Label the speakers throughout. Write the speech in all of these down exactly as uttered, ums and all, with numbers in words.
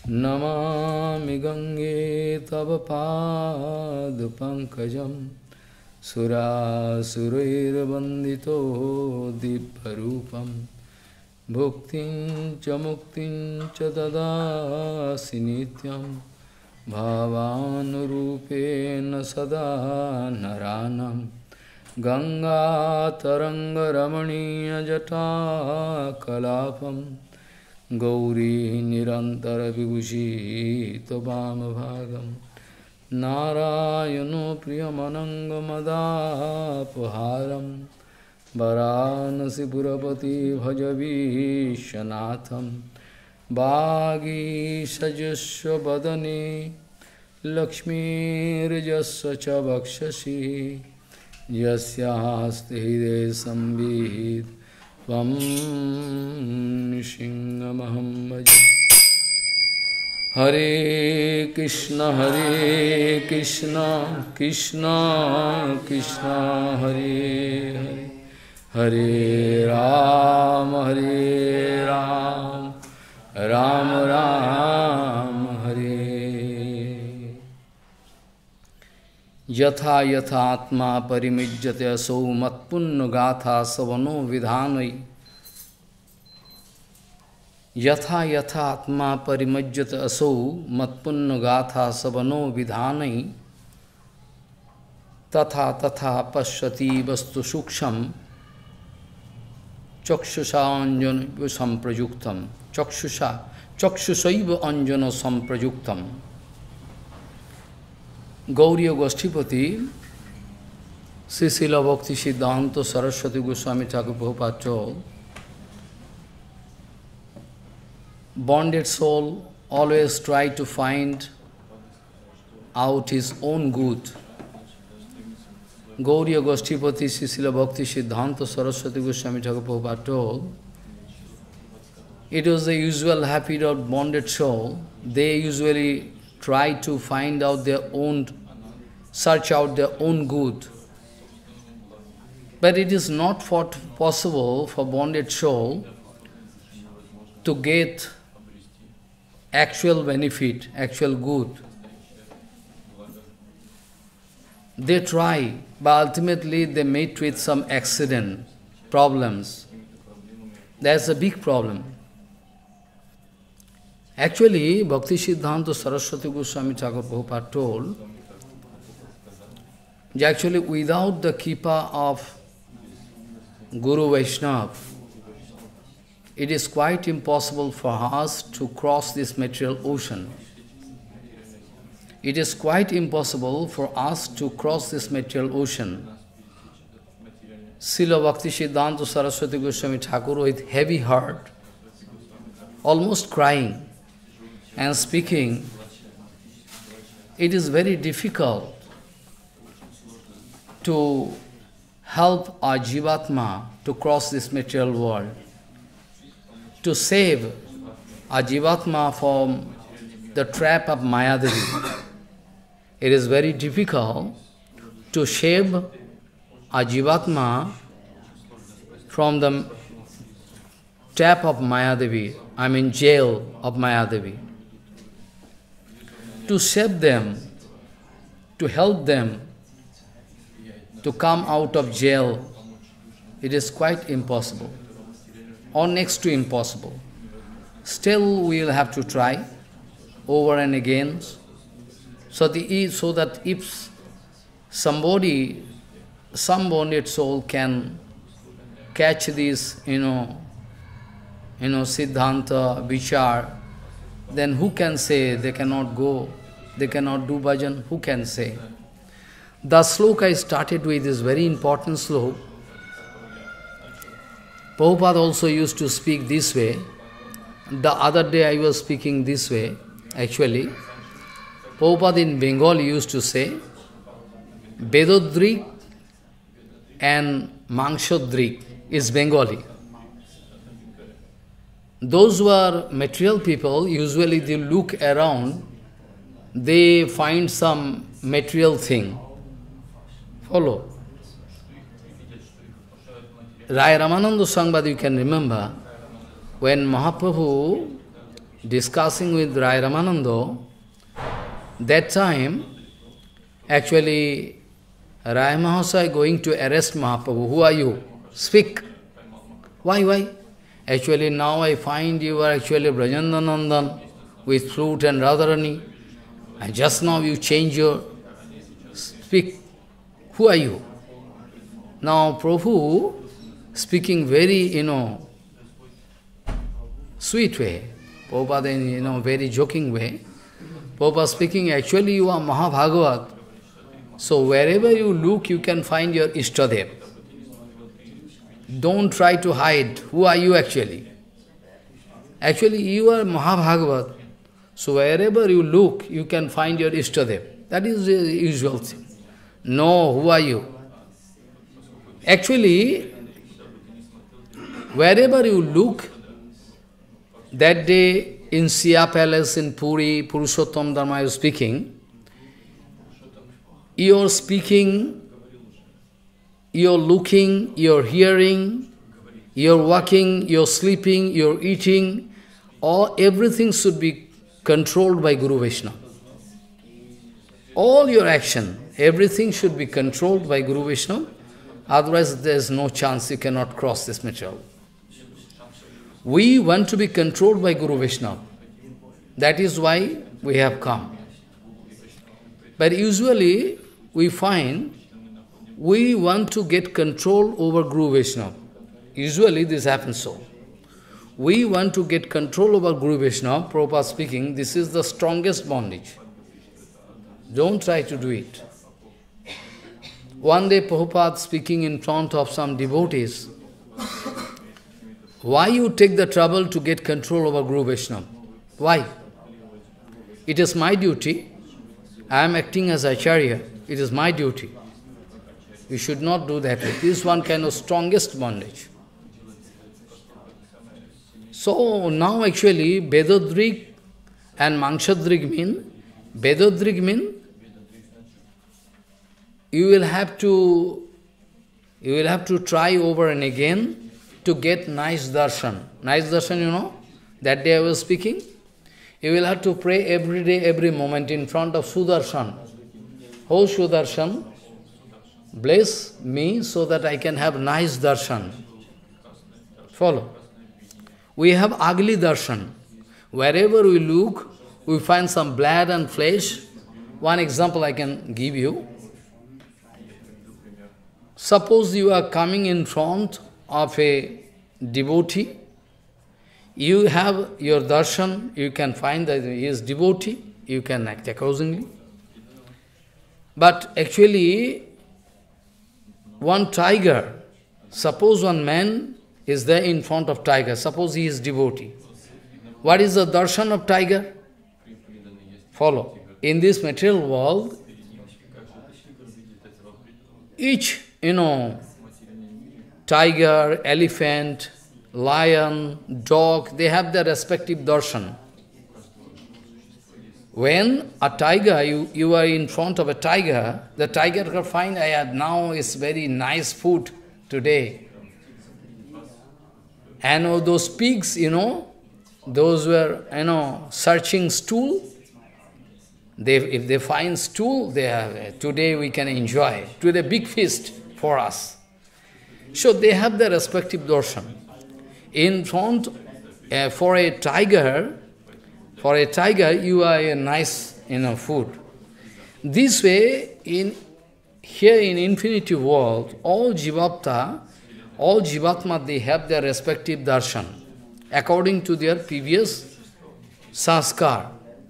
Speaker 1: Namami Gange Tava Pad Pankajam Sura Surair Bandito Diparupam Bhuktin Chamuktin Chadada Sinityam Bhavanurupena Sada Naranam Ganga Taranga Ramaniya Jata Kalapam Gauri Nirantara Vibhushi Tobama Bhagam Narayano Priyamananga Madapaharam Varanasi Purapati Bhajavi Shanatham Bhagi Sajasya Badani Lakshmi Rajasya Chabhakshashi Yasyasti Hide Sambhid Tvam Nishingamaham Bhaja Hare Krishna Hare Krishna Krishna Krishna Hare Hare Hare Ram Hare Ram Ram Ram Hare Yatha yatha atma parimijjate asau matpunna gatha savano vidhanai Yatha yatha atma parimajjate asau matpunna gatha savano vidhanai Tatha tatha pashyati vastu suksham Chakshusha anjana samprajuktam Chakshusha Chakshusaiva anjana samprajuktam Gaudiya Goshtipati Srila Bhakti Siddhanta Saraswati Goswami Thakur Prabhupada told bonded soul always try to find out his own good. Gaudiya Goshtipati Srila Bhakti Siddhanta Saraswati Goswami Thakur Prabhupada told it was the usual habit of bonded soul. They usually try to find out their own, search out their own good. But it is not for possible for bonded soul to get actual benefit, actual good. They try, but ultimately they meet with some accident, problems. That's a big problem. Actually, Bhakti Siddhanta Saraswati Goswami Thakur Prabhupada told that actually without the kripa of Guru Vaishnava, it is quite impossible for us to cross this material ocean. It is quite impossible for us to cross this material ocean. Srila Bhakti Siddhanta Saraswati Goswami Thakur with heavy heart, almost crying, and speaking, it is very difficult to help our Jivatma to cross this material world, to save our Jivatma from the trap of Mayadevi. It is very difficult to save our Jivatma from the trap of Mayadevi, I mean jail of Mayadevi. To save them, to help them to come out of jail, it is quite impossible, or next to impossible. Still, we will have to try over and again, so, the, so that if somebody, some bonded soul can catch this, you know, you know, Siddhanta, Vichar, then who can say they cannot go, they cannot do bhajan, who can say? The sloka I started with is very important sloka. Prabhupada also used to speak this way. The other day I was speaking this way, actually. Prabhupada in Bengali used to say, Vedodrik and Mangshodrik is Bengali. Those who are material people, usually they look around, they find some material thing. Follow. Rai Ramananda Sangbad, you can remember, when Mahaprabhu discussing with Rai Ramananda, that time, actually, Rai Mahasaya going to arrest Mahaprabhu. Who are you? Speak. Why, why? Actually, now I find you are actually Brajandanandan with flute and Radharani. And just now you change your... Speak. Who are you? Now, Prabhu, speaking very, you know, sweet way, Prabhupada in, you know, very joking way, Prabhupada speaking, actually you are Mahabhagavat. So wherever you look, you can find your Ishtadev. Don't try to hide. Who are you actually? Actually, you are Mahabhagavat. So wherever you look, you can find your Ishtadev. That is the usual thing. No, who are you? Actually, wherever you look, that day in Sia Palace in Puri, Purushottam Dharma is speaking, you're speaking, you're looking, you're hearing, you're walking, you're sleeping, you're eating, all, everything should be controlled by Guru Vaishnava. All your action, everything should be controlled by Guru Vaishnava, otherwise there is no chance you cannot cross this material. We want to be controlled by Guru Vaishnava. That is why we have come. But usually we find we want to get control over Guru Vaishnava. Usually this happens so. We want to get control over Guru Vaishnava. Prabhupada speaking, this is the strongest bondage. Don't try to do it. One day Prabhupada speaking in front of some devotees, why you take the trouble to get control over Guru Vaishnava? Why? It is my duty. I am acting as Acharya. It is my duty. You should not do that. This is one kind of strongest bondage. So now actually Vedodrig and Manshadrig mean, Vedodrig mean, you will have to, you will have to try over and again to get nice darshan. Nice darshan, you know, that day I was speaking. You will have to pray every day, every moment in front of Sudarshan. Oh Sudarshan, bless me so that I can have nice darshan. Follow. We have ugly darshan. Wherever we look, we find some blood and flesh. One example I can give you. Suppose you are coming in front of a devotee, you have your darshan, you can find that he is devotee, you can act accordingly. But actually, one tiger, suppose one man is there in front of tiger, suppose he is devotee. What is the darshan of tiger? Follow. In this material world, each, you know, tiger, elephant, lion, dog, they have their respective darshan. When a tiger, you, you are in front of a tiger, the tiger can find, I have now is very nice food today. And oh, those pigs, you know, those were, you know, searching stool. They, if they find stool, they have, today we can enjoy. Today big feast for us. So they have their respective darshan. In front, uh, for a tiger, for a tiger, you are a nice, you know, food. This way, in here in infinity world, all jivatma, all jivatma, they have their respective darshan, according to their previous sanskar.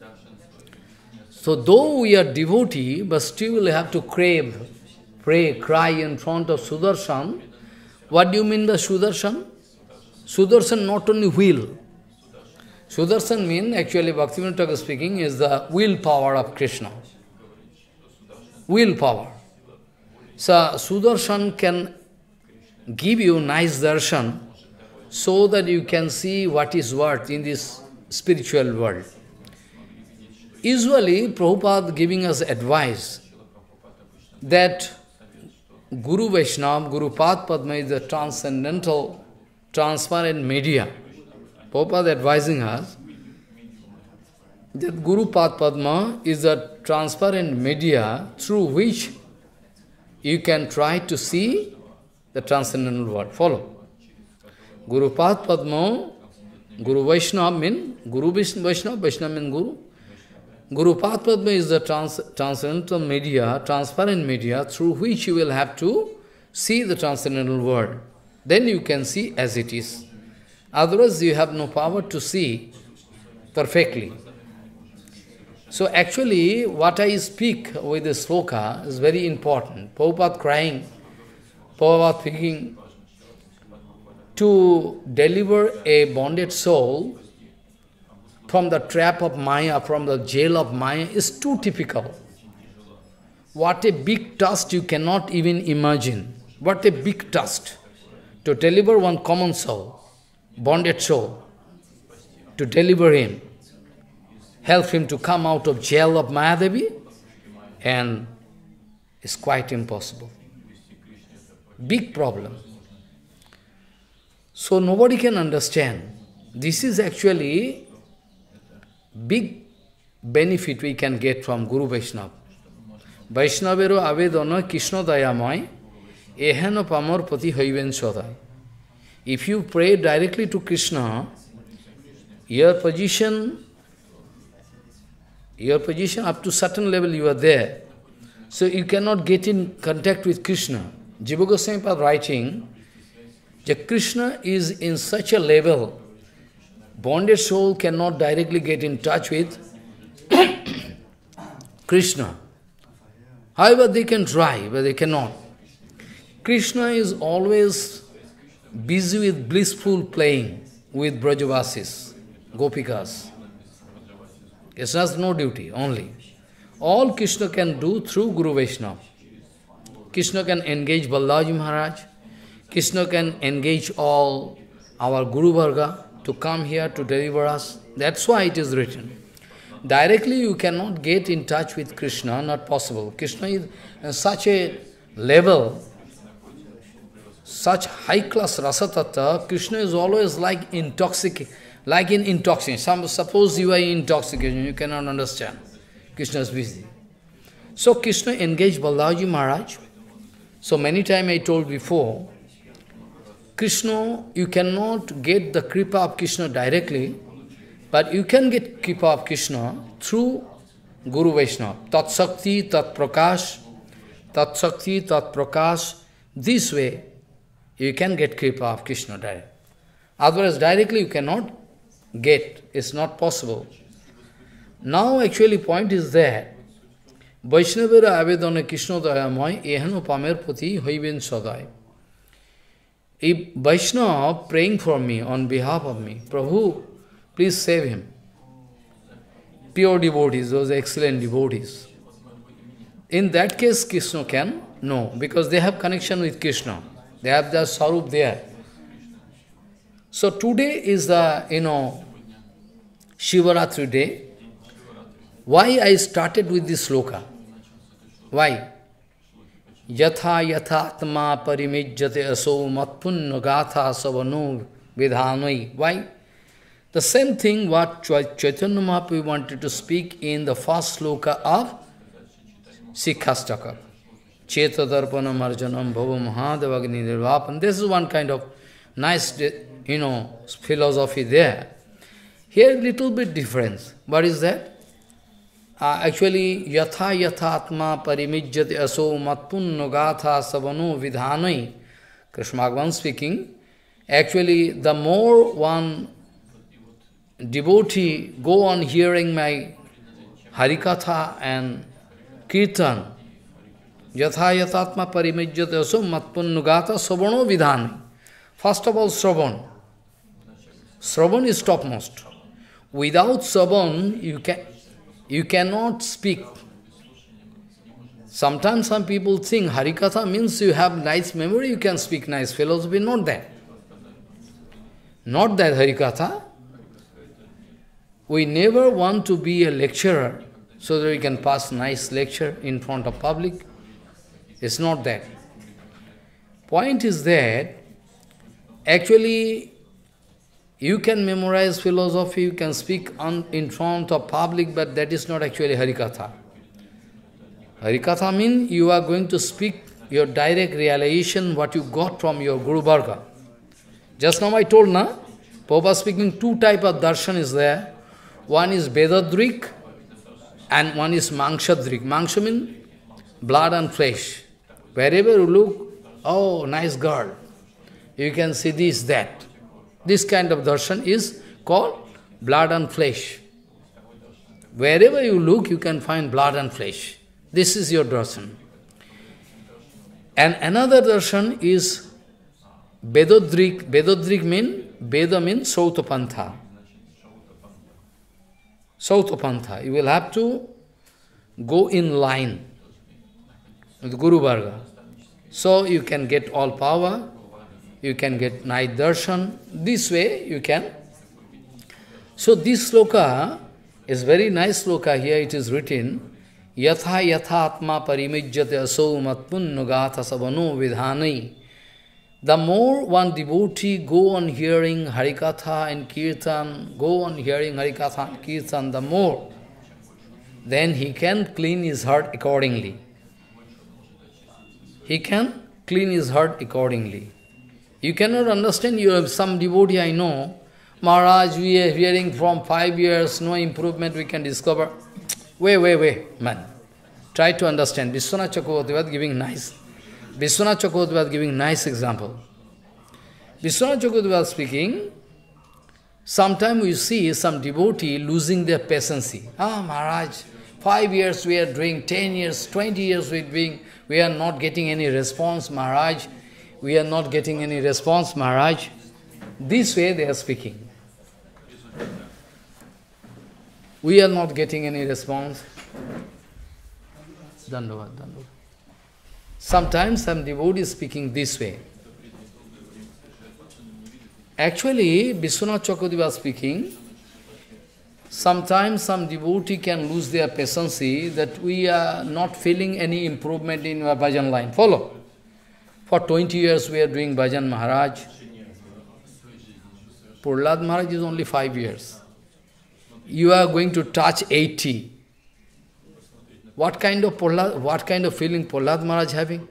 Speaker 1: So though we are devotee, but still we have to crave, pray, cry in front of Sudarshan. What do you mean by Sudarshan? Sudarshan not only will. Sudarshan means, actually Bhaktivinod Thakur speaking, is the willpower of Krishna. Willpower. So Sudarshan can give you nice darshan so that you can see what is worth in this spiritual world. Usually, Prabhupada giving us advice that Guru Vaishnava, Guru Pad Padma is the transcendental, transparent media. Prabhupada advising us that Guru Pad Padma is a transparent media through which you can try to see the transcendental world. Follow. Guru Pad Padma, Guru Vaishnava mean Guru Vaishnava, Vaishnava mean Guru. Guru Pad Padma is the trans, transcendental media, transparent media through which you will have to see the transcendental world. Then you can see as it is. Otherwise you have no power to see perfectly. So actually what I speak with the sloka is very important. Prabhupada crying, Prabhupada speaking, to deliver a bonded soul from the trap of Maya, from the jail of Maya is too typical. What a big task you cannot even imagine. What a big task to deliver one common soul, bonded soul, to deliver him, help him to come out of jail of Mayadevi, and it's quite impossible. Big problem. So nobody can understand. This is actually big benefit we can get from Guru Vaishnava. Vaishnavero avedana Krishna dayamai ehano pamor pati hoiven sodai. If you pray directly to Krishna, your position, your position up to certain level you are there. So you cannot get in contact with Krishna. Jiva Goswami Pad writing that Krishna is in such a level, bonded soul cannot directly get in touch with Krishna. However, they can try, but they cannot. Krishna is always busy with blissful playing with Brajavasis, Gopikas. Krishna has no duty, only. All Krishna can do through Guru Vaishnava. Krishna can engage Babaji Maharaj. Krishna can engage all our Guru Varga to come here to deliver us. That's why it is written. Directly you cannot get in touch with Krishna, not possible. Krishna is in such a level, such high-class rasa tattva. Krishna is always like intoxicated, like in intoxication. Some, suppose you are in intoxication, you cannot understand. Krishna is busy. So Krishna engaged Babaji Maharaj. So many times I told before, Krishna, you cannot get the kripa of Krishna directly, but you can get kripa of Krishna through Guru Vaishnava. Tat Shakti, Tat Prakash, Tat Shakti, Tat Prakash. This way, you can get kripa of Krishna direct. Otherwise, directly you cannot get. It's not possible. Now, actually, point is that Vaishnavara avedana Krishna dayamai ehano pamer pati hoiben sadai. If Vaishnava praying for me on behalf of me, Prabhu, please save him. Pure devotees, those excellent devotees. In that case, Krishna can? No, because they have connection with Krishna. They have their sarup there. So today is the, you know, Shiva Ratri day. Why I started with this sloka? Why? Yatha yathatma parimijjate aso matpunna gatha savano vidhanai. Why? The same thing what Chaitanya Mahaprabhu wanted to speak in the first sloka of Sikhastaka. Cheta darpana marjanam bhava mahadavagni nirvapan. This is one kind of nice, you know, philosophy there. Here little bit difference. What is that? Uh, actually, yatha yatha atma parimijjati aso matpunno gatha savano vidhanai. Krishna Bhagavan speaking. Actually, the more one devotee go on hearing my Harikatha and Kirtan, yatha yatatma parimijjati aso matpunno gatha savano vidhanai. First of all, Shravan. Shravan is topmost. Without Shravan, you can You cannot speak. Sometimes some people think Harikatha means you have nice memory, you can speak nice philosophy. Not that. Not that Harikatha. We never want to be a lecturer so that we can pass nice lecture in front of public. It's not that. Point is that actually You can memorize philosophy, you can speak on, in front of public, but that is not actually Harikatha. Harikatha means you are going to speak your direct realization, what you got from your Guru Varga. Just now I told, na? Prabhupada speaking, two type of darshan is there. One is Vedadrik and one is Mangshadrik. Mangsha means blood and flesh. Wherever you look, oh, nice girl. You can see this, that. This kind of darshan is called blood and flesh. Wherever you look, you can find blood and flesh. This is your darshan. And another darshan is Vedodrik. Vedodrik means, Veda means Sautapantha. Sautapantha. You will have to go in line with Guru Varga. So you can get all power, you can get night darshan. This way you can. So this sloka is very nice sloka. Here it is written, Yatha yatha atma parimijjate aso matpunno gatha savano vidhanai. The more one devotee go on hearing Harikatha and Kirtan, go on hearing Harikatha and Kirtan, the more, then he can clean his heart accordingly. He can clean his heart accordingly. You cannot understand, you have some devotee I know, Maharaj, we are hearing from five years, no improvement we can discover. Wait, wait, wait, man. Try to understand. Vishwanath Chakravarti was giving nice. Vishwanath Chakravarti was giving nice example. Vishwanath Chakravarti was speaking, sometimes we see some devotee losing their patience. Ah, Maharaj, five years we are doing, ten years, twenty years we are doing, we are not getting any response, Maharaj. We are not getting any response, Maharaj. This way they are speaking. We are not getting any response. Dandavad, Dandavad. Sometimes some devotee is speaking this way. Actually, Vishwanath Chakravarti was speaking, sometimes some devotee can lose their patience that we are not feeling any improvement in our bhajan line. Follow. For twenty years we are doing bhajan, Maharaj. Prahlad Maharaj is only five years. You are going to touch eighty. What kind of Prahlad, what kind of feeling Prahlad Maharaj having?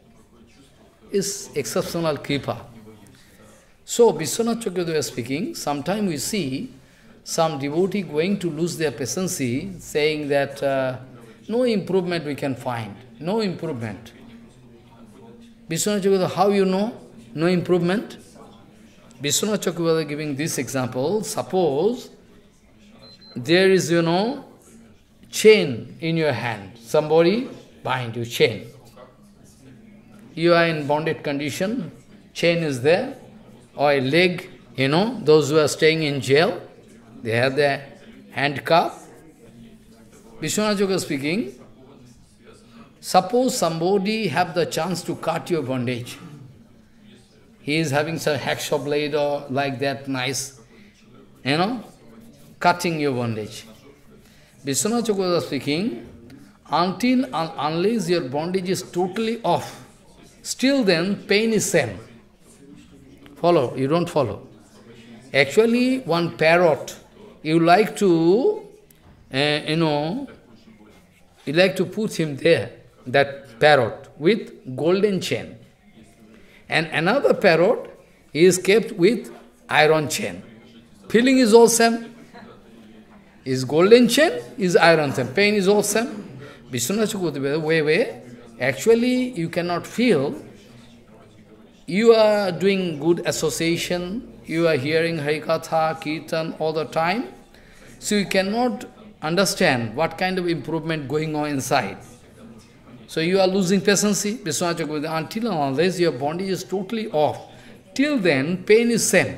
Speaker 1: Is exceptional kripa. So, Vishwanath Chakravarti was speaking, sometimes we see some devotee going to lose their patience, saying that uh, no improvement we can find, no improvement. Vishwanath Chakravarti, how you know? No improvement? Vishwanath Chakravarti giving this example, suppose there is, you know, chain in your hand. Somebody bind you, chain. You are in bonded condition, chain is there, or a leg, you know, those who are staying in jail, they have their handcuff. Vishwanath Chakravarti speaking, suppose somebody have the chance to cut your bondage. He is having some hacksaw blade or like that, nice, you know, cutting your bondage. Vishwanath Chakravarti speaking, until un unless your bondage is totally off, still then pain is same. Follow? You don't follow. Actually, one parrot, you like to, uh, you know, you like to put him there, that parrot, with golden chain. And another parrot is kept with iron chain. Feeling is all same. Is golden chain, is iron chain. Pain is all same. Vishwanath Chakravarti, way, way. Actually, you cannot feel. You are doing good association. You are hearing Harikatha, Kirtan all the time. So you cannot understand what kind of improvement going on inside. So you are losing patience, Vishwanath Chakravarti, until and unless your bondage is totally off. Till then, pain is same.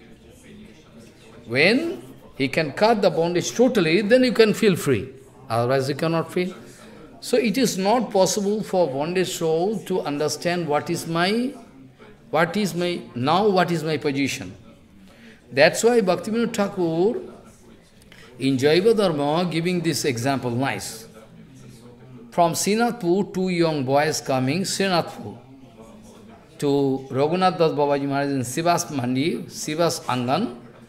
Speaker 1: When he can cut the bondage totally, then you can feel free. Otherwise you cannot feel. So it is not possible for bondage soul to understand what is my, what is my, now what is my position. That's why Bhaktivinod Thakur, in Jaiva Dharma, giving this example, nice. From Srinathpur, two young boys coming, Srinathpur, to Raghunath Das Babaji Maharaj in Shiva's Mandi, Shiva's Angan,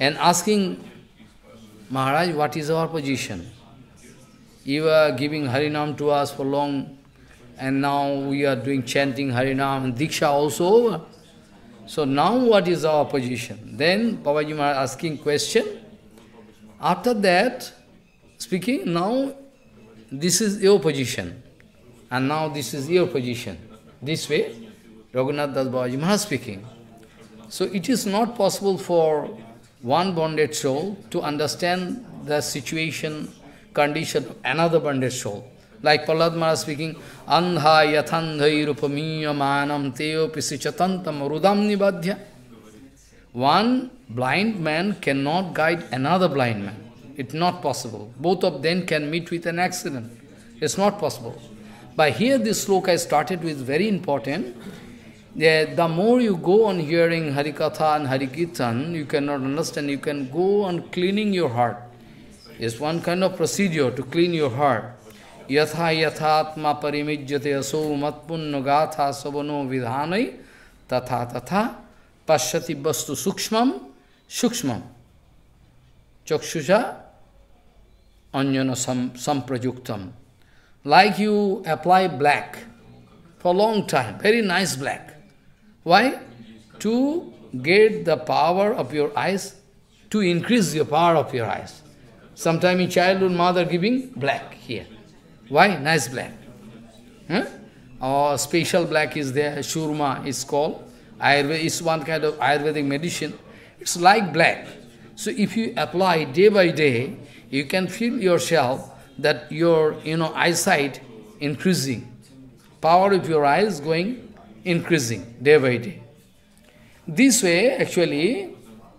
Speaker 1: and asking, Maharaj, what is our position? You are giving Harinam to us for long, and now we are doing chanting Harinam, and Diksha also over. So now what is our position? Then Babaji Maharaj asking question. After that, speaking, now this is your position, and now this is your position. This way, Raghunath Das Babaji Maharaj speaking. So it is not possible for one bonded soul to understand the situation, condition of another bonded soul. Like Prahlad Maharaj speaking, Andha yathandhai rupamiya manam teo pisichatantam rudam nibadhya. One blind man cannot guide another blind man. It's not possible. Both of them can meet with an accident. It's not possible. But here this sloka I started with very important. The, the more you go on hearing Harikatha and Harikirtan, you cannot understand, you can go on cleaning your heart. It's one kind of procedure to clean your heart. Yatha yathatma parimijyate aso matpunno gatha sabano vidhanai tatha tatha pashyati vastu sukshmam sukshmam chakshusha anyana sam, samprajuktam. Like you apply black for a long time, very nice black. Why? To get the power of your eyes, to increase the power of your eyes. Sometime in childhood, mother giving black here. Why? Nice black. Huh? Or special black is there, shurma is called. Ayurveda is one kind of Ayurvedic medicine. It's like black. So if you apply day by day, you can feel yourself that your you know eyesight increasing. Power of your eyes going increasing day by day. This way, actually,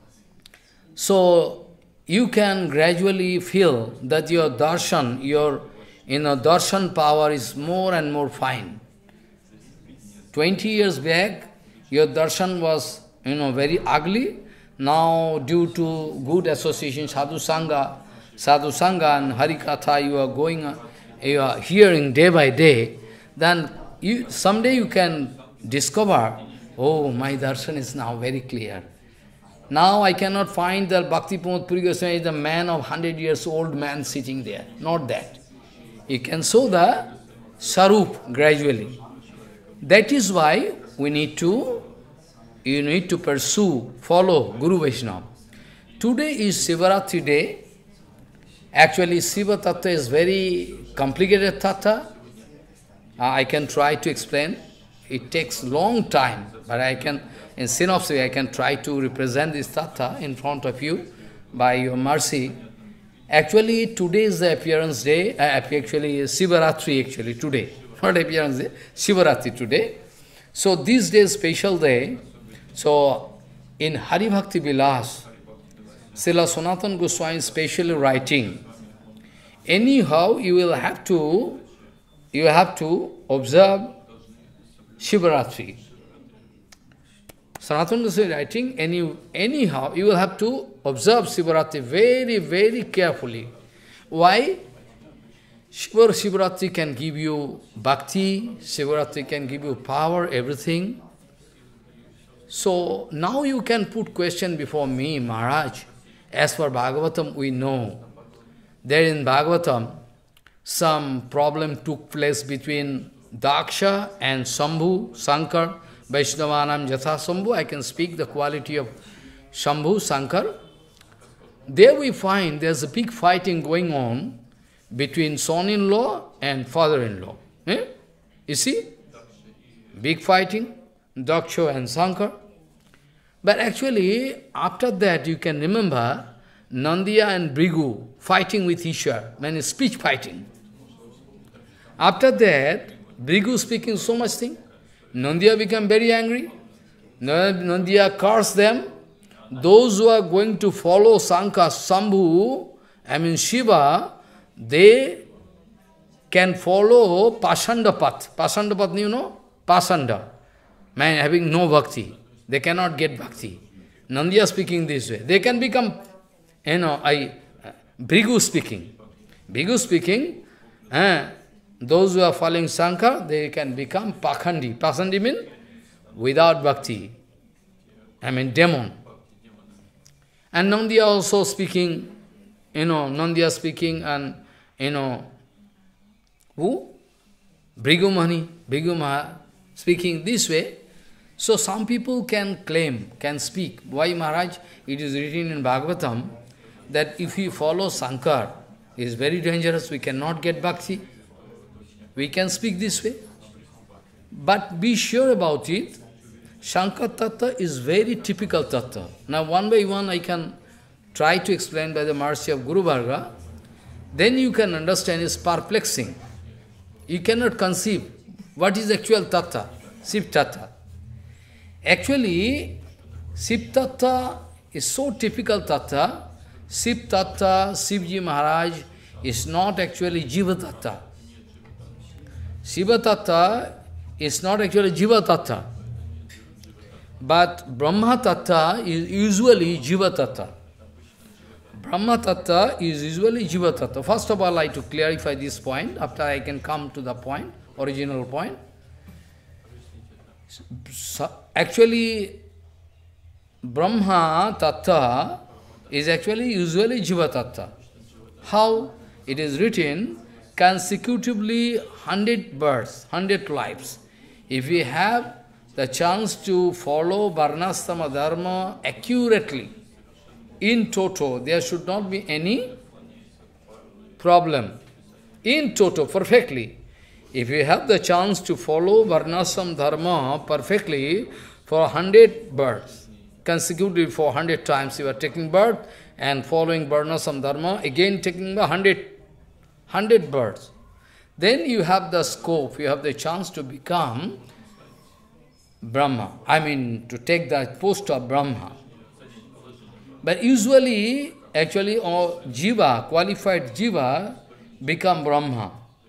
Speaker 1: so you can gradually feel that your darshan, your you know, darshan power is more and more fine. Twenty years back, your darshan was you know very ugly. Now, due to good association, sadhu sangha, sadhu sangha and harikatha, you are going, you are hearing day by day. Then you someday you can discover, oh, my darshan is now very clear. Now I cannot find that Bhaktivinod Puri Goswami is the man of hundred years old man sitting there. Not that. You can show the sarup gradually. That is why we need to, you need to pursue, follow Guru Vaishnava. Today is Shiva Ratri day. Actually, Shiva Tattva is very complicated Tattva. Uh, I can try to explain. It takes long time, but I can, in synopsis, I can try to represent this Tattva in front of you by your mercy. Actually, today is the appearance day, uh, actually Shiva Ratri actually today, not appearance day, Shiva Ratri today. So this day is special day. So in Hari Bhakti Vilas, Srila Sanatana Goswami is specially writing. Anyhow, you will have to, you have to observe Shiva Ratri. Sanatana Goswami is writing, any, anyhow, you will have to observe Shiva Ratri very, very carefully. Why? Shiva Ratri can give you bhakti, Shiva Ratri can give you power, everything. So now you can put question before me, Maharaj. As for Bhagavatam, we know there in Bhagavatam, some problem took place between Daksha and Shambhu, Shankar, Vaishnavanam Jatha Shambhu. I can speak the quality of Shambhu, Shankar. There we find there's a big fighting going on between son-in-law and father-in-law. Eh? You see? Big fighting, Daksha and Shankar. But actually, after that, you can remember Nandiya and Brigu fighting with Ishwar, when it's speech fighting. After that, Brigu speaking so much thing. Nandiya became very angry. Nandiya cursed them. Those who are going to follow Shankar, Shambhu, I mean Shiva, they can follow Pasanda path. Pasanda path, you know? Pasanda. Man having no bhakti. They cannot get bhakti. Nandiya speaking this way. They can become, you know, I, uh, Brigu speaking. Brigu speaking, uh, those who are following Shankar, they can become Pakhandi. Pakhandi means without bhakti. I mean demon. And Nandiya also speaking, you know, Nandiya speaking and, you know, who? Bhrigumani, Bhriguma speaking this way. So some people can claim, can speak. Why, Maharaj? It is written in Bhagavatam that if we follow Shankar, it is very dangerous, we cannot get bhakti. We can speak this way. But be sure about it, Shankar Tattva is very typical Tattva. Now one by one I can try to explain by the mercy of Guru Varga. Then you can understand it's perplexing. You cannot conceive what is actual Tattva, Shiv Tattva. Actually, Shiv Tattva is so typical Tattva. Shiv Tattva, Shivji Maharaj is not actually Jiva Tattva. Shiva Tattva is not actually Jiva Tattva. But Brahma Tattva is usually Jiva Tattva. Brahma Tattva is usually Jiva Tattva. First of all, I like to clarify this point, after I can come to the point, original point. So, actually, Brahma Tattva is actually usually Jiva Tattva. How? It is written, consecutively hundred births, hundred lives. If we have the chance to follow Varnashrama Dharma accurately, in toto, there should not be any problem. In toto, perfectly. If you have the chance to follow Varnashrama Dharma perfectly for hundred births, consecutively for hundred times you are taking birth and following Varnashrama Dharma, again taking the hundred, hundred births, then you have the scope, you have the chance to become Brahma. I mean, to take the post of Brahma. But usually, actually, all Jiva, qualified Jiva, become Brahma.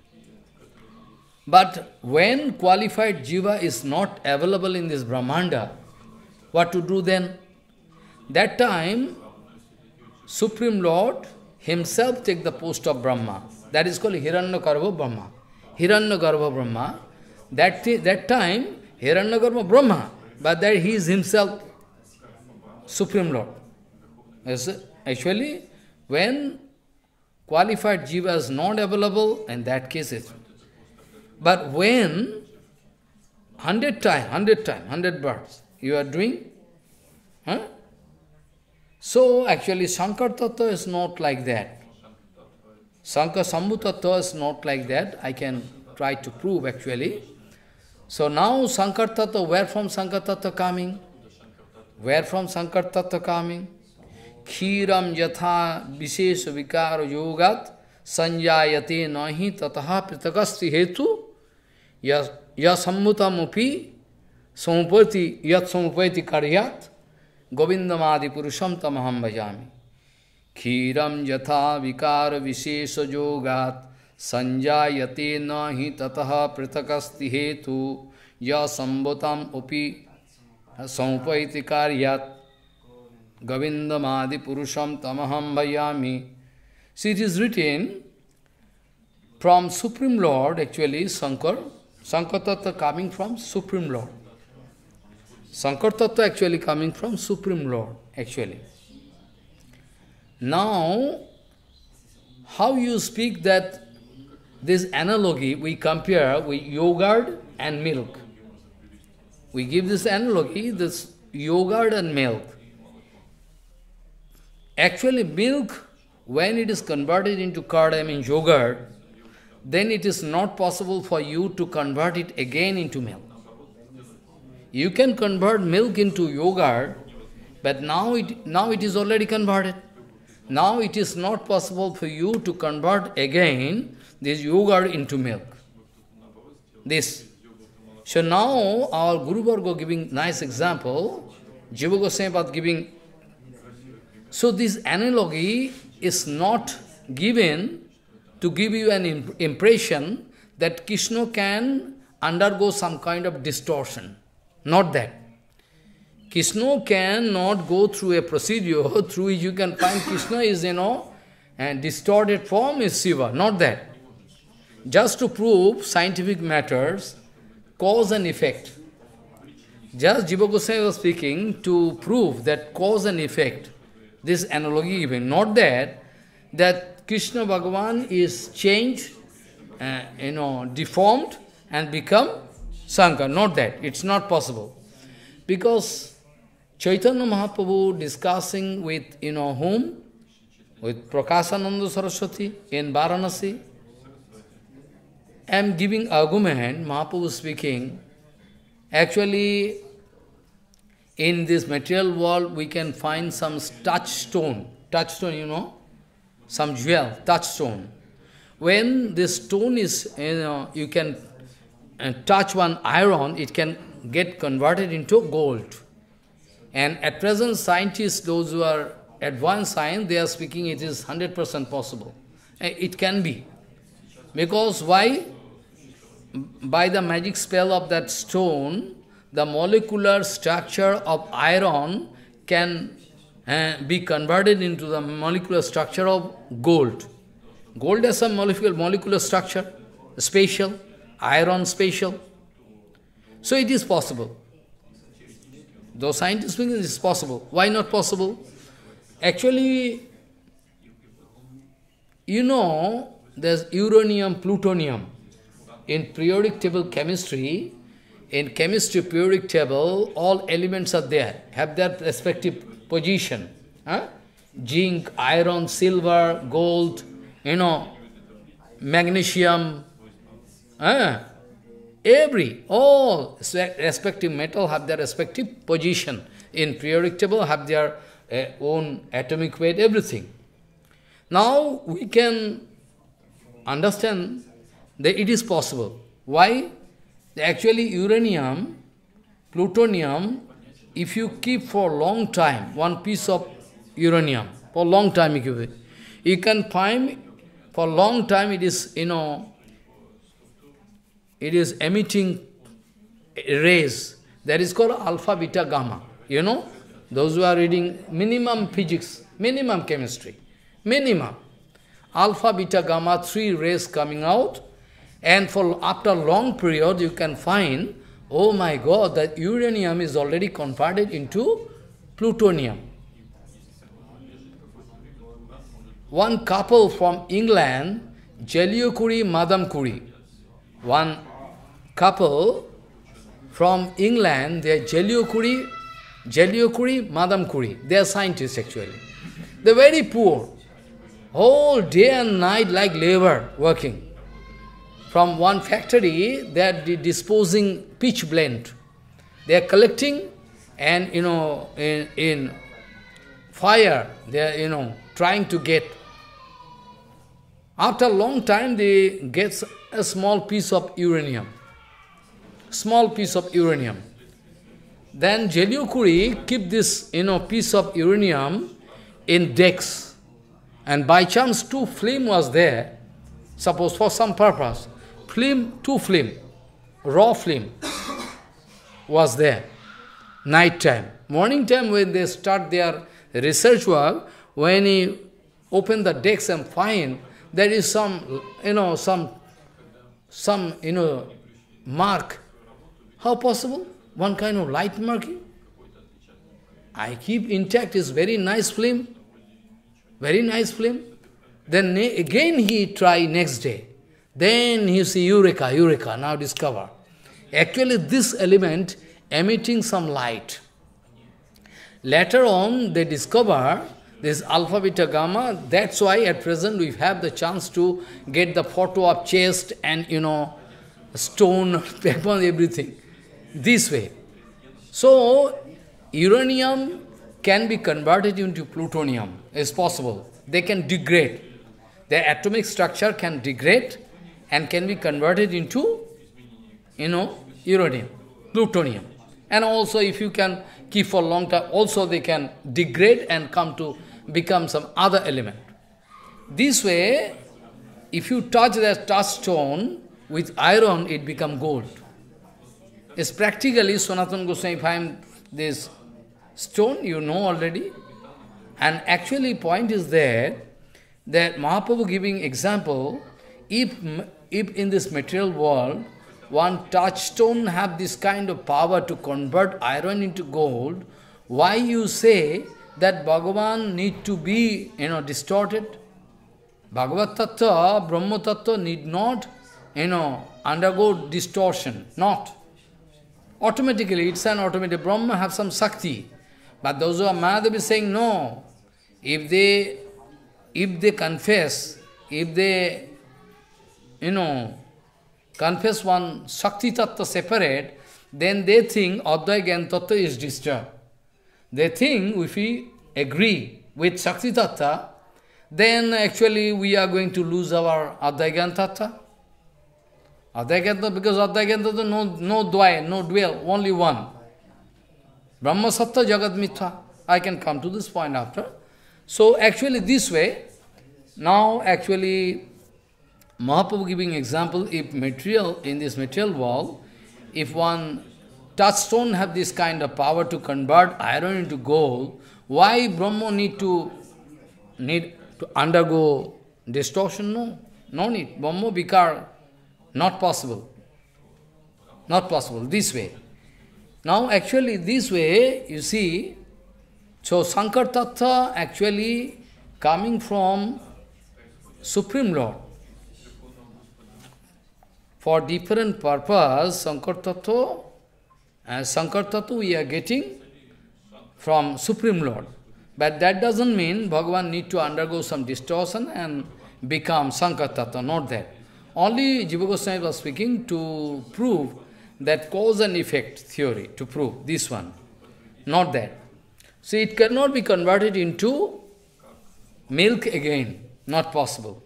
Speaker 1: But when qualified Jiva is not available in this Brahmanda, what to do then? That time, Supreme Lord himself take the post of Brahma. That is called Hiranyagarbha Brahma. Hiranyagarbha Brahma. That, that time, Hiranyagarbha Brahma, but that he is himself Supreme Lord. Yes, actually, when qualified Jiva is not available, in that case it. But when hundred times, hundred times, hundred births you are doing, huh? So actually Shankar Tattva is not like that. Shankar Shambhu Tattva is not like that. I can try to prove actually. So now Shankar Tattva, where from Shankar Tattva coming? Where from Shankar Tattva coming? Khiram yatha vishesha vikara yogat sanjayate nahi tataha pritakasti hetu ya sammutam upi samupati yat samupati karyat govindamadi purusham tamaham bhajami. Khiram yatha vikara vishesha yogat sanjayate nahi tataha pritakasti hetu ya sammutam upi samupati karyat Govindamadi Purusham Tamaham Bhayami. See, it is written from Supreme Lord, actually, Shankar. Shankar Tattva coming from Supreme Lord. Shankar Tattva actually coming from Supreme Lord, actually. Now, how you speak that this analogy we compare with yogurt and milk. We give this analogy, this yogurt and milk. Actually, milk, when it is converted into curd, I mean yogurt, then it is not possible for you to convert it again into milk. You can convert milk into yogurt, but now it, now it is already converted. Now it is not possible for you to convert again this yogurt into milk. This. So now our Guru Varga giving nice example, Jiva Goswami was giving. So this analogy is not given to give you an imp impression that Krishna can undergo some kind of distortion. Not that. Krishna cannot go through a procedure through which you can find Krishna is, you know, and distorted form is Shiva. Not that. Just to prove scientific matters, cause and effect. Just Jiva Goswami was speaking to prove that cause and effect. This analogy given. Not that, that Krishna Bhagavan is changed, uh, you know, deformed and become Shankar. Not that. It's not possible. Because Chaitanya Mahaprabhu discussing with, you know, whom? With Prakasananda Saraswati in Varanasi. I am giving argument, Mahaprabhu speaking, actually in this material world we can find some touchstone, touchstone, you know, some jewel, touchstone. When this stone is, you know, you can uh, touch one iron, it can get converted into gold. And at present scientists, those who are advanced science, they are speaking it is one hundred percent possible. It can be. Because why? By the magic spell of that stone, the molecular structure of iron can uh, be converted into the molecular structure of gold. Gold has some molecular, molecular structure, spatial, iron spatial. So it is possible. Though scientists think it is possible. Why not possible? Actually, you know, there's uranium, plutonium. In periodic table chemistry, in chemistry periodic table, all elements are there, have their respective position. Huh? Zinc, iron, silver, gold, you know, magnesium, huh? Every, all respective metal have their respective position. In periodic table have their uh, own atomic weight, everything. Now we can understand that it is possible. Why? Actually uranium, plutonium, if you keep for a long time, one piece of uranium, for a long time you keep it, you can find for a long time it is, you know, it is emitting rays. That is called alpha, beta, gamma. You know, those who are reading minimum physics, minimum chemistry, minimum. Alpha, beta, gamma, three rays coming out. And for after a long period, you can find, oh my God, that uranium is already converted into plutonium. One couple from England, Jeliokuri, Madam Kuri. One couple from England, they are Jeliokuri, Jeliokuri, Madam Kuri. They are scientists actually. They are very poor. Whole day and night like labor working. From one factory, they are disposing pitch blende. They are collecting and, you know, in, in fire, they are, you know, trying to get. After a long time, they get a small piece of uranium. Small piece of uranium. Then Jeliokuri keep this, you know, piece of uranium in decks. And by chance, two flame was there, suppose for some purpose. Flame, two flame, raw flame was there, night time. Morning time when they start their research work, when he open the decks and find there is some, you know, some, some, you know, mark. How possible? One kind of light marking. I keep intact, is very nice flame, very nice flame. Then again he try next day. Then you see, Eureka, Eureka, now discover. Actually this element emitting some light. Later on they discover this alpha, beta, gamma. That's why at present we have the chance to get the photo of chest and, you know, stone, backbone, everything. This way. So uranium can be converted into plutonium. It's possible. They can degrade. Their atomic structure can degrade and can be converted into, you know, uranium, plutonium. And also if you can keep for a long time, also they can degrade and come to become some other element. This way, if you touch that touchstone with iron, it becomes gold. It's practically, Sanatana Goswami find this stone, you know already. And actually point is there, that Mahaprabhu giving example, if, if in this material world, one touchstone have this kind of power to convert iron into gold, why you say that Bhagavan need to be, you know, distorted. Bhagavad Tattva, Brahma Tattva need not, you know, undergo distortion. Not. Automatically, it's an automatic. Brahma have some Shakti. But those who are Mahadev is saying, no. If they, if they confess, if they, you know, confess one Shakti Tattva separate, then they think Advaya Gyan Tattva is disturbed. They think if we agree with Shakti Tattva, then actually we are going to lose our Advaya Gyan Tattva. Advaya Gyan Tattva, because Advaya Gyan Tattva, no, no dwaya, no dwell, only one. Brahma Sattva Jagat Mithya. I can come to this point after. So actually this way, now actually Mahaprabhu giving example, if material, in this material world, if one touchstone have this kind of power to convert iron into gold, why Brahma need to need to undergo distortion? No, no need. Brahma Vikar, not possible. Not possible, this way. Now actually this way, you see, so Shankar Tattva actually coming from Supreme Lord. For different purpose, Shankar Tattva, and Shankar Tattva we are getting from Supreme Lord. But that doesn't mean Bhagavan need to undergo some distortion and become Shankar Tattva, not that. Only Jiva Goswami was speaking to prove that cause and effect theory, to prove this one, not that. So it cannot be converted into milk again, not possible.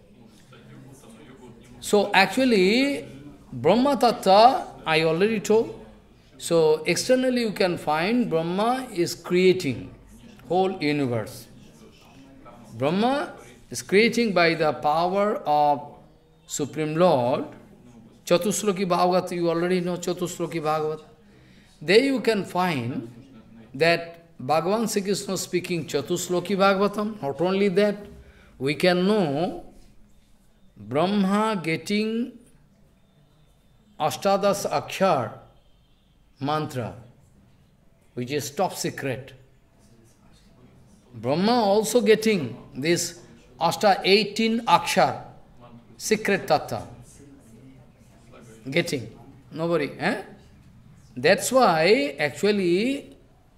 Speaker 1: So actually, Brahma Tattva, I already told. So externally you can find Brahma is creating whole universe. Brahma is creating by the power of Supreme Lord. Chatusloki Bhagavat, you already know Chatusloki Bhagavat. There you can find that Bhagavan Sri Krishna speaking Chatusloki Bhagavatam. Not only that, we can know Brahma getting Ashtadas Akshar mantra, which is top secret. Brahma also getting this Ashta eighteen Akshar, secret tattva. Getting. Nobody, eh? That's why actually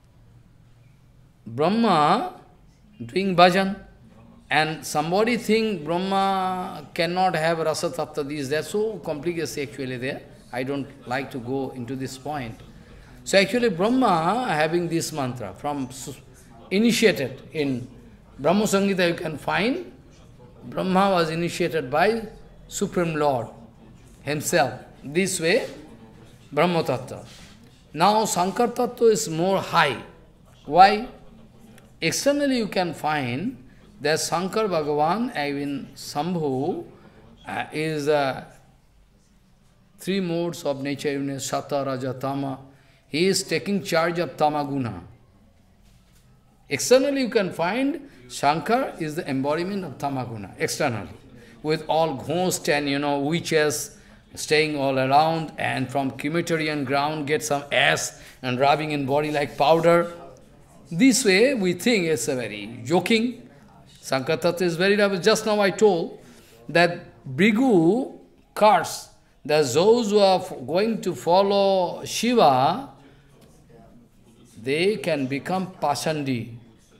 Speaker 1: Brahma doing bhajan, and somebody think Brahma cannot have rasa tattva. This, that's so complicated actually there. I don't like to go into this point. So actually Brahma having this mantra from initiated in Brahma Samhita, you can find Brahma was initiated by Supreme Lord himself. This way, Brahma Tattva. Now Shankar Tattva is more high. Why? Externally you can find that Shankar Bhagavan, even Shambhu, uh, is uh, three modes of nature, even Sata, Raja, Tama. He is taking charge of Tamaguna. Externally you can find Shankar is the embodiment of Tamaguna, externally, with all ghosts and, you know, witches staying all around, and from crematorian ground get some ash and rubbing in body like powder. This way we think it's a very joking. Shankar Tattva is very double. Just now I told that Brigu curse that those who are going to follow Shiva, they can become Pasandi.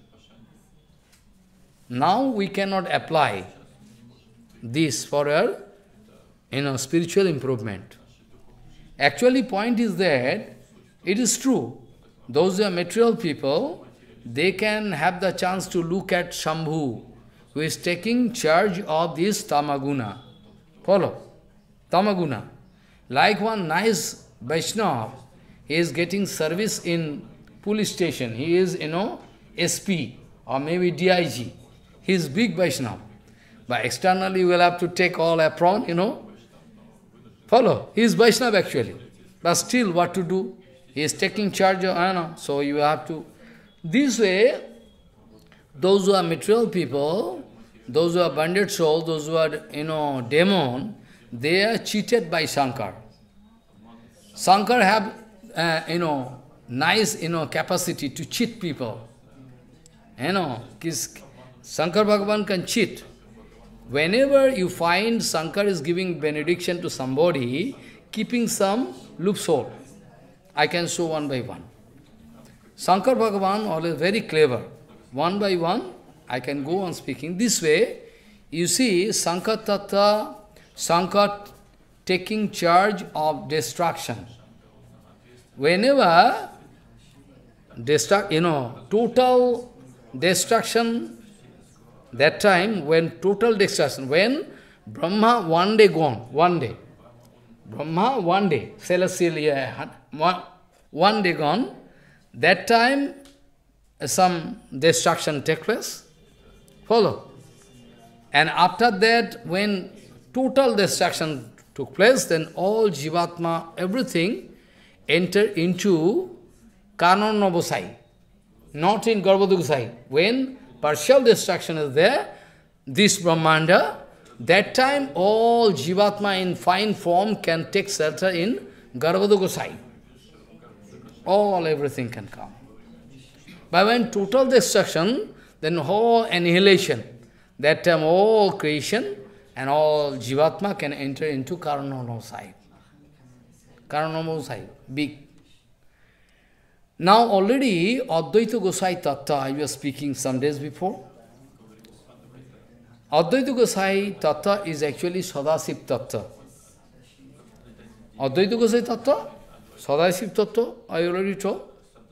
Speaker 1: Now we cannot apply this for our, you know, spiritual improvement. Actually, point is that it is true. Those who are material people, they can have the chance to look at Shambhu, who is taking charge of this Tamaguna. Follow? Tamaguna. Like one nice Vaishnava, he is getting service in police station. He is, you know, S P or maybe D I G. He is big Vaishnava. But externally you will have to take all apron, you know. Follow? He is Vaishnava actually. But still what to do? He is taking charge of, I know, so you have to. This way, those who are material people, those who are bandit soul, those who are, you know, demon, they are cheated by Shankar. Shankar have, uh, you know, nice, you know, capacity to cheat people. You know, kis, Shankar Bhagavan can cheat. Whenever you find Shankar is giving benediction to somebody, keeping some loophole, I can show one by one. Shankar Bhagavan always very clever. One by one, I can go on speaking. This way, you see, Shankar Tattva, Shankar taking charge of destruction. Whenever, destruct, you know, total destruction, that time when total destruction, when Brahma one day gone, one day, Brahma one day, celestial year, one, one day gone, that time some destruction take place. Follow? And after that, when total destruction took place, then all Jivatma, everything, enter into Karnanavasai, not in Garbhadugusai. When partial destruction is there, this Brahmanda, that time all Jivatma in fine form can take shelter in Garbhadugusai. All, everything can come. But when total destruction, then whole annihilation, that time all creation and all Jivatma can enter into Karnanavasai. Karnanavasai, big. Now already Advaita Gosai Tattva, I was speaking some days before. Advaita Gosai Tattva is actually Sada Shiva Tattva. Advaita Gosai Tattva, Sada Shiva Tattva, I already told.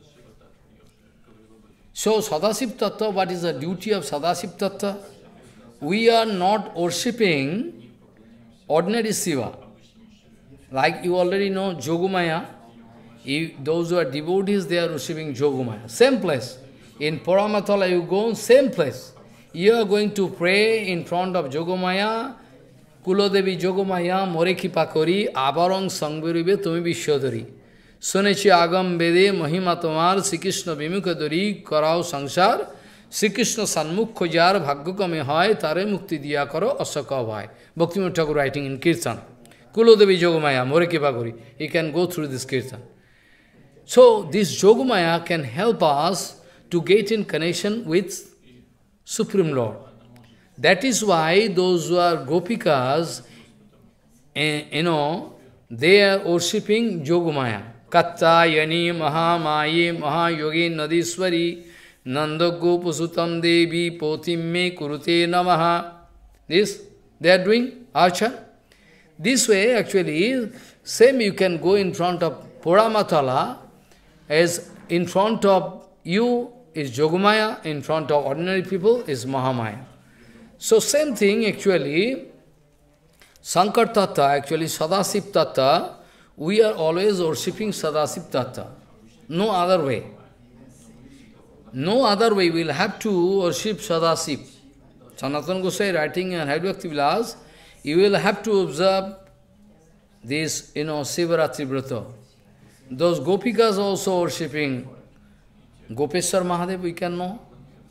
Speaker 1: So Sada Shiva Tattva, what is the duty of Sada Shiva Tattva? We are not worshipping ordinary Shiva. Like you already know, Jogumaya, if those who are devotees, they are worshipping Jogumaya. Same place. In Paramatala you go, same place. You are going to pray in front of Jogumaya, Kulodevi Jogumaya, Moreki Pakori, Abarong Sangburibe, Tumi Vishwadari. Sunechi Agam Bede, Mahima Tomar, Sri Krishna Vimukadari, Karao Sangsar, Sri Krishna Sanmukh Khojar, Bhaggakame Hai, Tare Mukti Diya Karo, Asaka Vai. Bhaktivinod Thakur writing in Kirtan. Kulodevi Jogumaya, Moreki Pakori. He can go through this Kirtan. So, this Jogumaya can help us to get in connection with Supreme Lord. That is why those who are Gopikas, eh, you know, they are worshipping Jogumaya. Katha, Yani, Mahamaye, Mahayogi, Nadiswari, Nandagopusutam Devi, Potimme, Kurute Namaha. This, they are doing Archa. This way, actually, same you can go in front of Puramatala, as in front of you is Jogumaya, in front of ordinary people is Mahamaya. So same thing actually, Shankar Tattva, actually Sadashiv Tattva, we are always worshipping Sadashiv Tattva. No other way. No other way, we will have to worship Sadashiv. Sanatana Gosai writing in Harikatha Vilas, you will have to observe this, you know, Shiva Ratri Vrata. Those Gopikas also worshipping Gopeshwar Mahadev, we can know.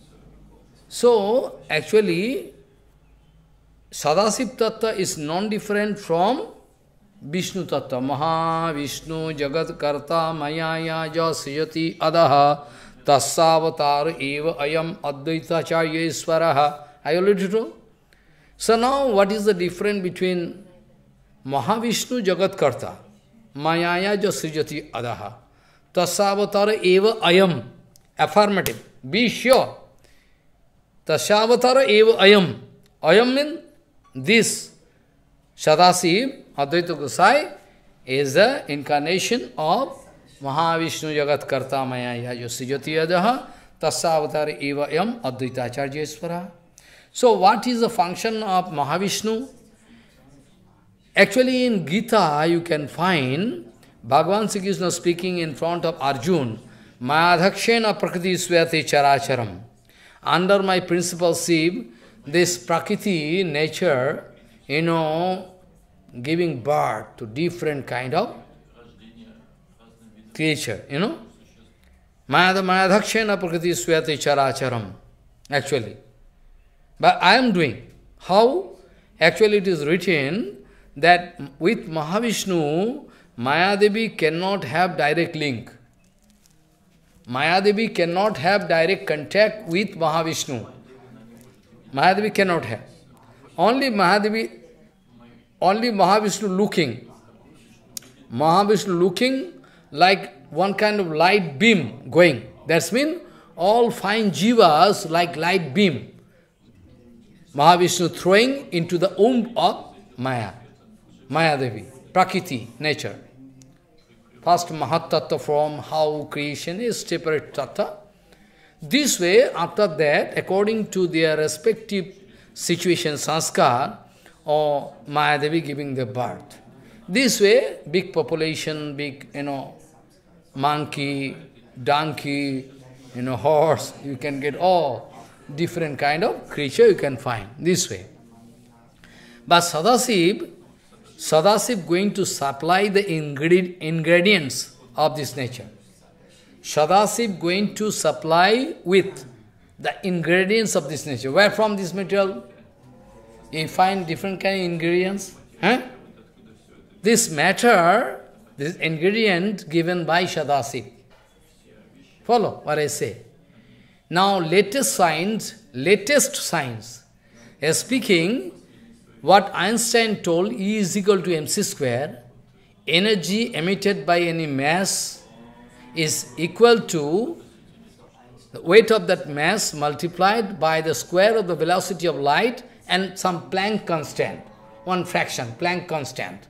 Speaker 1: So, actually, Sadashiv Tattva is non-different from Vishnu Tattva. Mahavishnu Jagat Karta Mayaya Jasayati Adaha Tassavatar Eva Ayam Advaita Charya Iswaraha. I already told. So now, what is the difference between Mahavishnu Jagat Karta Mayaya Jasayati Adaha Tassavatar Eva Ayam? Affirmative. Be sure. Tashavatara eva ayam. Ayam means this. Sadashiv, Advaita Gosai, is the incarnation of Mahavishnu Jagat Karta Maya Yosijati Adaha Tashavatara eva ayam Advaita Acharya Isvara. So what is the function of Mahavishnu? Actually in Gita you can find Bhagavan Sri Krishna speaking in front of Arjuna. Mayadhakshena prakriti swayate characharam. Under my principal Shiv, this prakriti, nature, you know, giving birth to different kind of creature, you know. Mayadhakshena prakriti swayate characharam, actually. But I am doing. How? Actually it is written that with Mahavishnu, Mayadevi cannot have direct link. Mayadevi cannot have direct contact with Mahavishnu. Mahadevi cannot have. Only Mahadevi, only Mahavishnu looking. Mahavishnu looking like one kind of light beam going. That's mean all fine jivas like light beam. Mahavishnu throwing into the womb of Maya. Mayadevi, Prakriti, nature. First Mahatattva from how creation is separate tattva. This way, after that, according to their respective situation, sanskar, or Mayadevi giving the birth. This way, big population, big, you know, monkey, donkey, you know, horse, you can get all different kind of creature you can find this way. But Sadashiv, Sadashiv going to supply the ingredient, ingredients of this nature. Sadashiv going to supply with the ingredients of this nature. Where from this material? You find different kind of ingredients. Huh? This matter, this ingredient given by Sadashiv. Follow what I say. Now latest science, latest science is speaking what Einstein told, E is equal to mc square, energy emitted by any mass is equal to the weight of that mass multiplied by the square of the velocity of light and some Planck constant, one fraction, Planck constant.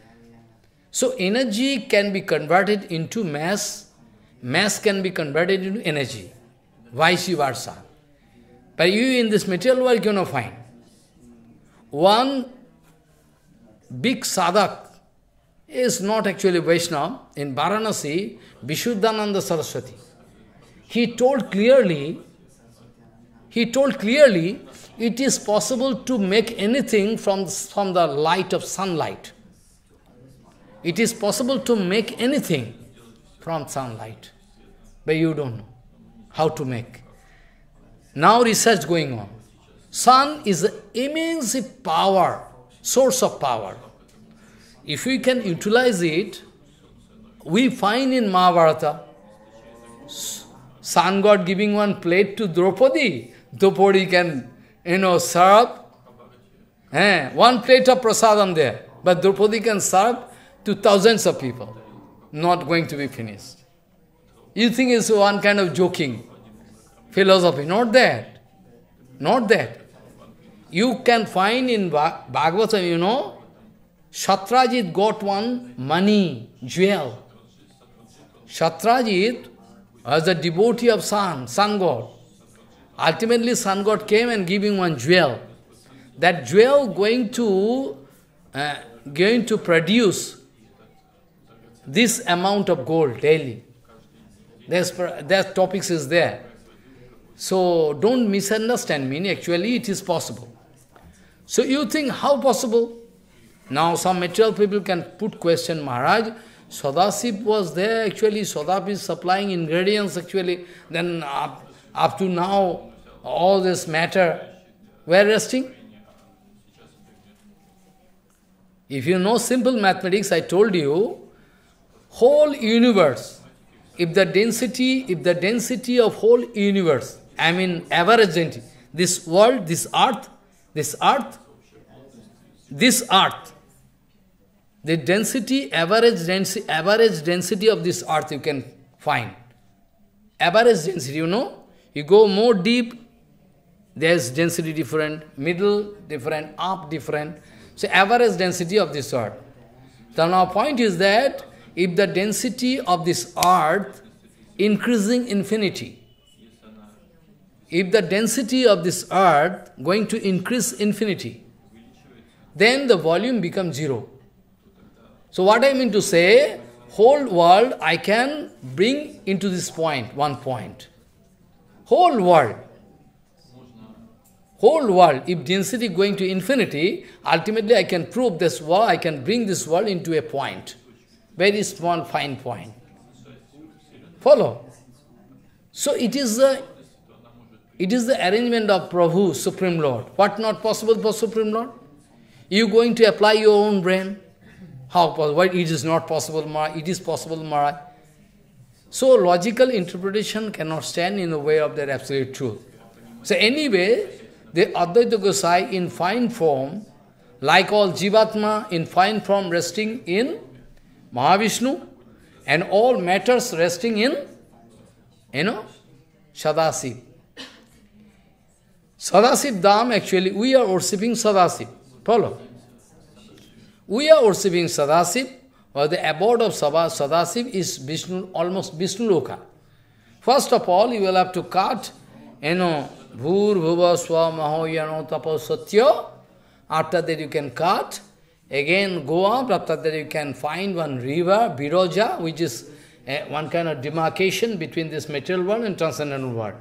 Speaker 1: So energy can be converted into mass, mass can be converted into energy, vice versa. But you in this material world cannot find. One big sadhak is not actually Vaishnava. In Varanasi, Vishuddhananda Saraswati. He told clearly, he told clearly, it is possible to make anything from, from the light of sunlight. It is possible to make anything from sunlight. But you don't know how to make. Now research going on. Sun is an immense power, source of power. If we can utilize it, we find in Mahabharata, sun god giving one plate to Draupadi. Draupadi can, you know, serve. Eh, one plate of prasadam there. But Draupadi can serve to thousands of people. Not going to be finished. You think it's one kind of joking philosophy. Not that. Not that. You can find in Bhagavatam, you know, Shatrajit got one money, jewel. Shatrajit was a devotee of sun, sun god. Ultimately, sun god came and gave him one jewel. That jewel going to, uh, going to produce this amount of gold daily. There's, that topics is there. So don't misunderstand me. Actually, it is possible. So you think, how possible? Now some material people can put question, Maharaj, Sadashiv was there, actually Sadashiv is supplying ingredients actually, then up, up to now, all this matter, where resting? If you know simple mathematics, I told you, whole universe, if the density, if the density of whole universe, I mean average density, this world, this earth, this earth, this earth, the density, average density, average density of this earth you can find. Average density, you know, you go more deep, there's density different, middle different, up different. So average density of this earth. So now point is that if the density of this earth increasing infinity, if the density of this earth going to increase infinity, then the volume becomes zero. So what I mean to say, whole world I can bring into this point, one point. Whole world. Whole world, if density going to infinity, ultimately I can prove this world, I can bring this world into a point. Very small, fine point. Follow? So it is the, it is the arrangement of Prabhu, Supreme Lord. What not possible for Supreme Lord? You going to apply your own brain? How possible? Why it is not possible, Maharaj? It is possible, Maharaj. So logical interpretation cannot stand in the way of that absolute truth. So anyway, the Advaita Gosai in fine form, like all Jivatma in fine form resting in Mahavishnu, and all matters resting in, you know, Sada Shiva. Sada Shiva Dham, actually, we are worshipping Sada Shiva. Follow? We are worshipping Sada Shiva, or the abode of Sada Shiva is Vishnu, almost Vishnu Loka. First of all, you will have to cut, you know, Bhur, Bhuva, Swa, Maho, Yano, Tapo, Satya. After that you can cut. Again go up. After that you can find one river, Biroja, which is uh, one kind of demarcation between this material world and transcendental world.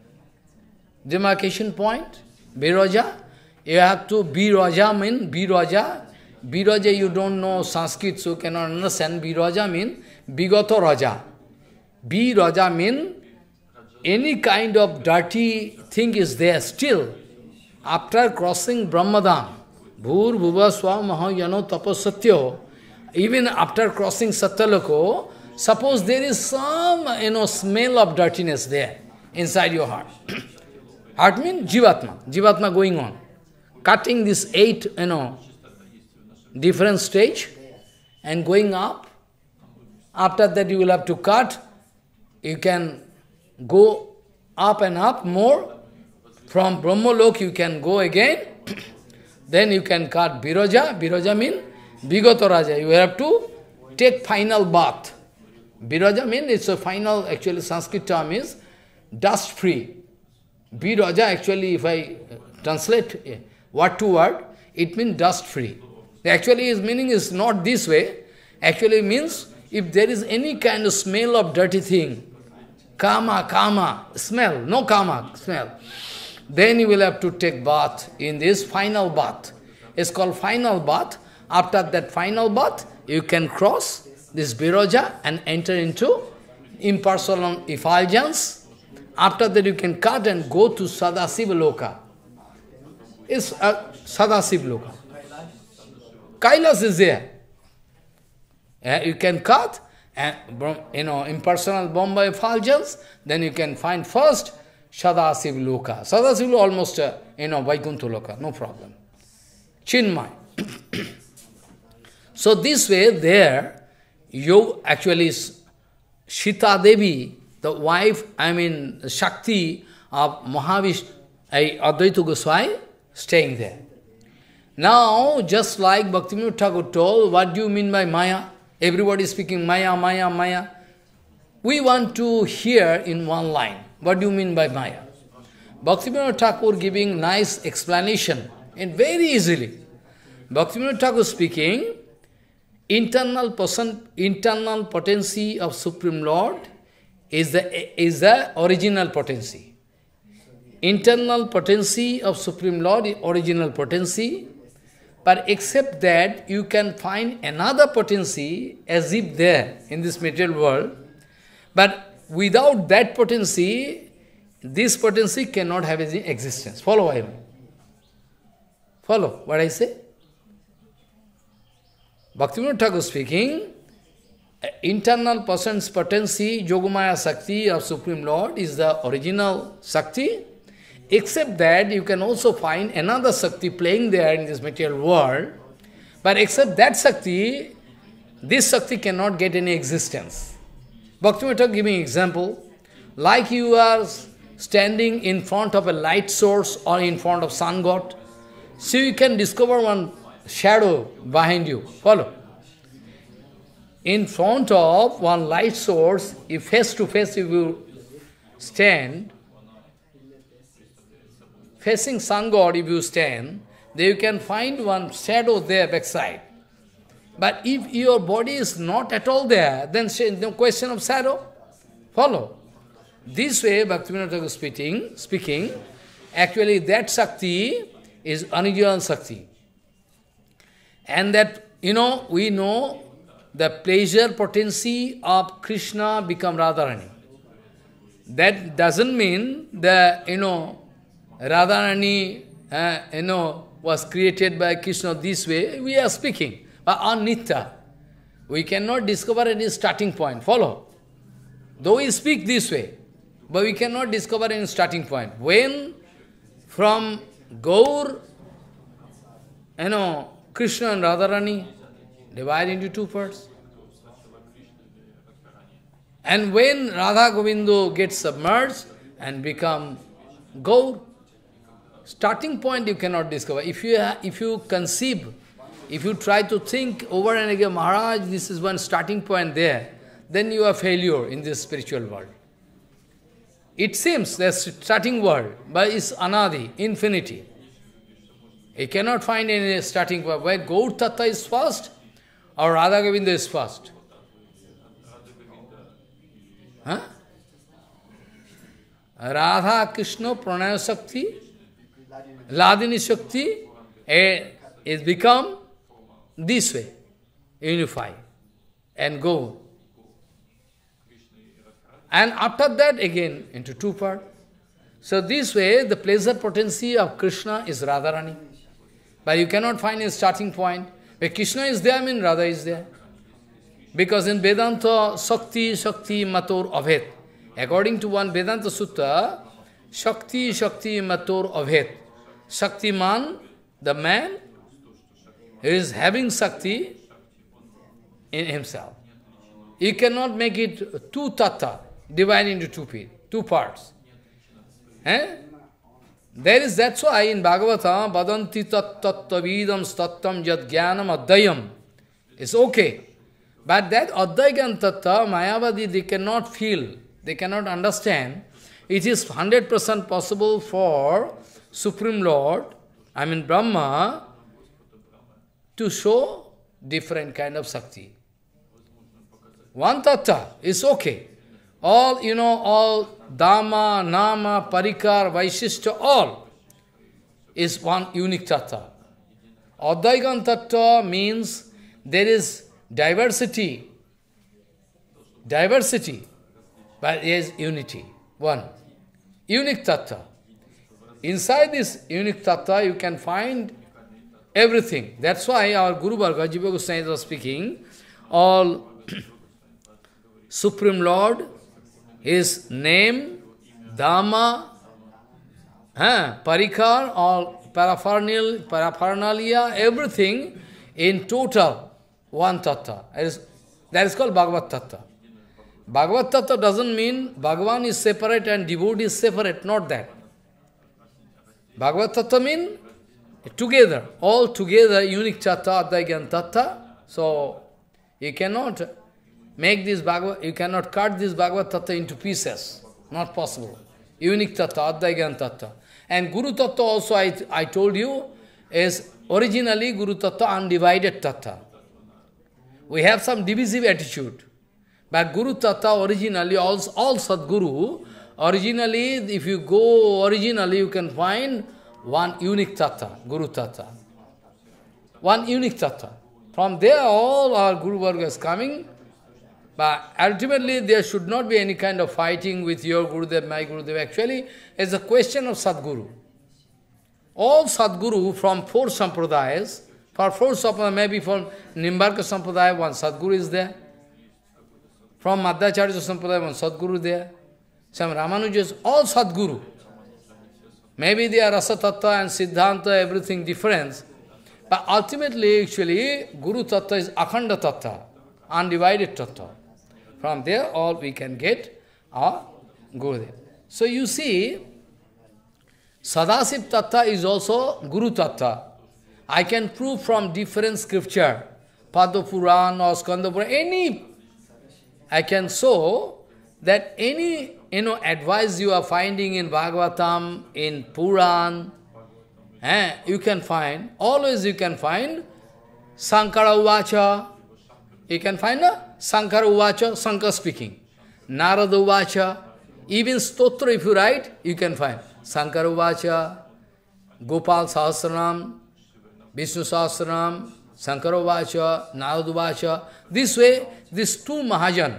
Speaker 1: Demarcation point, Biroja. You have to, Biroja mean, Biroja. Biroja you don't know Sanskrit, so you cannot understand. Biroja mean, Bigoto Raja. Biroja mean, any kind of dirty thing is there still. After crossing Brahmadam, Bhur, Bhuva, Swa, Maha, Yano, Tapo, Satyo, even after crossing Satyaloko, suppose there is some, you know, smell of dirtiness there inside your heart. Heart means Jivatma, Jivatma going on. Cutting this eight, you know, different stage and going up. After that you will have to cut. You can go up and up more. From Brahmalok you can go again. Then you can cut Biroja. Biroja means Bigoto Raja. You have to take final bath. Biroja means it's a final, actually Sanskrit term is dust free. Biroja actually, if I translate word to word, it means dust free. Actually his meaning is not this way. Actually means if there is any kind of smell of dirty thing, kama, kama, smell, no kama, smell, then you will have to take bath in this final bath. It's called final bath. After that final bath, you can cross this Biroja and enter into impersonal effulgence. After that you can cut and go to Sada Shiva Loka. It's uh, Sada Shiva Loka. Kailas is there. Uh, you can cut and, you know, impersonal Bombay effulgence, then you can find first Sada Shiva Loka. Sada Shiva almost, uh, you know, Vaikuntha Loka, no problem. Chinmay. So this way there, you actually, Sita Devi, the wife, I mean, Shakti of Mahavishnu, Advaita Goswami, staying there. Now, just like Bhaktivinod Thakur told, what do you mean by Maya? Everybody is speaking Maya, Maya, Maya. We want to hear in one line. What do you mean by Maya? Bhaktivinod Thakur giving nice explanation, and very easily. Bhaktivinod Thakur speaking, internal person, internal potency of Supreme Lord is the, is the original potency. Internal potency of Supreme Lord is original potency, but except that you can find another potency as if there in this material world, but without that potency, this potency cannot have any existence. Follow him. Follow what I say? Bhaktivinod Thakur speaking, internal person's potency, Yogamaya Shakti of Supreme Lord is the original Shakti. Except that you can also find another Shakti playing there in this material world. But except that Shakti, this Shakti cannot get any existence. Bhaktivinod Thakur giving example, like you are standing in front of a light source or in front of sun god, so you can discover one shadow behind you. Follow? In front of one light source, if face to face if you stand, facing sun god if you stand, then you can find one shadow there backside. But if your body is not at all there, then no question of shadow. Follow? This way, Bhaktivinod Thakur speaking, speaking, actually that Shakti is original Shakti. And that, you know, we know the pleasure potency of Krishna become Radharani. That doesn't mean that, you know, Radharani, uh, you know, was created by Krishna this way. We are speaking, but on Nitya. We cannot discover any starting point. Follow? Though we speak this way, but we cannot discover any starting point. When from Gaur, you know, Krishna and Radharani divide into two parts. And when Radha Govindo gets submerged and become Gaur, starting point you cannot discover. If you, if you conceive, if you try to think over and again, Maharaj, this is one starting point there, then you are failure in this spiritual world. It seems the starting world, but it's anadi, infinity. You cannot find any starting point. Where Gaur Tattva is first, or Radha Govinda is first. Huh? Radha Krishna Pranaya Shakti, Ladini Shakti, eh, is become this way, unify and go. And after that again into two parts. So this way the pleasure potency of Krishna is Radharani. But you cannot find a starting point. Where Krishna is there, I mean Radha is there. Because in Vedanta, Shakti, Shakti, Mator, Abhet. According to one Vedanta Sutta, Shakti, Shakti, Mator, Abhet. Shaktiman, the man, who is having Shakti in himself. You cannot make it two tattva, divided into two, two parts. Eh? There is, that's why in Bhagavata, Badanti tat tattvavidam stattam yad jnanam adayam. It's okay. But that adayam tattva, Mayavadi, they cannot feel, they cannot understand. It is one hundred percent possible for Supreme Lord, I mean Brahma, to show different kind of Shakti. One tattva is okay. All, you know, all Dhamma, Nama, Parikar, Vaishishta, all is one unique tattva. Advaigan tattva means there is diversity, diversity, but there is unity, one. Unique tattva. Inside this unique tattva you can find everything. That's why our Guru Varga, Jiva Goswami was speaking, all Supreme Lord, His name, Dhamma, huh, Parikar, all paraphernalia, paraphernalia, everything in total, one tattva. That is, that is called Bhagavad Tattva. Bhagavad Tattva doesn't mean Bhagavan is separate and devotee is separate, not that. Bhagavad Tattva means together, all together, unique tattva, Advaigyan tattva. So, you cannot make this Bhagavad, you cannot cut this Bhagavad tattva into pieces. Not possible. Unique tattva, Advaigyan tattva. And Guru tattva also, I, I told you, is originally Guru tattva undivided tattva. We have some divisive attitude. But Guru tattva originally, all, all Sadguru, originally, if you go originally, you can find one unique tattva, Guru tattva. One unique tattva. From there, all our Guru Varga is coming. But ultimately, there should not be any kind of fighting with your Gurudev, my Gurudev. Actually, it's a question of Sadguru. All Sadguru from four Sampradayas, for four Sampradayas, maybe from Nimbarka Sampradaya, one Sadguru is there. From Madhacharya Sampradaya, one Sadguru there. Some Ramanujas, all Sadguru. Maybe they are Rasa Tattva and Siddhanta, everything different. But ultimately, actually, Guru Tattva is Akhanda Tattva, undivided Tattva. From there, all we can get our Gurudev. So you see, Sada Shiva Tattva is also Guru Tattva. I can prove from different scripture, Padma Puran or Skanda Puran, any, I can show that any, you know, advice you are finding in Bhagavatam, in Puran, eh, you can find, always you can find Shankara Uvacha, you can find a Shankara Uvacha, Shankar speaking. Narada Uvacha, even Stotra if you write, you can find Shankara Uvacha, Gopal Sahasranam, Vishnu Sahasranam, Shankara Uvacha, Narada Uvacha. This way, these two Mahajan,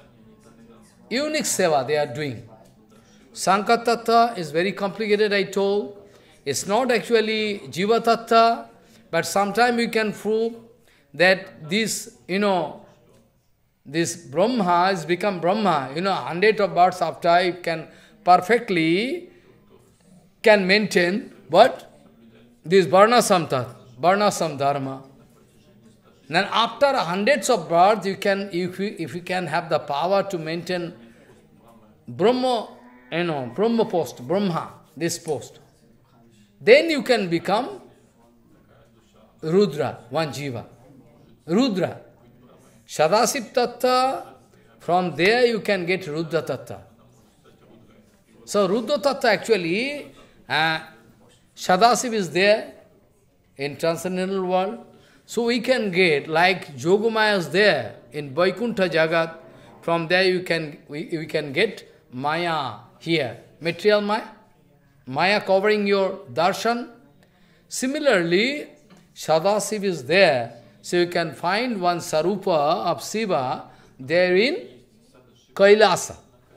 Speaker 1: unique seva they are doing. Shankar Tattva is very complicated, I told. It's not actually Jiva Tattva, but sometimes we can prove that this, you know, this Brahma has become Brahma. You know, hundred of births after it can perfectly can maintain what? This Varnasam Tat, Varnasam Dharma. Then after hundreds of births, you can, if you, if you can have the power to maintain Brahma, you know, Brahma post, Brahma, this post, then you can become Rudra, one Jiva. Rudra. Sada Shiva Tattva, from there you can get Rudra Tattva. So Rudra Tattva actually, uh, Sada Shiva is there in transcendental world. So we can get, like Yogamaya is there in Vaikuntha Jagat, from there you can, we, we can get Maya here, material Maya, Maya covering your Darshan. Similarly, Sada Shiva is there, so you can find one Sarupa of Shiva there in Kailasa.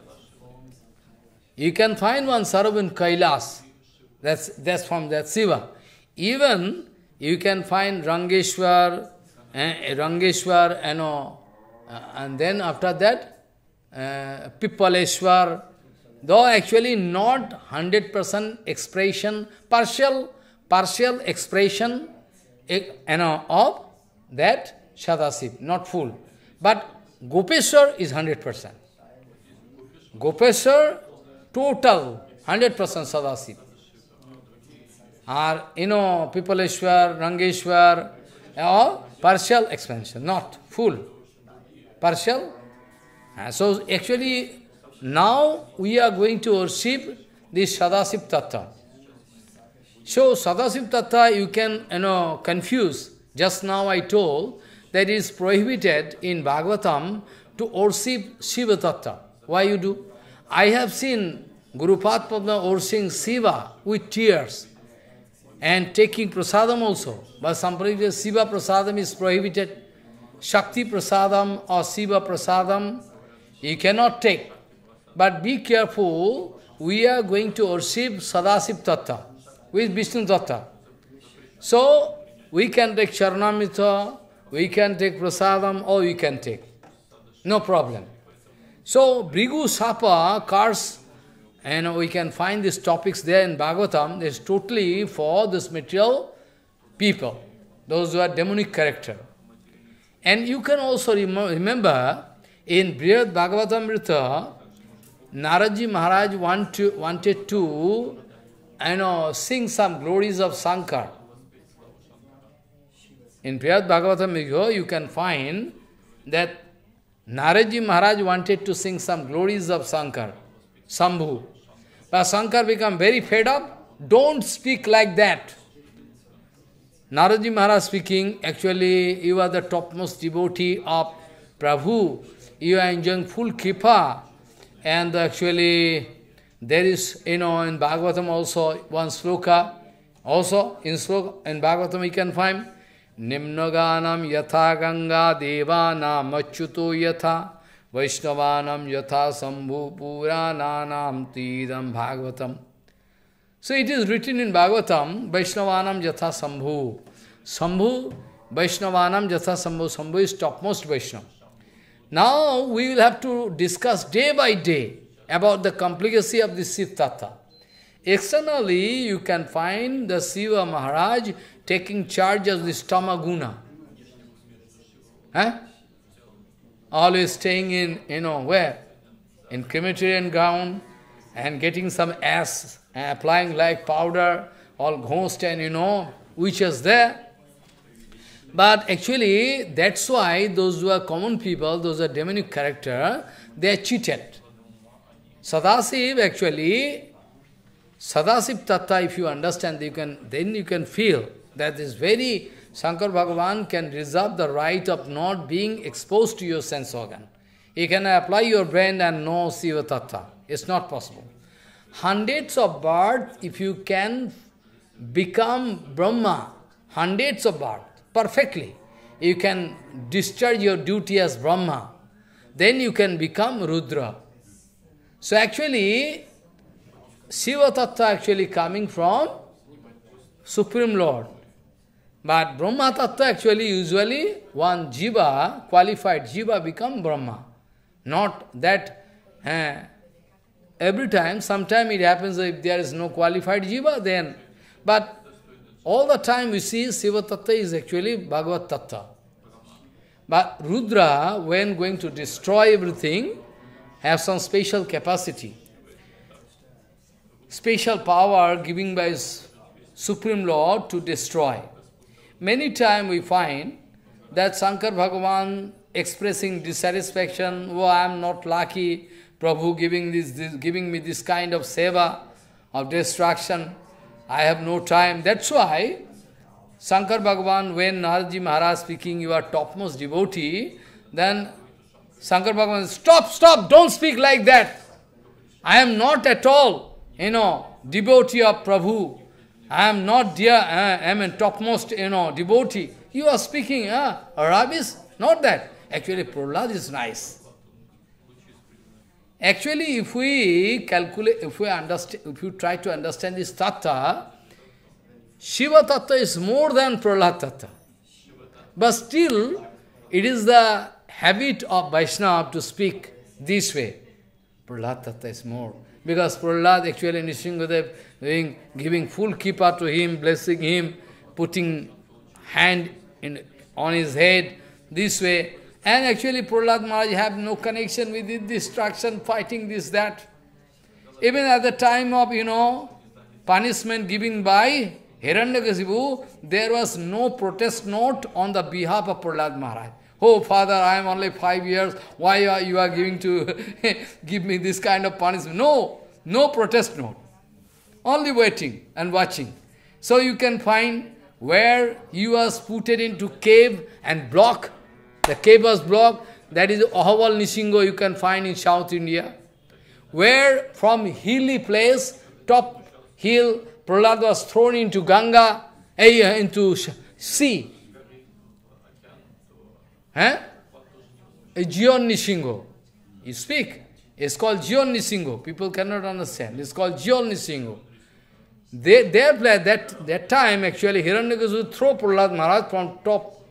Speaker 1: You can find one Sarupa in Kailas, that's, that's from that Shiva. Even you can find Rangeshwar, eh, Rangeshwar, you know, uh, and then after that, uh, Pippaleshwar, though actually not one hundred percent expression, partial, partial expression, you know, of that Sada Shiva, not full. But Gopeshwar is one hundred percent. Gopeshwar, total, one hundred percent Sada Shiva. Or, you know, Pippaleshwar, Rangeshwar, or partial expansion, not full. Partial. Uh, so actually, now we are going to worship this Sada Shiva Tattva. So Sada Shiva Tattva you can, you know, confuse. Just now I told that it is prohibited in Bhagavatam to worship Shiva Tattva. Why you do? I have seen Guru Padma worshiping Shiva with tears and taking prasadam also. But some places Shiva prasadam is prohibited. Shakti prasadam or Shiva prasadam you cannot take. But be careful, we are going to worship Sada Shiva Tattva with Vishnu Tattva. So, we can take Charanamrita, we can take prasadam, or we can take. No problem. So, Brigu Sapa, Kars, and we can find these topics there in Bhagavatam, is totally for this material people, those who are demonic character. And you can also rem remember, in Brihad Bhagavatamrita, Naradji Maharaj want to, wanted to you know, sing some glories of Shankar. In Brihad Bhagavatamrita, you can find that Naradji Maharaj wanted to sing some glories of Shankar, Shambhu. But Shankar became very fed up. Don't speak like that. Naradji Maharaj speaking, actually you are the topmost devotee of Prabhu. You are enjoying full kripa. And actually there is, you know, in Bhagavatam also one sloka. Also in sloka, in Bhagavatam you can find Nimnaganam yatha ganga devanam achyuto yatha Vaishnavanam yatha Shambhu purananam tidam Bhagavatam. So it is written in Bhagavatam, Vaishnavanam yatha Shambhu. Shambhu, Vaishnavanam yatha Shambhu. Shambhu is topmost Vaishnava. Now we will have to discuss day by day about the complicacy of the Shiva Tattva. Externally, you can find the Shiva Maharaj taking charge of the Stamaguna. Huh? Always staying in, you know, where? In crematorium ground and getting some ash, and applying like powder, all ghost and, you know, witches there. But actually, that's why those who are common people, those are demonic character, they are cheated. Sadasiv actually, Sadasiv Tattva, if you understand, you can, then you can feel that is very, Shankar Bhagavan can reserve the right of not being exposed to your sense organ. You can apply your brain and know Shiva Tattva. It's not possible. Hundreds of births, if you can become Brahma, hundreds of births, perfectly, you can discharge your duty as Brahma, then you can become Rudra. So actually, Shiva Tattva actually coming from Supreme Lord. But Brahma Tattva actually, usually, one Jiva, qualified Jiva become Brahma. Not that uh, every time, sometime it happens if there is no qualified Jiva, then. But all the time we see Shiva Tattva is actually Bhagavat Tattva. But Rudra, when going to destroy everything, have some special capacity. Special power given by his Supreme Lord to destroy. Many times we find that Shankar Bhagavan expressing dissatisfaction, oh, I am not lucky, Prabhu giving, this, this, giving me this kind of seva, of destruction, I have no time. That's why Shankar Bhagavan, when Naradji Maharaj speaking, you are topmost devotee, then Shankar Bhagavan, stop, stop, don't speak like that. I am not at all, you know, devotee of Prabhu. I am not dear, uh, I am a topmost, you know, devotee. You are speaking, uh, rubbish? Not that. Actually, Prahlad is nice. Actually, if we calculate, if we understand, if you try to understand this tattva, Shiva Tattva is more than Prahlad Tattva. But still, it is the habit of Vaishnava to speak this way. Prahlad Tattva is more. Because Prahlad actually Nishingadev doing, giving full kippa to him, blessing him, putting hand in, on his head, this way. And actually Prahlad Maharaj have no connection with this destruction, fighting this, that. Even at the time of, you know, punishment given by Hiranyakasipu, there was no protest note on the behalf of Prahlad Maharaj. Oh, Father, I am only five years, why are you are giving to give me this kind of punishment? No, no protest note. Only waiting and watching. So you can find where he was put into cave and block. The cave was blocked. That is Ahaval Nishingo you can find in South India. Where from hilly place, top hill, Prahlad was thrown into Ganga, eh, into sea. Huh? A Jion Nishingo. You speak. It's called Jion Nishingo. People cannot understand. It's called Jion Nishingo. They, their plan, that, that time actually Hiranyakasipu throw Prahlad Maharaj from top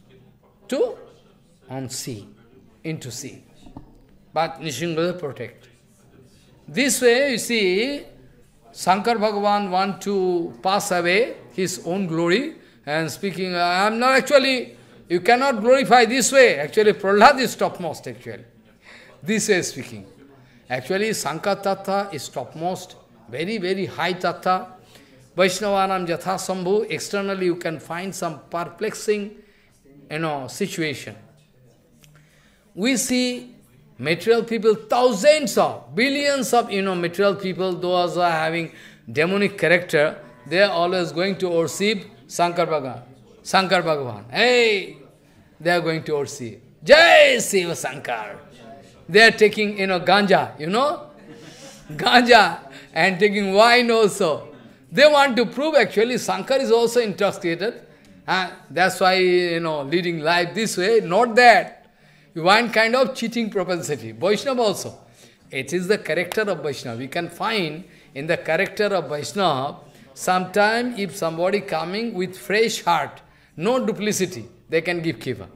Speaker 1: to on sea, into sea. But Nishingo protect. This way, you see, Shankar Bhagavan want to pass away his own glory and speaking, I am not actually. You cannot glorify this way. Actually, Prahlad is topmost, actually. This way speaking. Actually, Shankar Tattva is topmost, very, very high Tattva. Vaishnavanam Jatha Shambhu, externally you can find some perplexing, you know, situation. We see material people, thousands of, billions of, you know, material people, those are having demonic character, they are always going to worship Shankar Bhagavan. Shankar Bhagavan. Hey! They are going to worship. Jai Shiva Shankar. They are taking, you know, ganja, you know? Ganja. And taking wine also. They want to prove actually Shankar is also intoxicated. Uh, that's why, you know, leading life this way. Not that. One kind of cheating propensity. Vaishnava also. It is the character of Vaishnava. We can find in the character of Vaishnava, sometime if somebody coming with fresh heart, no duplicity, they can give kiva.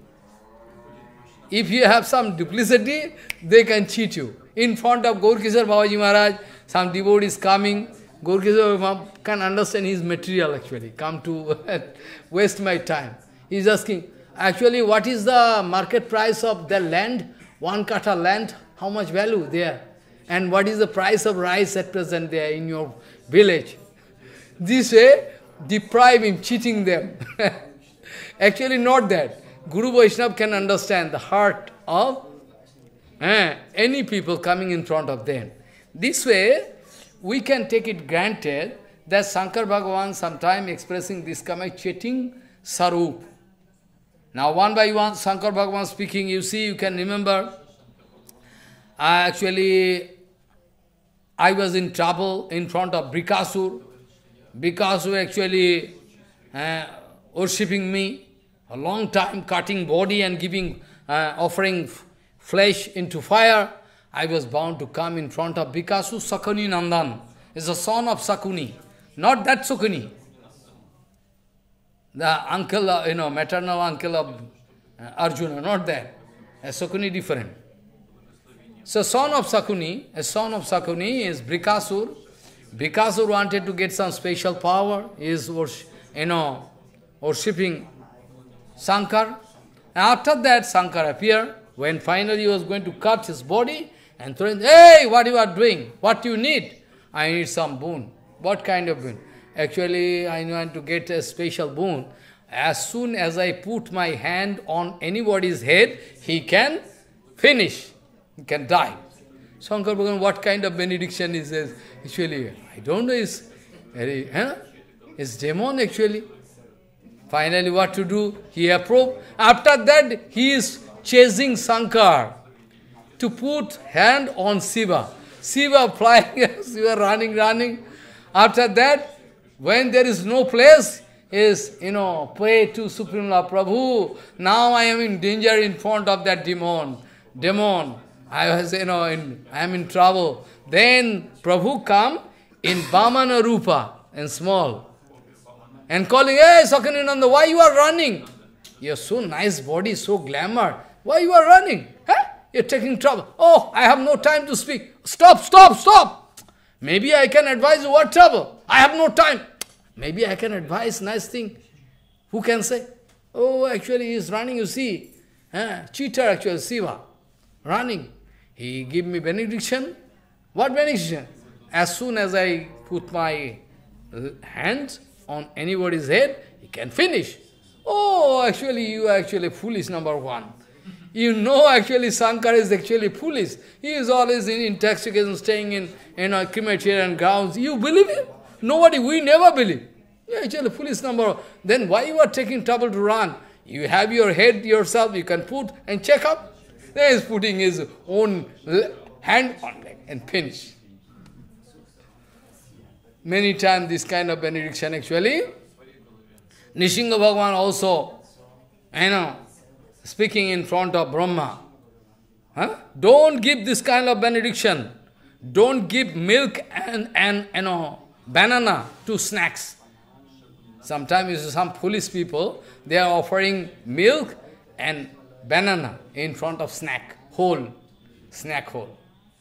Speaker 1: If you have some duplicity, they can cheat you. In front of Gaurkishore Babaji Maharaj, some devotee is coming, Gaurkishore can understand his material actually, come to waste my time. He is asking, actually what is the market price of the land, one katha land, how much value there? And what is the price of rice at present there in your village? This way, deprive him, cheating them. Actually not that. Guru Vaishnava can understand the heart of eh, any people coming in front of them. This way, we can take it granted that Shankar Bhagavan sometime expressing this kind of cheating sarup. Now one by one, Shankar Bhagavan speaking, you see, you can remember, I actually, I was in trouble in front of Brikasur. Brikasur actually uh, worshipping me a long time, cutting body and giving, uh, offering flesh into fire. I was bound to come in front of Brikasur. Sakuni Nandan is the son of Sakuni, not that Sakuni. the uncle, uh, you know, maternal uncle of uh, Arjuna, not that. A Sakuni different. So son of Sakuni, a son of Sakuni is Brikasur. Brikasur wanted to get some special power. He is, you know, worshipping Shankar. After that, Shankar appeared. When finally he was going to cut his body and throw in, hey, what you are doing? What you need? I need some boon. What kind of boon? Actually, I want to get a special boon. As soon as I put my hand on anybody's head, he can finish. He can die. Shankar Bhagavan, what kind of benediction is this? Actually, I don't know. It's very, huh? It's demon actually. Finally, what to do? He approved. After that, he is chasing Shankar to put hand on Shiva. Shiva flying, Shiva running, running. After that, when there is no place, is, you know, pray to Supreme Lord, Prabhu, now I am in danger in front of that demon. Demon, I was, you know, in, I am in trouble. Then Prabhu come in Vamana Rupa, and small, and calling, hey, Sakaninanda, why you are running? You are so nice body, so glamour. Why you are running? Huh? You are taking trouble. Oh, I have no time to speak. Stop, stop, stop. Maybe I can advise you what trouble. I have no time. Maybe I can advise nice thing. Who can say? Oh, actually he is running, you see. Huh? Cheater actually, Shiva. Running. He give me benediction. What benediction? As soon as I put my hand on anybody's head, he can finish. Oh, actually you are actually foolish, number one. You know actually Shankar is actually foolish. He is always in intoxication, staying in, in a crematorium grounds. You believe him? Nobody, we never believe. You are actually foolish number one. Then why you are taking trouble to run? You have your head yourself, you can put and check up. Then he is putting his own hand on leg and finish. Many times this kind of benediction actually. Nishinga Bhagavan also, you know, speaking in front of Brahma. Huh? Don't give this kind of benediction. Don't give milk and, and you know, banana to snacks. Sometimes you see some foolish people, they are offering milk and banana in front of snack, hole, snack hole.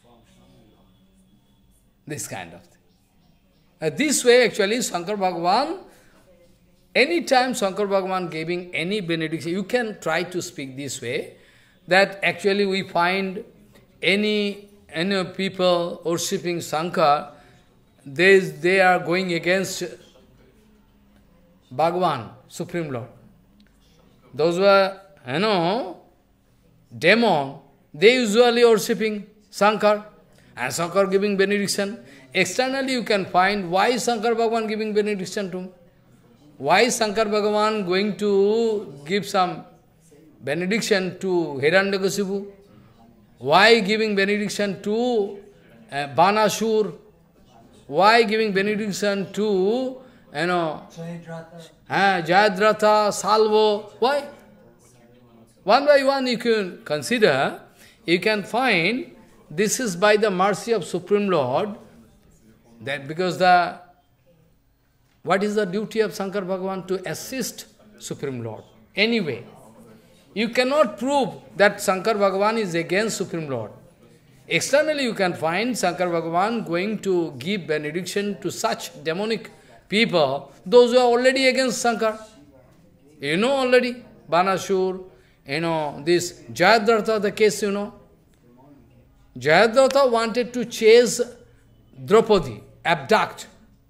Speaker 1: This kind of thing. Uh, this way actually Shankar Bhagavan, anytime Shankar Bhagavan giving any benediction, you can try to speak this way, that actually we find any, any people worshipping Shankar, they, they are going against Bhagavan, Supreme Lord. Those who are, you know, demon, they usually worshipping Shankar, and Shankar giving benediction. Externally you can find why Shankar Bhagavan giving benediction to him. Why Shankar Bhagavan going to give some benediction to Hiranyakasipu? Why giving benediction to uh, Banasur? Why giving benediction to, you know, uh, Jayadratha, Salvo? Why? One by one you can consider, you can find this is by the mercy of Supreme Lord, that because the, what is the duty of Shankar Bhagavan? To assist Supreme Lord. Anyway, you cannot prove that Shankar Bhagavan is against Supreme Lord. Externally you can find Shankar Bhagavan going to give benediction to such demonic people, those who are already against Shankar. You know already, Banasur, you know, this Jayadratha, the case you know. Jayadratha wanted to chase Draupadi, abduct.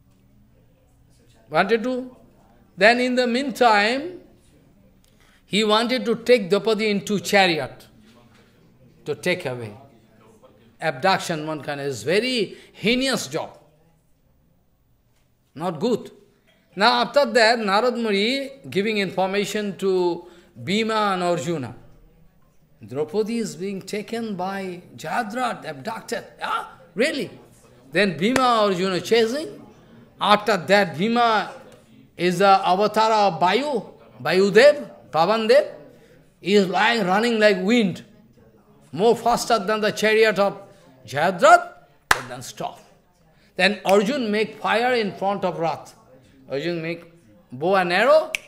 Speaker 1: Wanted to. Then in the meantime, he wanted to take Draupadi into chariot, to take away. Abduction, one kind of, is very heinous job. Not good. Now after that, Narad Muni giving information to Bhima and Arjuna. Draupadi is being taken by Jayadratha, abducted. Yeah, really? Then Bhima Arjuna chasing. After that, Bhima is the avatar of Vayu, Vayudev, Pavandev. He is lying, running like wind, more faster than the chariot of Jayadratha, but then stop. Then Arjuna make fire in front of Rath. Arjuna make bow and arrow,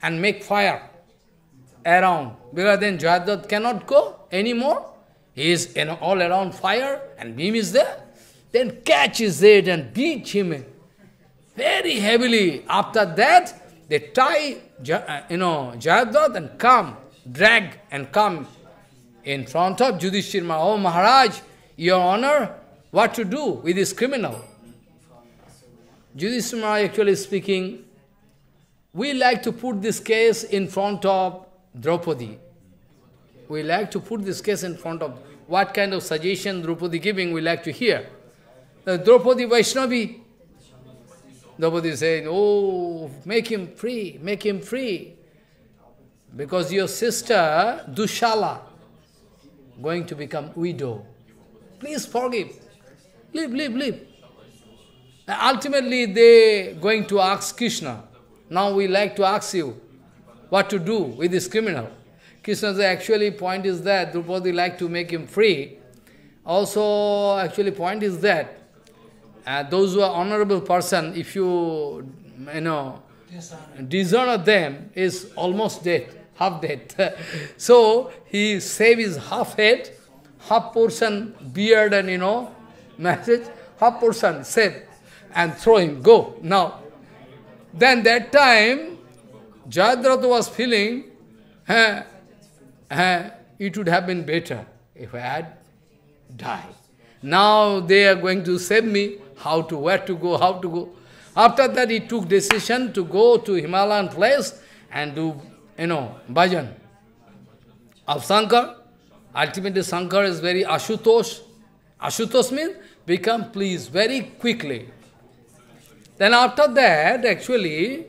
Speaker 1: and make fire around. Because then Jayadrat cannot go anymore. He is, you know, all around fire and Bhim is there. Then catches it and beat him very heavily. After that, they tie, you know, Jayadrat and come, drag and come in front of Yudhishthira. Oh Maharaj, your honor, what to do with this criminal? Yudhishthira actually speaking, we like to put this case in front of Draupadi. We like to put this case in front of what kind of suggestion Draupadi giving, we like to hear. Uh, Draupadi Vaishnavi. Draupadi is saying, oh, make him free, make him free. Because your sister, Dushala, going to become widow. Please forgive. Leave, leave, leave. And ultimately, they going to ask Krishna. Now we like to ask you what to do with this criminal. Krishna's actually point is that Draupadi like to make him free. Also, actually point is that uh, those who are honorable person, if you, you know, dishonor them, is almost dead, half dead. So, he save his half head, half portion beard and, you know, message, half portion save, and throw him, go, now. Then that time, Jayadratha was feeling, eh, eh, it would have been better if I had died. Now they are going to save me, how to, where to go, how to go. After that he took decision to go to Himalayan place and do, you know, bhajan of Shankar. Ultimately Shankar is very Ashutosh. Ashutosh means become pleased very quickly. Then after that, actually,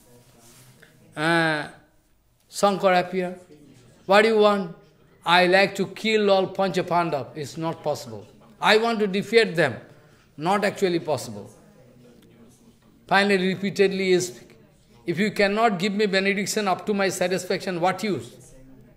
Speaker 1: uh, Shankar appeared. What do you want? I like to kill all Panchapandav. It's not possible. I want to defeat them. Not actually possible. Finally, repeatedly, is, if you cannot give me benediction up to my satisfaction, what use?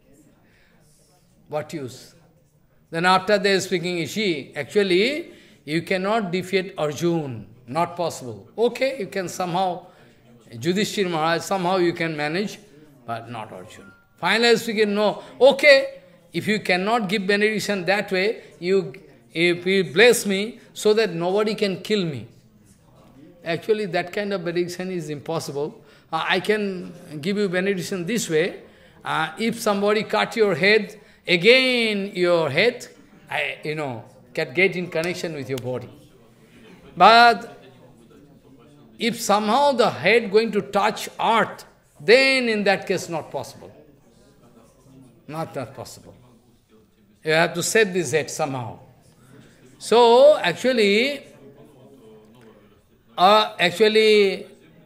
Speaker 1: What use? Then after they are speaking, Ishi, actually, you cannot defeat Arjuna. Not possible. Okay, you can somehow, Yudhishthira Maharaj, somehow you can manage, but not Arjuna. Finally speaking, no. Okay, if you cannot give benediction that way, you, if you bless me so that nobody can kill me. Actually, that kind of benediction is impossible. Uh, I can give you benediction this way. Uh, if somebody cut your head, again your head, I, you know, can get in connection with your body. But if somehow the head going to touch earth, then in that case not possible. Not that possible. You have to set this head somehow. So actually, uh, actually,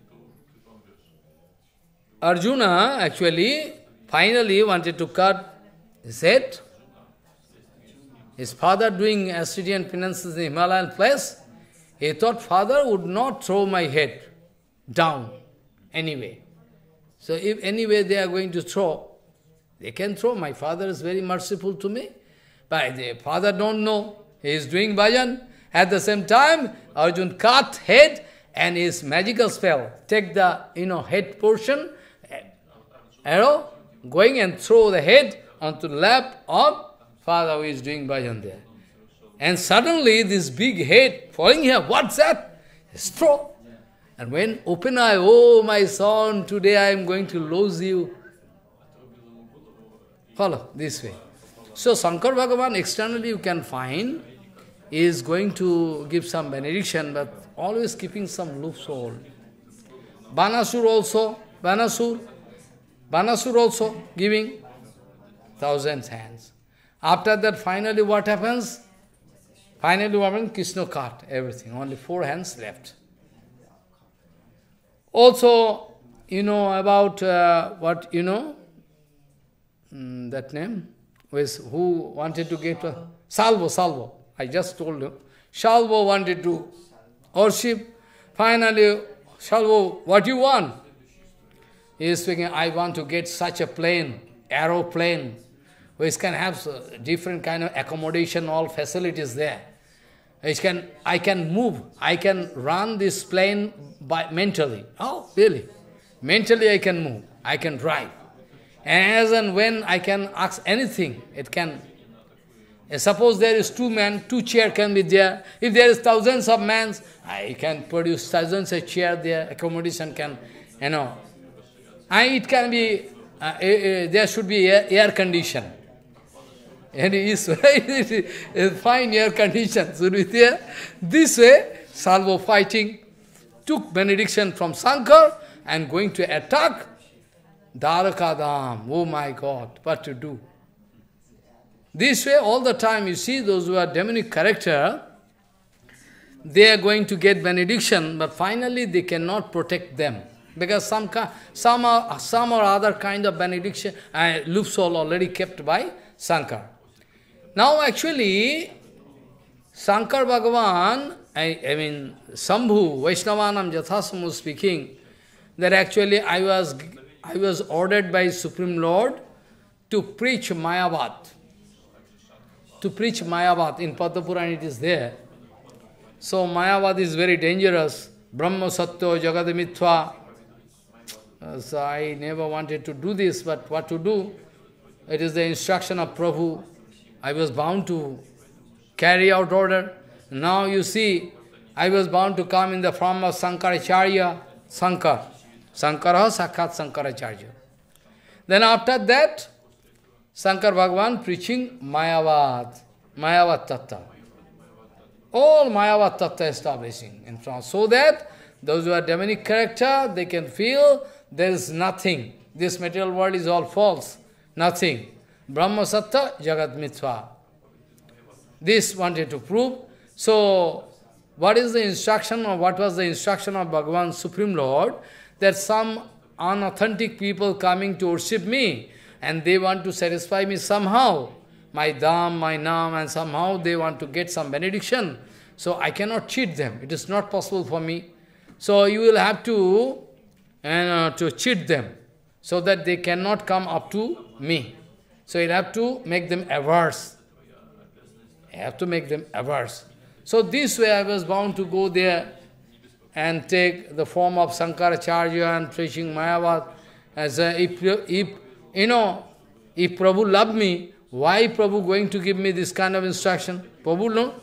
Speaker 1: Arjuna actually finally wanted to cut his head. His father doing Assyrian penances in the Himalayan place. He thought father would not throw my head down anyway. So if anyway they are going to throw, they can throw. My father is very merciful to me. But the father don't know. He is doing bhajan. At the same time, Arjuna cut head and his magical spell. Take the, you know, head portion, arrow, going and throw the head onto the lap of father who is doing bhajan there. And suddenly this big head falling here, what's that? Straw. And when open eye, oh my son, today I am going to lose you. Follow this way. So Shankar Bhagavan externally you can find is going to give some benediction, but always keeping some loophole. Banasur also, Banasur, Banasur also giving thousand hands. After that finally what happens? Finally, what happens? Krishna cut everything. Only four hands left. Also, you know about uh, what, you know, mm, that name, was who wanted to get, uh, Salvo, Salvo. I just told you. Salvo wanted to worship. Finally, Salvo, what do you want? He is speaking, I want to get such a plane, aeroplane, which can have different kind of accommodation, all facilities there. Which can, I can move, I can run this plane by mentally. Oh, really? Mentally I can move. I can drive. As and when I can ask anything, it can. Suppose there is two men, two chairs can be there. If there is thousands of men, I can produce thousands of chairs there, accommodation can, you know. And it can be, uh, uh, there should be air, air condition. And it is right, fine air condition should be there. This way, salvo fighting, took benediction from Shankar and going to attack Dwarakadham. Oh my God, what to do? This way, all the time, you see those who are demonic character, they are going to get benediction, but finally they cannot protect them. Because some, some, are, some or other kind of benediction, uh, loops are already kept by Shankar. Now actually, Shankar Bhagavan, I, I mean, Shambhu, Vaishnavanam Jathasambhu speaking, that actually I was, I was ordered by Supreme Lord to preach Mayavad. To preach Mayavad. In Padma Purana it is there. So Mayavad is very dangerous. Brahma Satya Jagad Mithya. Uh, so I never wanted to do this, but what to do? It is the instruction of Prabhu. I was bound to carry out order. Now you see, I was bound to come in the form of Shankaracharya, Shankar. Shankara Sakhat Shankaracharya. Then after that, Shankar Bhagavan preaching Mayavad, Mayavad Tattva. All Mayavad Tattva establishing in front, so that those who are demonic character, they can feel there is nothing. This material world is all false, nothing. Brahma Sattva, Jagat Mithya. This wanted to prove. So, what is the instruction, or what was the instruction of Bhagavan Supreme Lord? That some unauthentic people coming to worship me, and they want to satisfy me somehow, my dham, my nam, and somehow they want to get some benediction. So I cannot cheat them. It is not possible for me. So you will have to, uh, to cheat them, so that they cannot come up to me. So you have to make them averse. You have to make them averse. So this way I was bound to go there and take the form of Shankaracharya and preaching Mayavad. As a, if, if, you know, if Prabhu loved me, why Prabhu going to give me this kind of instruction? Prabhu, no?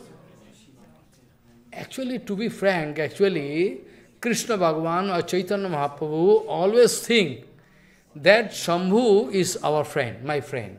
Speaker 1: Actually, to be frank, actually, Krishna Bhagavan or Chaitanya Mahaprabhu always think that Shambhu is our friend, my friend.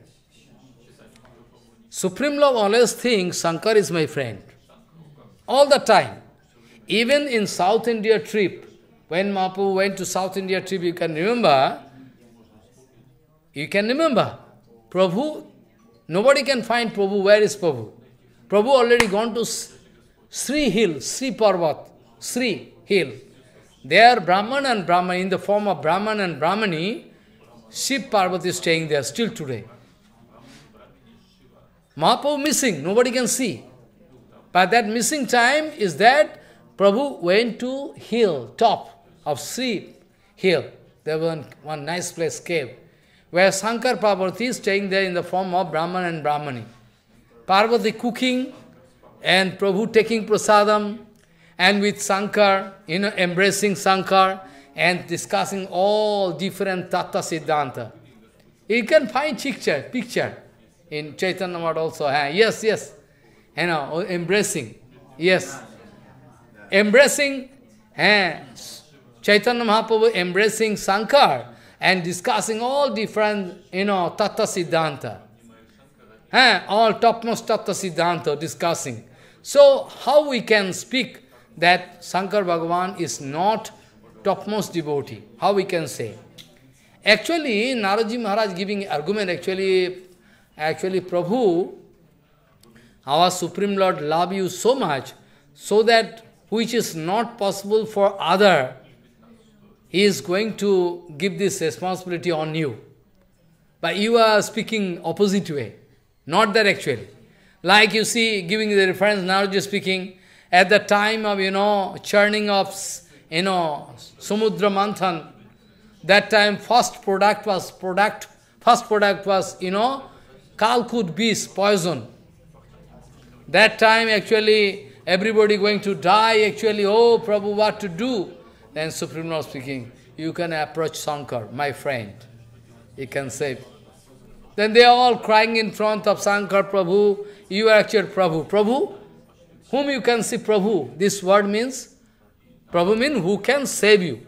Speaker 1: Supreme Lord always thinks Shankar is my friend. All the time. Even in South India trip, when Mahaprabhu went to South India trip, you can remember, you can remember, Prabhu, nobody can find Prabhu. Where is Prabhu? Prabhu already gone to Sri Hill, Sri Parvat, Sri Hill. There Brahman and Brahmani, in the form of Brahman and Brahmani, Shiva Parvati is staying there still today. Mahaprabhu missing, nobody can see. But that missing time is that Prabhu went to hill, top of Sri Hill. There was one, one nice place, cave, where Shankar Parvati is staying there in the form of Brahman and Brahmani. Parvati cooking, and Prabhu taking prasadam, and with Shankar, you know, embracing Shankar, and discussing all different Tattva Siddhanta. You can find picture, picture in Chaitanya Math also. Ah, yes, yes, you know, embracing, yes. Embracing, eh, Chaitanya Mahaprabhu embracing Shankar and discussing all different, you know, Tattva Siddhanta. Eh, all topmost Tattva Siddhanta discussing. So, how we can speak that Shankar Bhagavan is not topmost devotee? How we can say? Actually, Naraji Maharaj giving argument, actually, actually Prabhu, our Supreme Lord love you so much, so that which is not possible for other, he is going to give this responsibility on you. But you are speaking opposite way. Not that actually. Like you see, giving the reference, Naraji speaking, at the time of, you know, churning of, you know, Samudra Manthan, that time first product was, product, first product was, you know, Kalkut beast, poison. That time actually, everybody going to die, actually, oh Prabhu, what to do? Then Supreme Lord speaking, you can approach Shankar, my friend. You can say. Then they are all crying in front of Shankar, Prabhu, you are actually Prabhu. Prabhu? Whom you can see Prabhu? This word means, Prabhu means who can save you.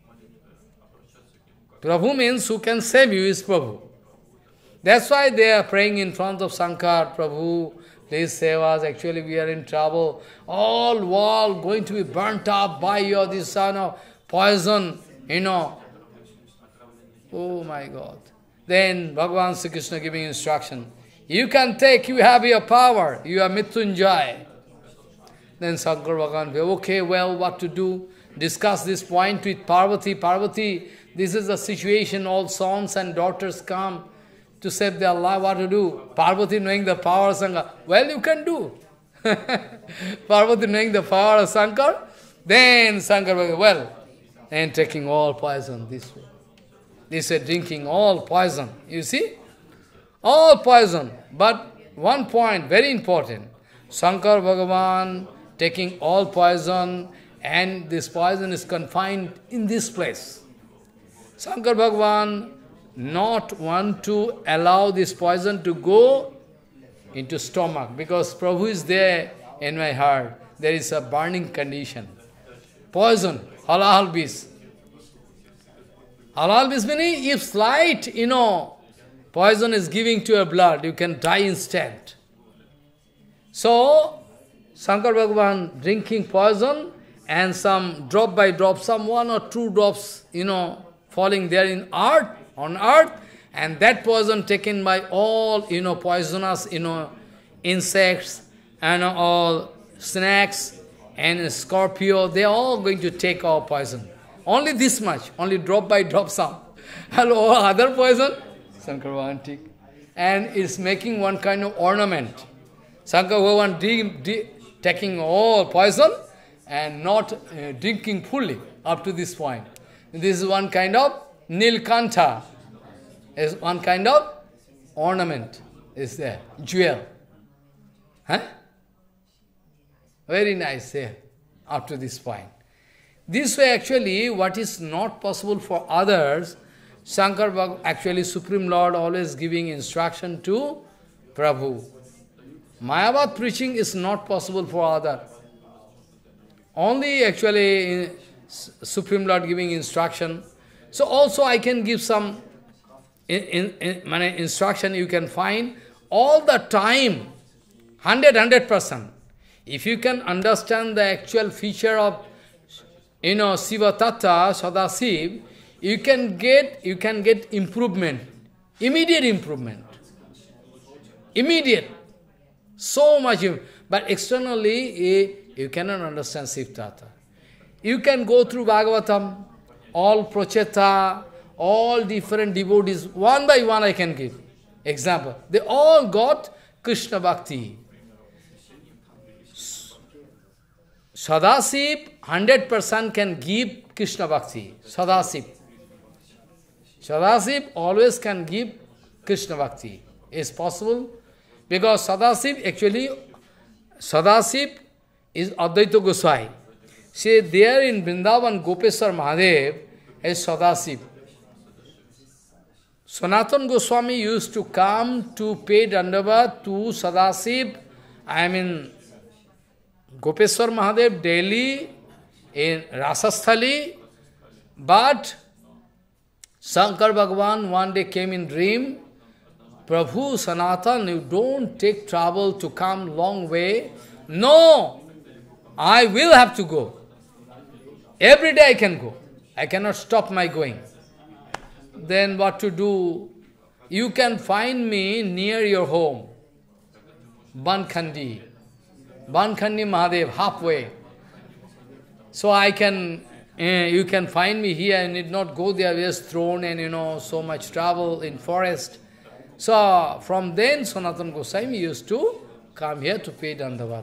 Speaker 1: Prabhu means who can save you is Prabhu. That's why they are praying in front of Shankar, Prabhu, please save us, actually we are in trouble. All world going to be burnt up by your this son of poison, you know. Oh my God. Then Bhagavan Sri Krishna giving instruction. You can take, you have your power, you are Mrityunjay. Then Shankar Bhagavan, okay, well, what to do? Discuss this point with Parvati. Parvati, this is the situation, all sons and daughters come to save their life, what to do? Parvati knowing the power of Shankar, well, you can do. Parvati knowing the power of Shankar, then Shankar Bhagavan, well, and taking all poison this way. This way, drinking all poison, you see? All poison. But one point, very important. Shankar Bhagavan taking all poison, and this poison is confined in this place. Shankar Bhagavan not want to allow this poison to go into stomach, because Prabhu is there in my heart. There is a burning condition. Poison, halal bis. Halal bis meaning if slight, you know, poison is giving to your blood, you can die instant. So, Shankar Bhagavan drinking poison and some drop by drop, some one or two drops, you know, falling there in earth, on earth, and that poison taken by all, you know, poisonous, you know, insects and all snakes and scorpio, they are all going to take our poison. Only this much, only drop by drop some. And all other poison, Shankar Bhagavan take. And it's making one kind of ornament. Shankar Bhagavan taking all poison and not uh, drinking fully up to this point. This is one kind of Nilkantha, is one kind of ornament is there, jewel. Huh? Very nice there, up to this point. This way actually, what is not possible for others, Shankar Bhagavan, actually Supreme Lord always giving instruction to Prabhu. Mayavad preaching is not possible for other. Only actually Supreme Lord giving instruction. So also I can give some in, in, in, instruction you can find all the time, one hundred, one hundred percent. If you can understand the actual feature of, you know, Shiva Tattva, Sada Shiva, you can get, you can get improvement, immediate improvement, immediate, so much, but externally you cannot understand Shiva Tattva. You can go through Bhagavatam, all Procheta, all different devotees, one by one I can give example. They all got Krishna Bhakti. Sadashiv, one hundred percent can give Krishna Bhakti. Sadashiv. Sadashiv always can give Krishna Bhakti. Is possible? Because Sadashiv, actually, Sadashiv is Advaita Goswai. See, there in Vrindavan, Gopeshwar Mahadev is Sadashiv. Sanatana Goswami used to come to pay Dandavat to Sadashiv, I mean, Gopeshwar Mahadev daily in Rasasthali, but Shankar Bhagavan one day came in dream, Prabhu Sanatana, you don't take trouble to come long way. No, I will have to go. Every day I can go. I cannot stop my going. Then what to do? You can find me near your home, Bankhandi. Bankhandi Mahadev, halfway. So I can, uh, you can find me here, I need not go there, just thrown and you know, so much travel in forest. So from then Sanatana Goswami used to come here to pay Dandavat.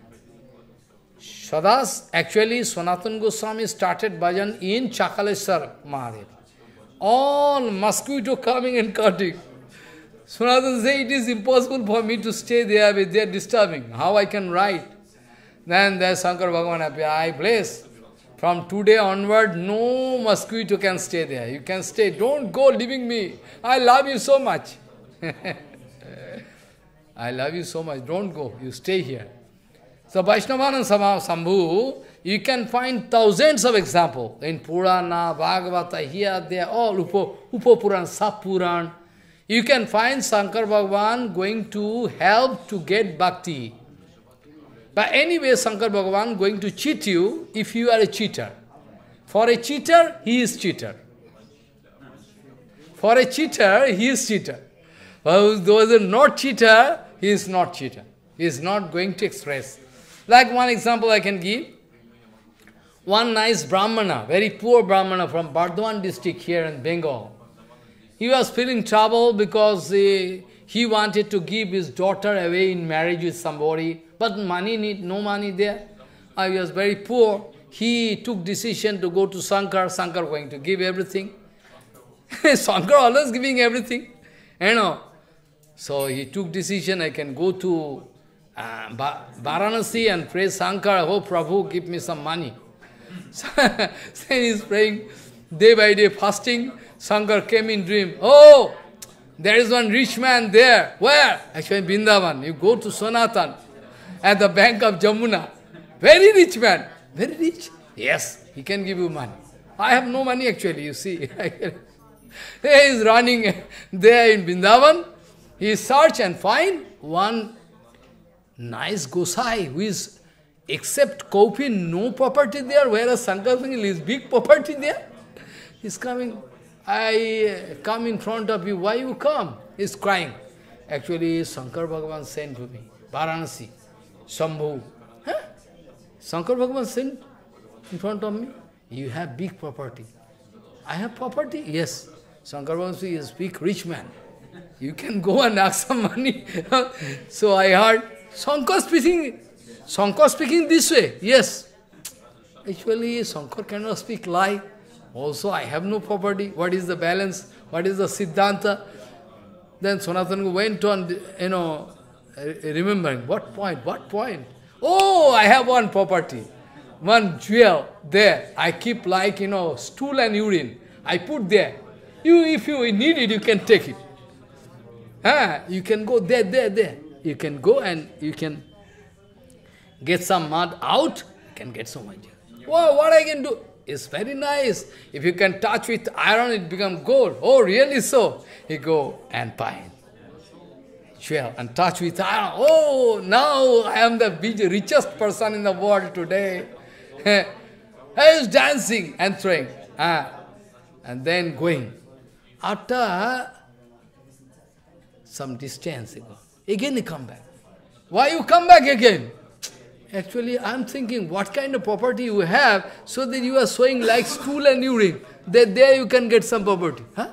Speaker 1: Sadas, actually Sanatana Goswami started bhajan in Chakaleshwar Mahadev. All mosquito coming and cutting. Sanatana said, it is impossible for me to stay there, but they are disturbing. How I can write? Then there Shankar Bhagavan appeared, I bless. From today onward, no mosquito can stay there. You can stay. Don't go leaving me. I love you so much. I love you so much. Don't go. You stay here. So Vaishnava Raj Shambhu, you can find thousands of examples. In Purana, Bhagavata, here, there, all Upo, Upo Puran, Sap Puran. You can find Shankar Bhagavan going to help to get bhakti. But anyway, Shankar Bhagavan going to cheat you if you are a cheater. For a cheater, he is cheater. For a cheater, he is cheater. For those who are not cheater, he is not cheater. He is not going to express. Like one example I can give. One nice Brahmana, very poor Brahmana from Bardhaman district here in Bengal. He was feeling trouble because he, he wanted to give his daughter away in marriage with somebody, but money need, no money there. I was very poor. He took decision to go to Shankar. Shankar going to give everything. Shankar always giving everything. You know. So he took decision, I can go to uh, Varanasi and pray Shankar, oh Prabhu, give me some money. So he is praying day by day, fasting. Shankar came in dream. Oh, there is one rich man there. Where? Actually, Vrindavan. You go to Sanatan at the bank of Jamuna. Very rich man. Very rich. Yes, he can give you money. I have no money actually, you see. He is running there in Vrindavan. He search and find one nice Gosai who is, except Kaupi, no property there, whereas Shankar is big property there. He's coming. I come in front of you. Why you come? He's crying. Actually, Shankar Bhagavan sent to me. Varanasi, Shambhu. Huh? Shankar Bhagavan sent in front of me. You have big property. I have property? Yes. Shankar Bhagavan is big rich man. You can go and ask some money. So I heard, Shankar speaking, Shankar speaking this way. Yes. Actually, Shankar cannot speak lie. Also, I have no property. What is the balance? What is the Siddhanta? Then Sanatana went on, you know, remembering, what point, what point? Oh, I have one property. One jewel there. I keep like, you know, stool and urine. I put there. You, if you need it, you can take it. Ah, you can go there, there, there. You can go and you can get some mud out, you can get so much. Wow, what I can do? It's very nice. If you can touch with iron, it becomes gold. Oh, really so? You go and buy it. Sure, and touch with iron. Oh, now I am the richest person in the world today. I is dancing and throwing. Ah, and then going. After some distance, you go. Again you come back. Why you come back again? Actually, I am thinking, what kind of property you have, so that you are showing like stool and urine, that there you can get some property. Huh?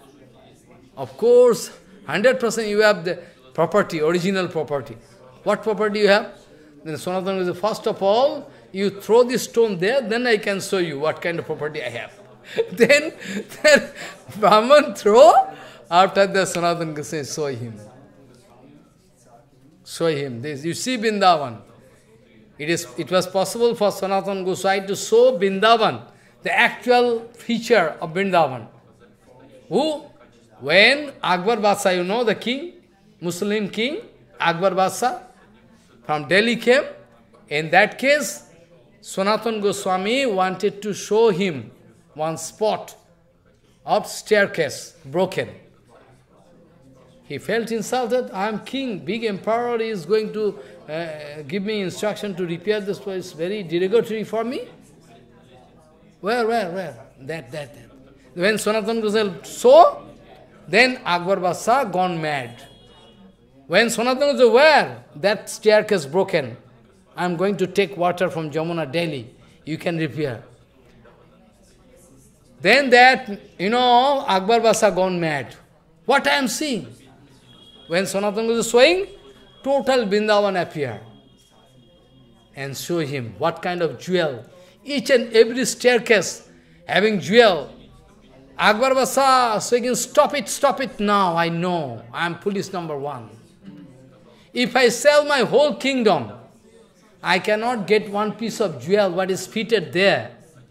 Speaker 1: Of course, one hundred percent you have the property, original property. What property you have? Then Sanatana is, first of all, you throw this stone there, then I can show you what kind of property I have. then, then Brahman throw, after that Sanatana says, show him. Show him this. You see Vrindavan. It is. It was possible for Sanatana Goswami to show Vrindavan, the actual feature of Vrindavan. Who? When Akbar Badshah, you know the king, Muslim king, Akbar Badshah, from Delhi came, in that case, Sanatana Goswami wanted to show him one spot of staircase, broken. He felt insulted. I am king, big emperor is going to uh, give me instruction to repair this place. Very derogatory for me. Where, where, where? That, that, that. When Sanatana Goswami saw, then Akbar Badshah gone mad. When Sanatana Goswami, where? That staircase broken. I am going to take water from Jamuna, Delhi. You can repair. Then that, you know, Akbar Badshah gone mad. What I am seeing? When Sanatana was showing, total Vrindavan appeared. And show him what kind of jewel. Each and every staircase having jewel. Akbar Badshah saying, stop it, stop it now, I know. I am police number one. If I sell my whole kingdom, I cannot get one piece of jewel what is fitted there.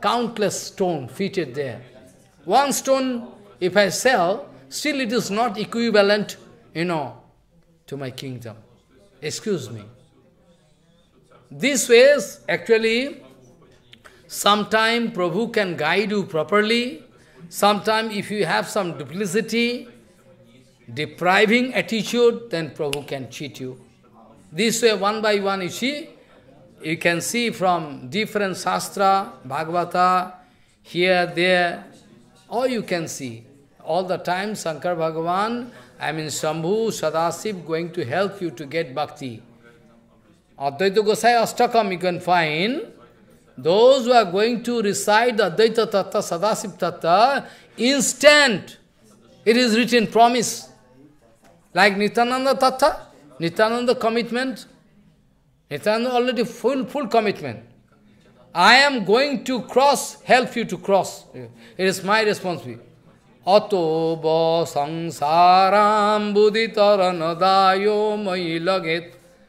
Speaker 1: countless stone fitted there. One stone, if I sell, still it is not equivalent, you know, to my kingdom. Excuse me. This ways, actually, sometime Prabhu can guide you properly. Sometime if you have some duplicity, depriving attitude, then Prabhu can cheat you. This way, one by one, you see, you can see from different Shastra, Bhagavata, here, there, or you can see. All the time, Shankar Bhagavan, I mean Shambhu, Sada Shiva, going to help you to get Bhakti. Advaita Gosai Ashtakam, you can find, those who are going to recite the Advaita Tattva, Sada Shiva Tattva, instant, it is written, promise. Like Nityananda Tattva, Nityananda commitment, Nityananda already full, full commitment. I am going to cross, help you to cross. It is my responsibility. Ato bo samsaram buddhitaranadayo mailaget.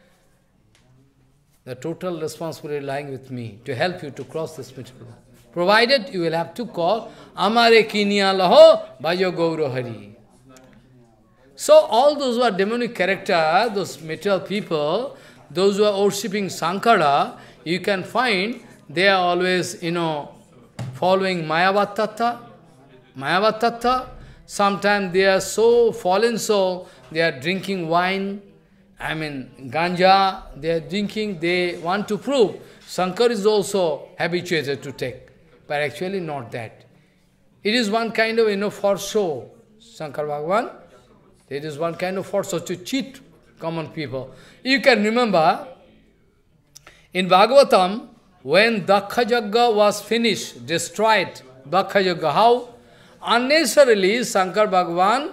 Speaker 1: The total responsibility lying with me to help you to cross this material. Provided you will have to call Amare Kinya Laho Bhajo Gauro Hari. So all those who are demonic character, those material people, those who are worshipping Shankara, you can find they are always, you know, following Mayavad Tattva. Mayavad Tattva. Sometimes they are so fallen soul, they are drinking wine, I mean ganja, they are drinking, they want to prove. Shankar is also habituated to take, but actually not that. It is one kind of, you know, for show, Shankar Bhagavan. It is one kind of for show to cheat common people. You can remember, in Bhagavatam, when Daksha Yajna was finished, destroyed, Daksha Yajna, how? Unnecessarily, Shankar Bhagavan,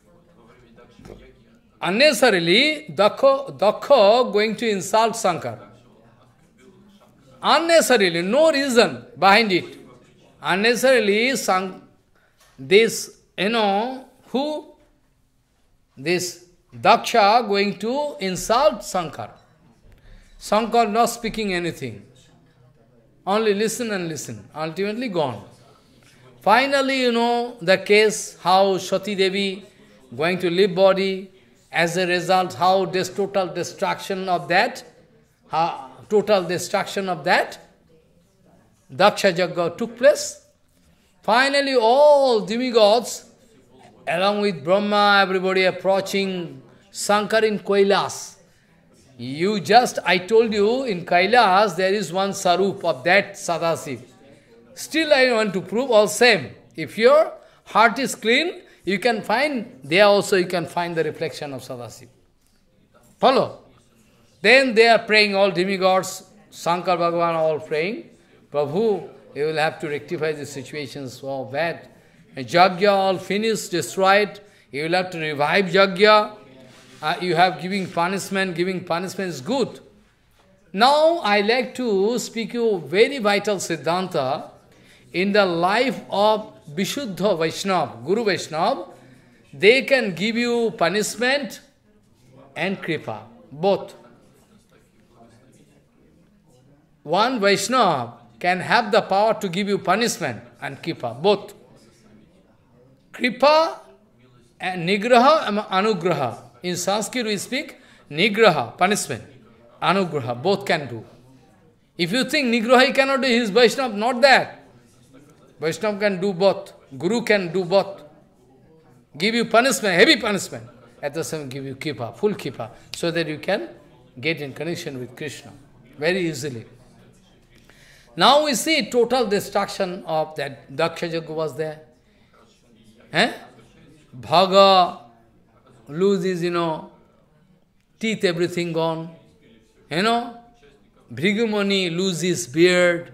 Speaker 1: unnecessarily, Daksha, Daksha going to insult Shankar. Unnecessarily, no reason behind it. Unnecessarily, Sank, this, you know, who? This Daksha going to insult Shankar. Shankar not speaking anything. Only listen and listen. Ultimately gone. Finally, you know, the case, how Sati Devi going to leave body, as a result, how this total destruction of that, how total destruction of that, Daksha Yajna took place. Finally, all demigods, along with Brahma, everybody approaching Shankar in Kailas. You just, I told you, in Kailas, there is one sarup of that Sada Shiva. Still I want to prove all same. If your heart is clean, you can find, there also you can find the reflection of Sada Shiva. Follow? Then they are praying, all demigods, Shankar Bhagavan all praying, Prabhu, you will have to rectify the situations so bad. And Yajna all finished, destroyed, you will have to revive Yajna. Uh, you have giving punishment, giving punishment is good. Now I like to speak you very vital Siddhanta. In the life of Vishuddha Vaishnava, Guru Vaishnava, they can give you punishment and kripa, both. One Vaishnava can have the power to give you punishment and kripa, both. Kripa and nigraha and anugraha. In Sanskrit we speak nigraha, punishment, anugraha, both can do. If you think nigraha he cannot do, he is Vaishnava, not that. Vaishnava can do both. Guru can do both. Give you punishment, heavy punishment. At the same time give you kripa, full kripa, so that you can get in connection with Krishna very easily. Now we see total destruction of that. Daksha Yajna was there. Eh? Bhaga loses, you know, teeth, everything gone. You know, Bhrigumani loses beard.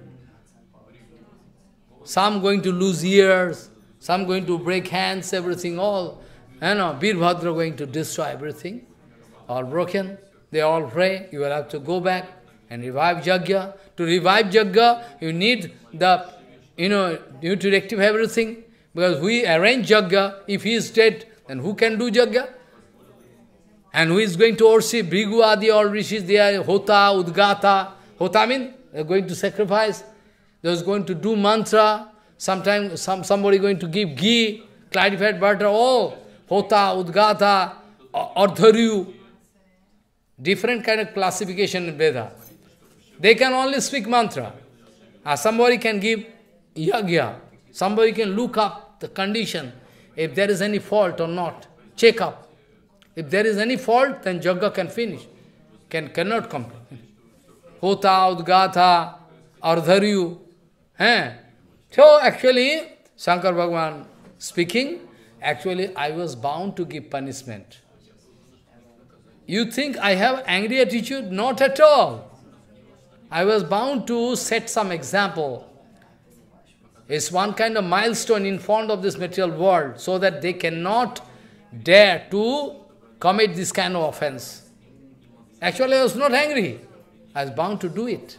Speaker 1: Some going to lose ears. Some going to break hands, everything, all. You know, Birabhadra going to destroy everything. All broken. They all pray. You will have to go back and revive Yajna. To revive Yajna, you need the, you know, you need to rectify everything. Because we arrange Yajna. If he is dead, then who can do Yajna? And who is going to worship? Bhrigu Adi, all rishis, they are Hota, Udgata. Hota means they are going to sacrifice. those going to do mantra, sometimes some, somebody going to give ghee, clarified butter, all, hota, udgata, ardharyu, different kind of classification in Veda. They can only speak mantra. Uh, somebody can give yagya, somebody can look up the condition, if there is any fault or not, check up. If there is any fault, then yagya can finish, can, cannot complete. Hota, udgata, ardharyu. Eh? So actually, Shankar Bhagavan speaking, actually I was bound to give punishment. You think I have angry attitude? Not at all. I was bound to set some example. It's one kind of milestone in front of this material world, so that they cannot dare to commit this kind of offense. Actually, I was not angry. I was bound to do it.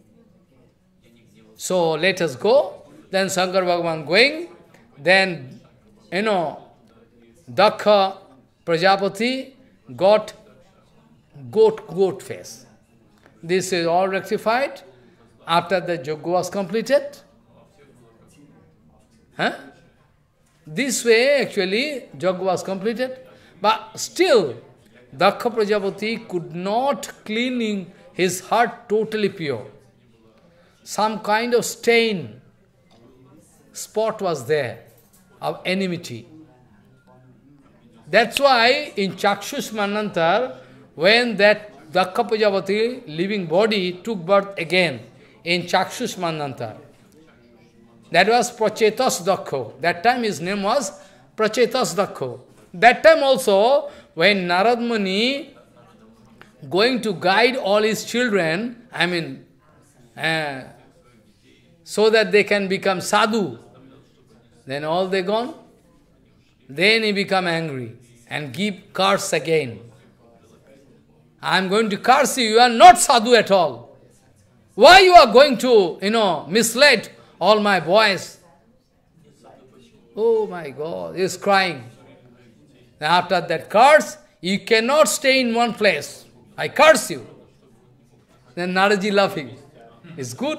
Speaker 1: So let us go. Then Shankar Bhagavan going. Then, you know, Dakha Prajapati got goat, goat face. This is all rectified after the yoga was completed. Huh? This way, actually, yoga was completed. But still, Dakha Prajapati could not clean his heart totally pure. Some kind of stain, spot was there of enmity. That's why in Chakshush Manantar, when that Dakha Prajapati, living body, took birth again in Chakshush Manantar, that was Prachetas Dakho. That time his name was Prachetas Dakho. That time also, when Narad Muni going to guide all his children, I mean, uh, so that they can become sadhu, then all they gone. Then he become angry and give curse again. I am going to curse you, you are not sadhu at all. Why you are going to, you know, mislead all my boys? Oh my God, he is crying. And after that curse, you cannot stay in one place. I curse you. Then Naraji laughing. It's good.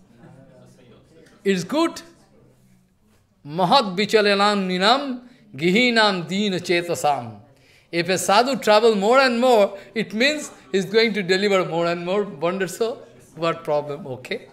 Speaker 1: It's good. Mahat vichalanam ninam gihinam dina chetasam. If a sadhu travel more and more, it means he's going to deliver more and more wonders. So, what problem? Okay.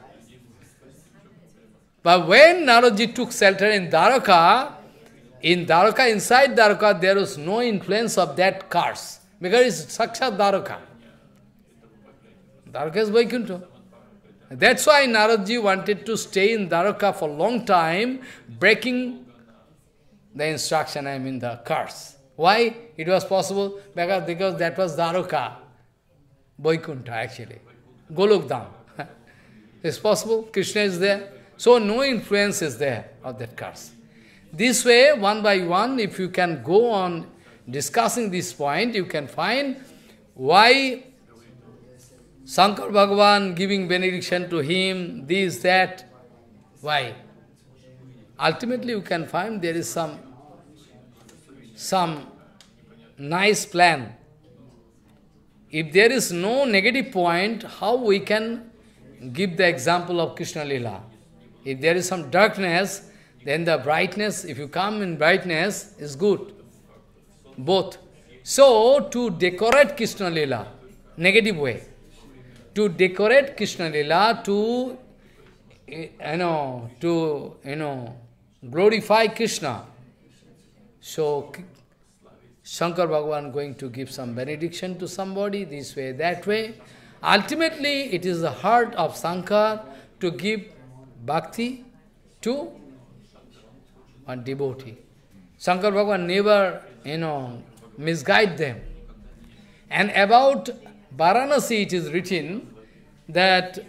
Speaker 1: But when Naraji took shelter in Dwaraka, in Dwaraka, inside Dwaraka, there was no influence of that curse. Because it's Sakshat Dwaraka. Dwaraka is Vaikuntha. That's why Naradji wanted to stay in Dwaraka for a long time, breaking the instruction, I mean the curse. Why it was possible? Because, because that was Dwaraka, Vaikuntha actually, Golokdham. It's possible, Krishna is there. So no influence is there of that curse. This way, one by one, if you can go on discussing this point, you can find why Shankar Bhagavan giving benediction to him, this, that. Why? Ultimately, you can find there is some, some nice plan. If there is no negative point, how we can give the example of Krishna Lila? If there is some darkness, then the brightness, if you come in brightness, is good. Both. So, to decorate Krishna Lila, negative way. To decorate Krishna Lila, to, you know, to, you know, glorify Krishna. So, Shankar Bhagavan going to give some benediction to somebody, this way, that way. Ultimately, it is the heart of Shankar to give bhakti to one devotee. Shankar Bhagavan never, you know, misguide them. And about Varanasi it is written that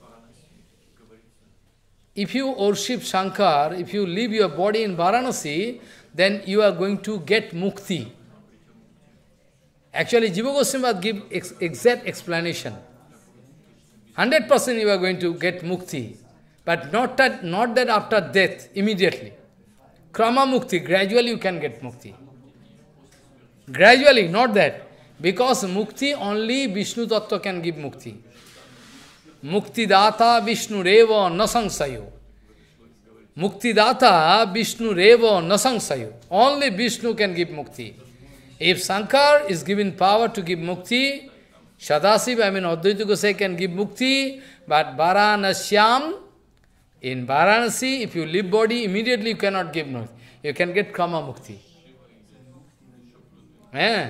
Speaker 1: if you worship Shankar, if you leave your body in Varanasi, then you are going to get mukti. Actually, Jiva Goswami give ex exact explanation. one hundred percent you are going to get mukti. But not that, not that after death, immediately. Krama mukti, gradually you can get mukti. Gradually, not that. Because mukti, only Vishnu Tattva can give mukti. Muktidata Vishnu Reva Nasangsayo. Muktidata Vishnu Reva Nasangsayo. Only Vishnu can give mukti. If Shankar is given power to give mukti, Sada Shiva, I mean Advaita Gosai can give mukti, but Varanasyam, in Varanasi, if you leave body, immediately you cannot give mukti. You can get Kama mukti. Eh?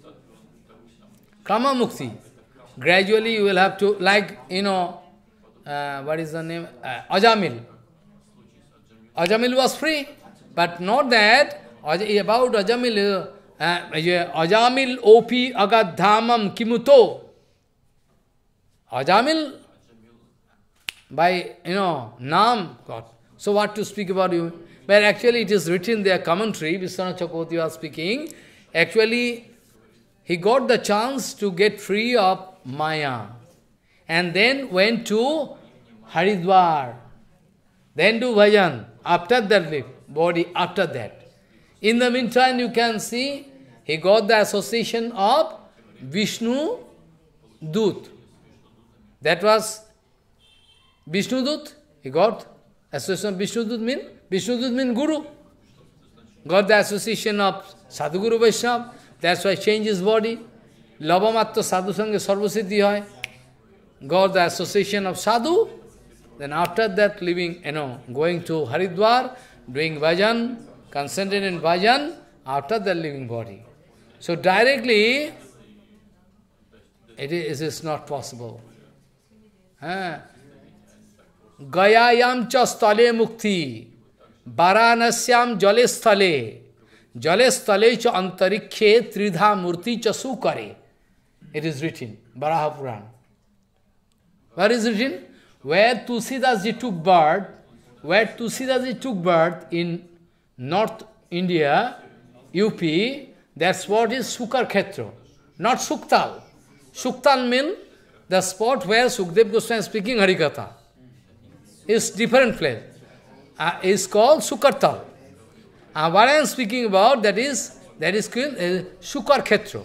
Speaker 1: Kama mukti. Gradually you will have to, like, you know, uh, what is the name? Uh, Ajamil. Ajamil was free, but not that, about Ajamil, uh, Ajamil opi agadhamam kimuto. Ajamil, by, you know, Nam, God. So what to speak about you? But actually it is written there, commentary, Vishwanath Chakravarti was speaking, actually he got the chance to get free of Maya, and then went to Haridwar, then do bhajan, after that live, body, after that. In the meantime, you can see, he got the association of Vishnu Dut. That was Vishnu Dut, he got association of Vishnu Dut mean, Vishnu Dut mean Guru. Got the association of Sadhguru Vaishnava, that's why changed his body. Labamatta sadhu sange sarvasiddhi hoy. Got the association of sadhu. Then after that living, you know, going to Haridwar, doing bhajan, concentrating in bhajan, after that living body. So directly, it is, it is not possible. Gayayam cha stale mukti, Varanasyam jale stale, jale stale cha antarikhe tridha murti cha sukare. It is written, Varaha Puran. Where is it written? Where Tulsidas took birth, where Tulsidas took birth in North India, U P, that spot is Sukar Khetra, not Suktal. Suktal means the spot where Sukdev Goswami is speaking Harikatha. It's different place. Uh, it's called Sukartal. And what I am speaking about, that is, that is called uh, Sukar Khetra.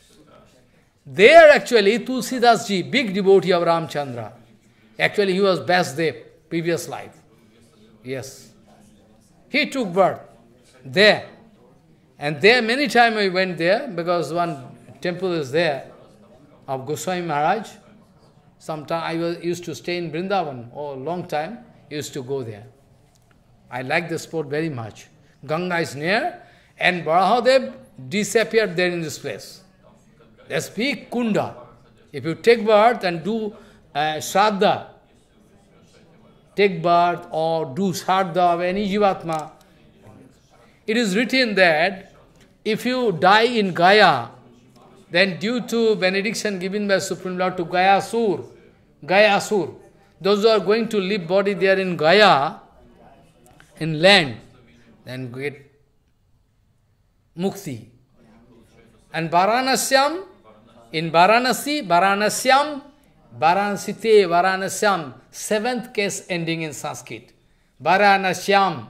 Speaker 1: There actually, Tulsidas ji, big devotee of Ramchandra. Actually, he was Vasudev, previous life. Yes. He took birth there. And there, many times I went there, because one temple is there, of Goswami Maharaj. Sometime I was, used to stay in Vrindavan, oh, long time, used to go there. I like the spot very much. Ganga is near, and Varahadev disappeared there in this place. There's big kunda. If you take birth and do uh, shraddha, take birth or do shraddha of any jivatma, it is written that if you die in Gaya, then due to benediction given by Supreme Lord to Gaya Sur, Gaya Sur, those who are going to live body there in Gaya, in land, then get mukti. And Varanasyam, in Varanasi, Varanasyam, Varanasite, Varanasyam, seventh case ending in Sanskrit. Varanasyam.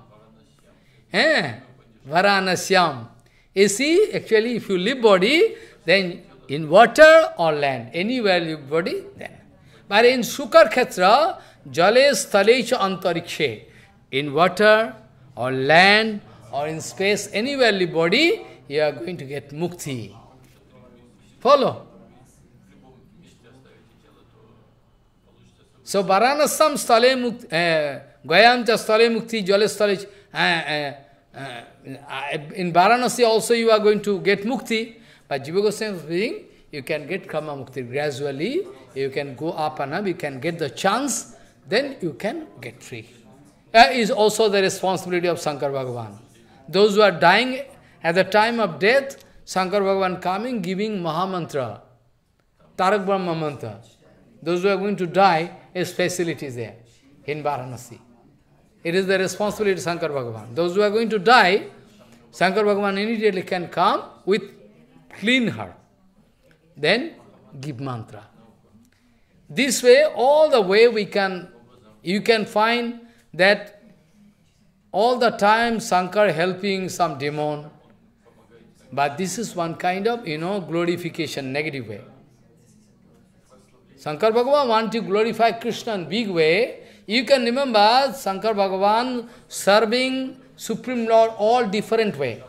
Speaker 1: Eh? Varanasyam. You see, actually, if you live body, then in water or land, anywhere you live body, then. But in Sukar Khetra, Jale Stalecha Antarikshe, in water or land or in space, anywhere live body, you are going to get mukti. Follow? So, Varanasam stale mukti, Gayam cha stale mukti, Jale stale, in Varanasi also you are going to get mukti, but Jiva Goswami is saying, you can get Kama mukti gradually, you can go up and up, you can get the chance, then you can get free. That is also the responsibility of Shankar Bhagavan. Those who are dying at the time of death, Shankar Bhagavan coming, giving Mahamantra, Tarak Brahma mantra. Those who are going to die, his facility is there in Varanasi. It is the responsibility of Shankar Bhagavan. Those who are going to die, Shankar Bhagavan immediately can come with clean heart. Then give mantra. This way, all the way we can, you can find that all the time Shankar helping some demon. But this is one kind of, you know, glorification, negative way. Shankar Bhagavan want to glorify Krishna in big way. You can remember Shankar Bhagavan serving Supreme Lord all different way.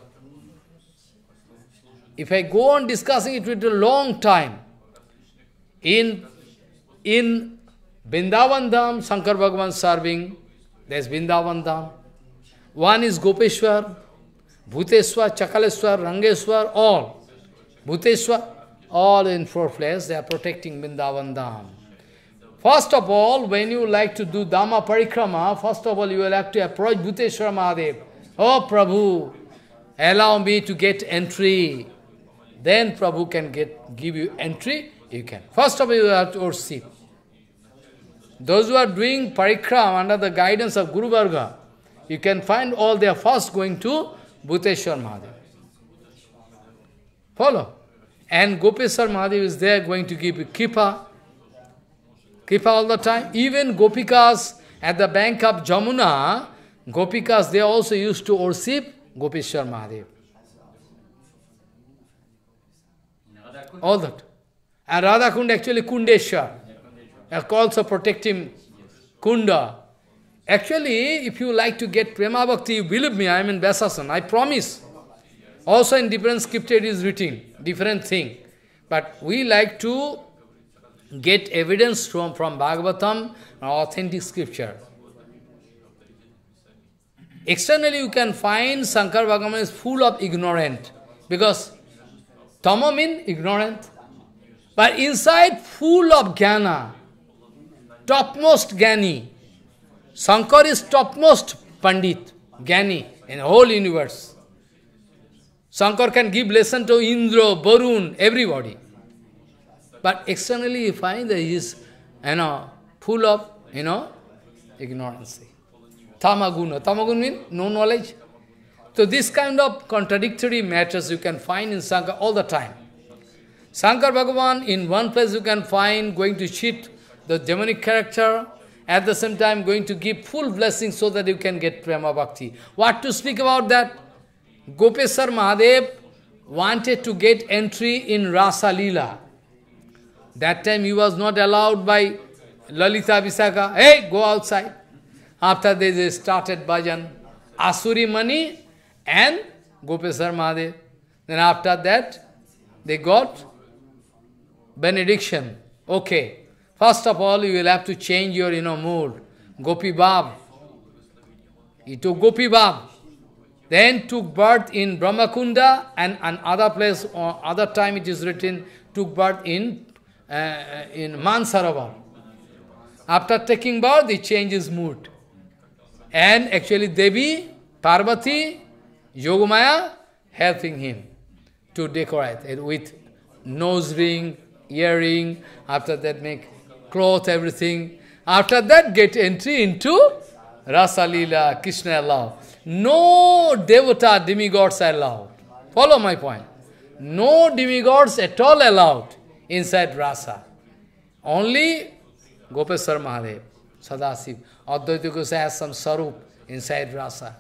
Speaker 1: If I go on discussing it with a long time, in, in Vrindavan Dham, Shankar Bhagavan serving, there's Vrindavan Dham. One is Gopeshwar, Bhuteshwar, Chakaleshwar, Rangeshwar, all. Bhuteshwar, all in four places, they are protecting Vrindavan Dham. First of all, when you like to do Dhamma Parikrama, first of all you will have to approach Bhuteshwar Mahadev. Oh Prabhu, allow me to get entry. Then Prabhu can get give you entry, you can. First of all you have to worship. Those who are doing Parikrama under the guidance of Guru Varga, you can find all they are first going to Bhuteshwar Mahadev. Follow? And Gopeshwar Mahadev is there going to give you Kripa. Kripa all the time. Even Gopikas at the bank of Jamuna, Gopikas, they also used to worship Gopeshwar Mahadev. All that. And Radha Kund actually Kundeshwar. Also protect him Kunda. Actually, if you like to get Prema Bhakti, believe me, I am in Vasasan, I promise. Also in different scripture it is written, different thing. But we like to get evidence from, from Bhagavatam, authentic scripture. Externally you can find Shankar Bhagavan is full of ignorant. Because Tama means ignorant. But inside full of jnana, topmost jnani. Shankar is topmost Pandit, Jnani in the whole universe. Shankar can give lesson to Indra, Varun, everybody. But externally you find that he is, you know, full of, you know, ignorance. Tamaguna. Tamaguna means no knowledge. So this kind of contradictory matters you can find in Shankar all the time. Shankar Bhagavan, in one place you can find going to cheat the demonic character, at the same time going to give full blessing so that you can get Prema Bhakti. What to speak about that? Gopeshwar Mahadev wanted to get entry in Rasa Leela. That time he was not allowed by Lalita Visakha. Hey, go outside. After they, they started bhajan, Asuri Mani and Gopeshwar Mahadev. Then after that, they got benediction. Okay. First of all, you will have to change your, you know, mood. Gopi Bab. He took Gopi Bab. Then took birth in Brahmakunda and another place, or other time it is written, took birth in, uh, in Mansaravar. After taking birth, he changed his mood. And actually Devi, Parvati, Yogamaya helping him to decorate it with nose ring, earring, after that make cloth, everything. After that, get entry into Rasa Leela, Krishna allowed. No devata, demigods are allowed. Follow my point. No demigods at all allowed inside Rasa. Only Gopeshwar Mahadev, Sada Shiva. Advaita Gosai has some sarup inside Rasa.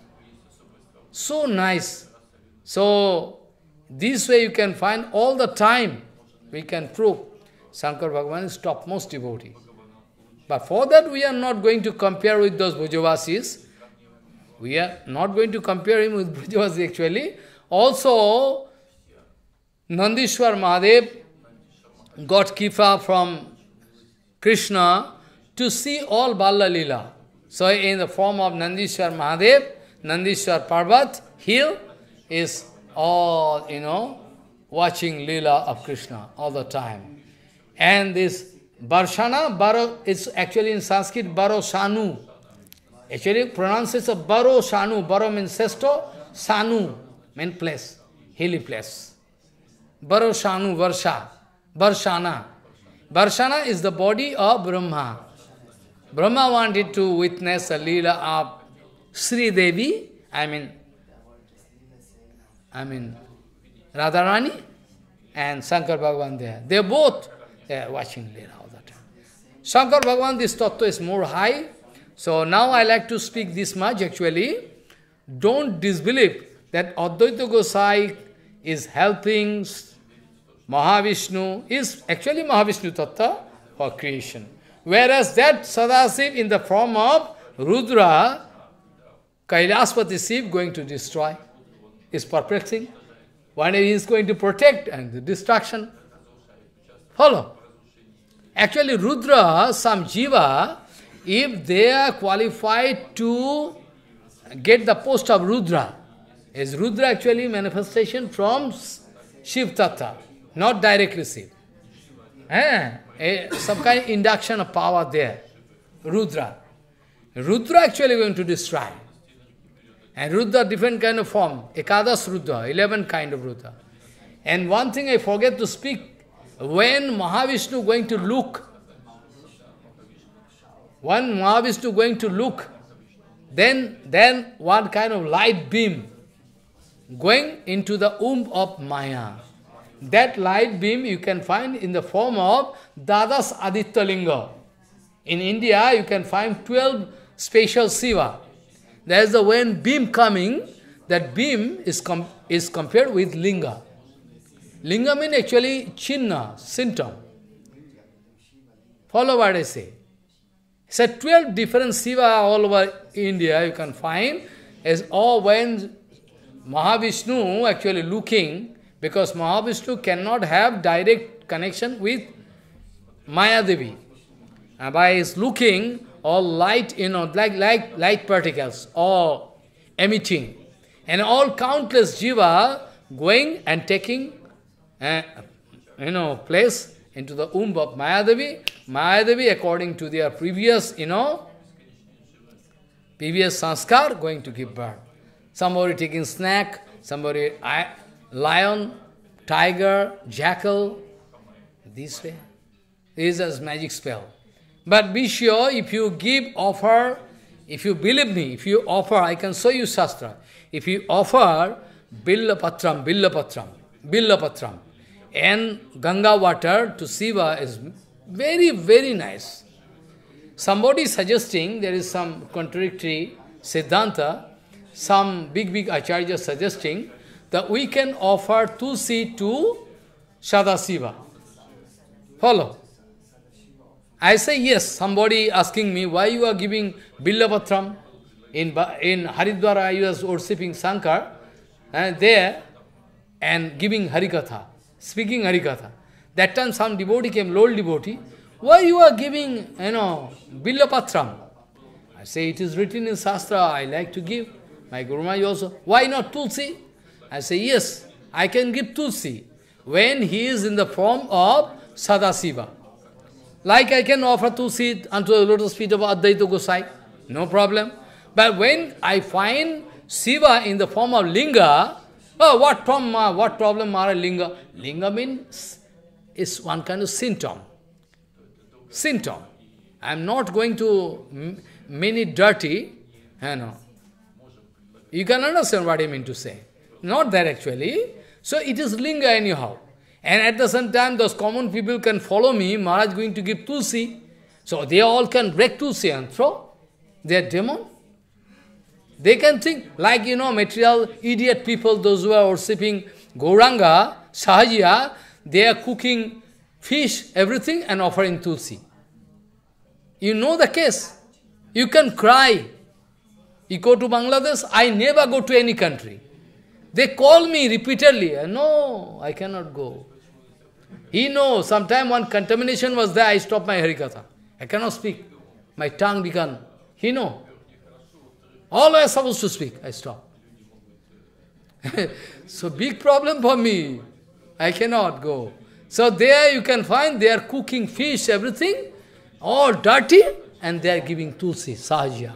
Speaker 1: So nice. So, this way you can find all the time, we can prove Shankar Bhagavan is topmost devotee. But for that we are not going to compare with those Brajavasis. We are not going to compare him with Brajavasis actually. Also, Nandishwar Mahadev got Kifa from Krishna to see all Balla Leela. So in the form of Nandishwar Mahadev, Nandishwar Parvat, hill, is all, you know, watching Leela of Krishna all the time. And this Barshana, Baro, it's actually in Sanskrit Baro Shanu. Actually pronounced as a Baro Shanu. Baro means sesto, Sanu means place, hilly place. Baro Shanu, Varsha, Barshana. Barshana is the body of Brahma. Brahma wanted to witness a Leela of Sri Devi, I mean, I mean Radharani and Shankar Bhagavan there. They both they are watching Leela all the time. Shankar Bhagavan, this tattva is more high. So now I like to speak this much actually. Don't disbelieve that Advaita Gosai is helping Mahavishnu, is actually Mahavishnu tattva, for creation. Whereas that Sadashiva in the form of Rudra, Kailaspati Shiva going to destroy, is perplexing. One day he is going to protect and the destruction. Follow. Actually Rudra, some Jiva, if they are qualified to get the post of Rudra, is Rudra actually manifestation from Shiva Tattva, not directly Shiva. Eh? A, some kind of induction of power there. Rudra. Rudra actually going to destroy. And Rudra, different kind of form. Ekadas Rudra, eleven kind of Rudra. And one thing I forget to speak, when Mahavishnu going to look, when Mahavishnu going to look, then, then one kind of light beam going into the womb of Maya. That light beam you can find in the form of Dadas Aditya Linga. In India, you can find twelve special Shiva. There is the when beam coming, that beam is, com is compared with Linga. Linga means actually chinna, symptom. Follow what I say. So twelve different Shiva all over India you can find, as all when Mahavishnu actually looking, because Mahavishnu cannot have direct connection with Maya Devi. And by his looking, all light, you know, like, like light particles, all emitting. And all countless jiva going and taking, uh, you know, place into the womb of Maya Devi. Maya Devi, according to their previous, you know, previous sanskar, going to give birth. Somebody taking snack, somebody I, lion, tiger, jackal, this way. This is a magic spell. But be sure, if you give offer, if you believe me, if you offer, I can show you Shastra. If you offer Billa Patram, Billa Patram, Billa Patram, and Ganga water to Shiva is very, very nice. Somebody is suggesting, there is some contradictory Siddhanta, some big, big Acharya suggesting that we can offer Tulsi to Sada Shiva. Follow. I say yes. Somebody asking me, why you are giving Billapatram? In, in Haridwar I was worshipping Shankar, and there, and giving Harikatha, speaking Harikatha. That time some devotee came, old devotee, why you are giving, you know, Billapatram? I say, it is written in Shastra, I like to give. My Guru Maharaj also, why not Tulsi? I say, yes, I can give Tulsi when he is in the form of Sada Shiva. Like I can offer Tulsi unto the lotus feet of Advaita Gosai, no problem. But when I find Shiva in the form of Linga, oh, what problem, what problem Maharaj Linga? Linga means is one kind of symptom. Symptom. I am not going to mean it dirty, you know. You can understand what I mean to say. Not that actually. So it is Linga anyhow. And at the same time, those common people can follow me, Maharaj going to give Tulsi. So they all can break Tulsi and throw. They are demon. They can think, like, you know, material idiot people, those who are worshipping Gauranga, Sahajiya, they are cooking fish, everything, and offering Tulsi. You know the case. You can cry. You go to Bangladesh, I never go to any country. They call me repeatedly. No, I cannot go. He knows, sometime one contamination was there, I stopped my Harikatha. I cannot speak. My tongue began. He knows. All I was supposed to speak, I stopped. So big problem for me. I cannot go. So there you can find, they are cooking fish, everything, all dirty, and they are giving Tulsi, Sahaja.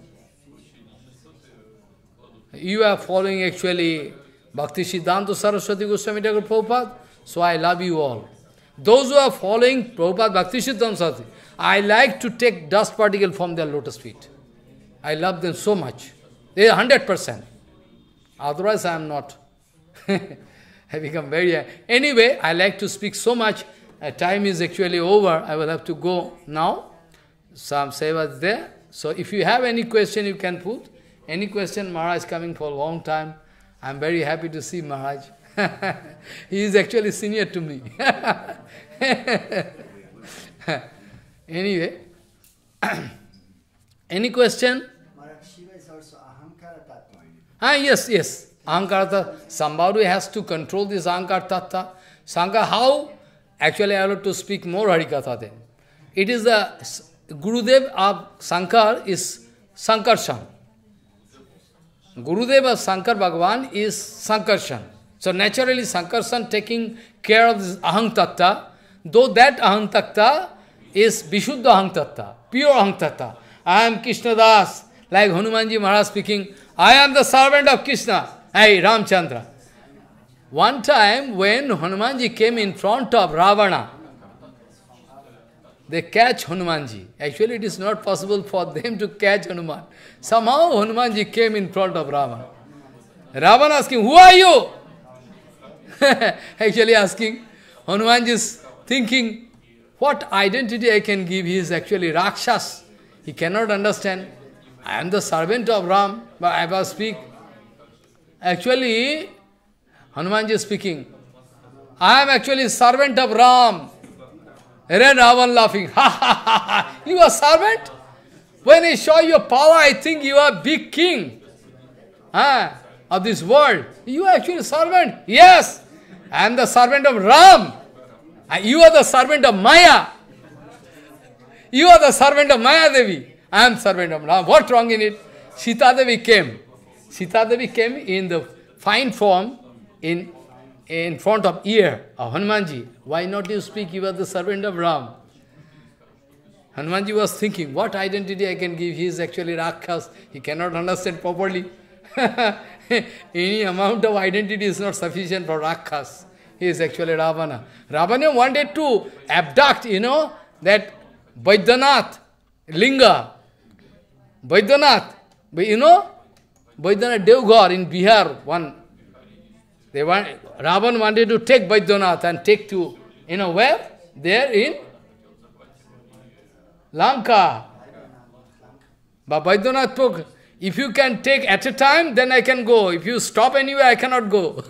Speaker 1: You are following actually Bhakti Siddhanta Saraswati Goswami Thakur Prabhupada, so I love you all. Those who are following Prabhupada Bhakti Siddhanta Saraswati, I like to take dust particle from their lotus feet. I love them so much. They are one hundred percent. Otherwise I am not. I become very... Anyway, I like to speak so much. Uh, time is actually over. I will have to go now. Some Seva is there. So if you have any question, you can put. Any question, Maharaj is coming for a long time. I am very happy to see Maharaj. He is actually senior to me. Anyway, any question?
Speaker 2: Maharaj, Shiva is also Ahankara Tattva.
Speaker 1: Ah, yes, yes. Ahankara Tattva. Somebody has to control this Ahankara Tattva. Shankar, how? Actually, I have to speak more Harikatha then. It is the Gurudev of Shankar is Sankarshan. Gurudev of Shankar Bhagavan is Sankarshan. So naturally Sankarshan taking care of this Aham Tattva, though that Aham Tattva is Vishuddha Aham Tattva, pure Aham Tattva. I am Krishna Das, like Hanumanji Maharaj speaking, I am the servant of Krishna. Hey, Ramchandra. One time when Hanumanji came in front of Ravana, they catch Hanumanji. Actually, it is not possible for them to catch Hanuman. Somehow Hanumanji came in front of Ravana. Ravana asking, who are you? Actually asking, Hanumanji is thinking, what identity I can give? He is actually Rakshas. He cannot understand. I am the servant of Ram, but I must speak. Actually, Hanumanji is speaking, I am actually servant of Ram. And then Ravan laughing, ha ha ha ha, you are servant? When I saw your power, I think you are big king ah, of this world. You are actually servant. Yes, I am the servant of Ram. You are the servant of Maya. You are the servant of Maya Devi. I am servant of Ram. What wrong in it? Sita Devi came. Sita Devi came in the fine form in, in front of ear of Hanumanji. Why not you speak? You are the servant of Ram. Hanumanji was thinking, what identity I can give? He is actually Rakshas. He cannot understand properly. Any amount of identity is not sufficient for Rakshas. He is actually Ravana. Ravana wanted to abduct, you know, that Vaidyanath Linga. Vaidyanath, you know, Vaidyanath Devghar in Bihar, one. They want, Ravan wanted to take Vaidyanath and take to, you know, where? There in Lanka. But Vaidyanath spoke, if you can take at a time, then I can go. If you stop anywhere, I cannot go.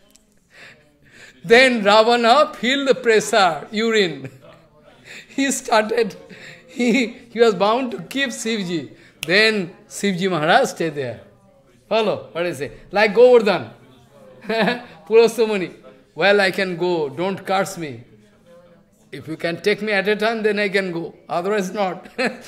Speaker 1: Then Ravana feel the pressure, urine. He started, he, he was bound to keep Shivji. Then Shivji Maharaj stayed there. Follow, what I say? Like Govardhan. Purastamani. Well, I can go, don't curse me. If you can take me at a time, then I can go. Otherwise not.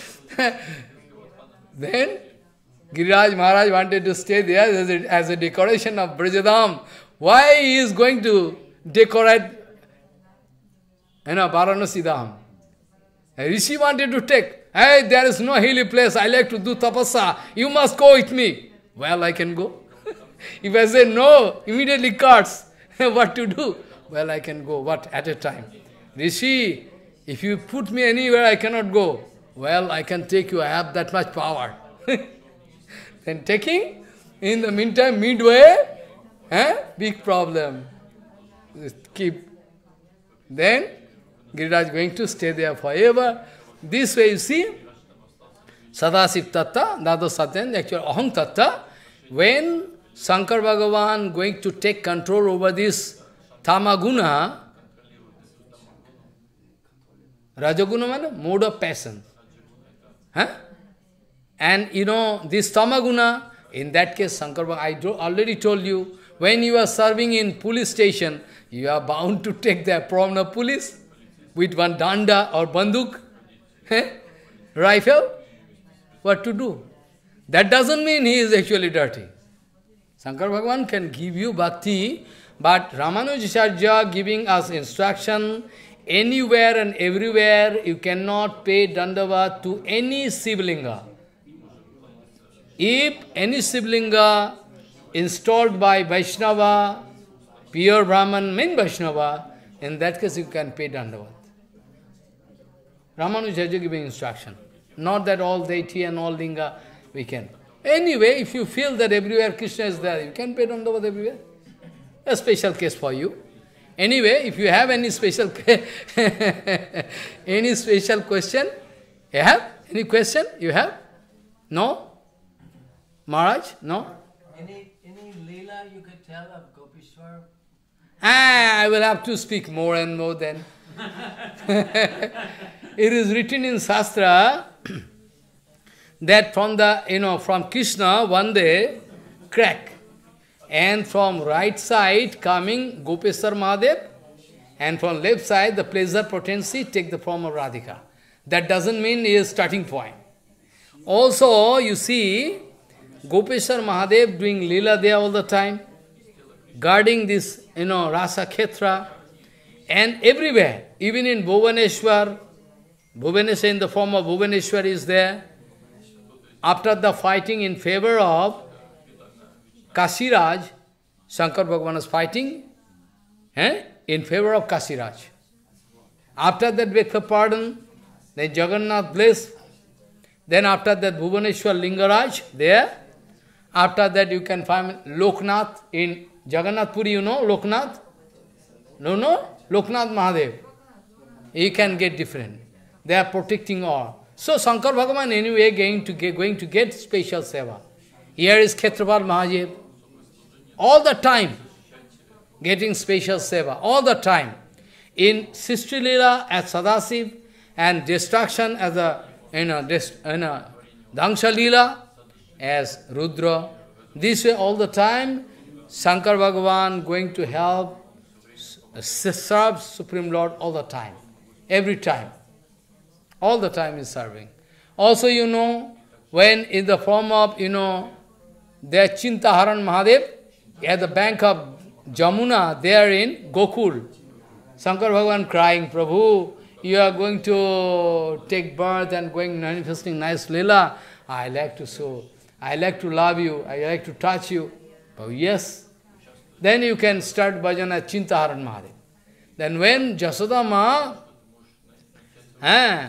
Speaker 1: Then Giriraj Maharaj wanted to stay there as a, as a decoration of Brajadam. Why he is going to decorate, you know, Varanasi Dham? Rishi wanted to take, hey, there is no hilly place, I like to do tapasa, you must go with me. Well, I can go. If I say no, immediately cuts. What to do? Well, I can go, what, at a time. Rishi, if you put me anywhere, I cannot go. Well, I can take you, I have that much power. Then taking, in the meantime, midway, eh, big problem. Just keep. Then, Giriraj going to stay there forever. This way, you see, Sada Shiva Tattva, Dado Satyan, actually Aham Tattva, when Shankar Bhagavan going to take control over this Tamaguna, Rajaguna means mode of passion. Huh? And you know, this Tamaguna, in that case, Shankar Bhagavan, I already told you, when you are serving in police station, you are bound to take the apron of police with one danda or banduk, eh? Rifle. What to do? That doesn't mean he is actually dirty. Shankar Bhagavan can give you bhakti, but Ramanujacharya giving us instruction, anywhere and everywhere you cannot pay dandavat to any Sivlinga. If any Sivlinga installed by Vaishnava, pure Brahman, main Vaishnava, in that case you can pay dandavat. Ramanujacharya giving instruction. Not that all deity and all linga we can. Anyway, if you feel that everywhere Krishna is there, you can pay dandavat everywhere. A special case for you. Anyway, if you have any special any special question, you have? Any question you have? No? Maharaj? No?
Speaker 3: Any any Leela you could tell of Gopishwar?
Speaker 1: Ah, I will have to speak more and more then. it is written in Shastra that from the, you know, from Krishna one day, crack. And from right side coming Gopeshwar Mahadev, and from left side the pleasure potency take the form of Radhika. That doesn't mean he is starting point. Also, you see, Gopeshwar Mahadev doing Leela there all the time, guarding this, you know, Rasa Khetra, and everywhere, even in Bhuvaneshwar, Bhuvaneshwar in the form of Bhuvaneshwar is there. After the fighting in favor of Kasiraj, Shankar Bhagavan was fighting eh, in favor of Kasiraj. After that, beg for pardon, then Jagannath blessed. Then after that, Bhuvaneshwar Lingaraj there. After that, you can find Loknath in Jagannath Puri, you know, Loknath? No, no? Loknath Mahadev. You can get different. They are protecting all. So, Shankar Bhagavan anyway going to get, going to get special seva. Here is Khetrapal Mahadev. All the time, getting special seva. All the time. In Srishti Leela as Sada Shiva, and destruction as a, you know, you know, Dangsha Leela as Rudra. This way all the time, Shankar Bhagavan going to help, serve Supreme Lord all the time. Every time. All the time is serving. Also, you know, when in the form of, you know, their Chintaharan Mahadev, at the bank of Jamuna, there in Gokul, Shankar Bhagavan crying, Prabhu, you are going to take birth and going manifesting nice Leela. I like to show, I like to love you, I like to touch you. Oh yes. Then you can start bhajan at Chintaharan Mahadev. Then when Jasoda Ma eh,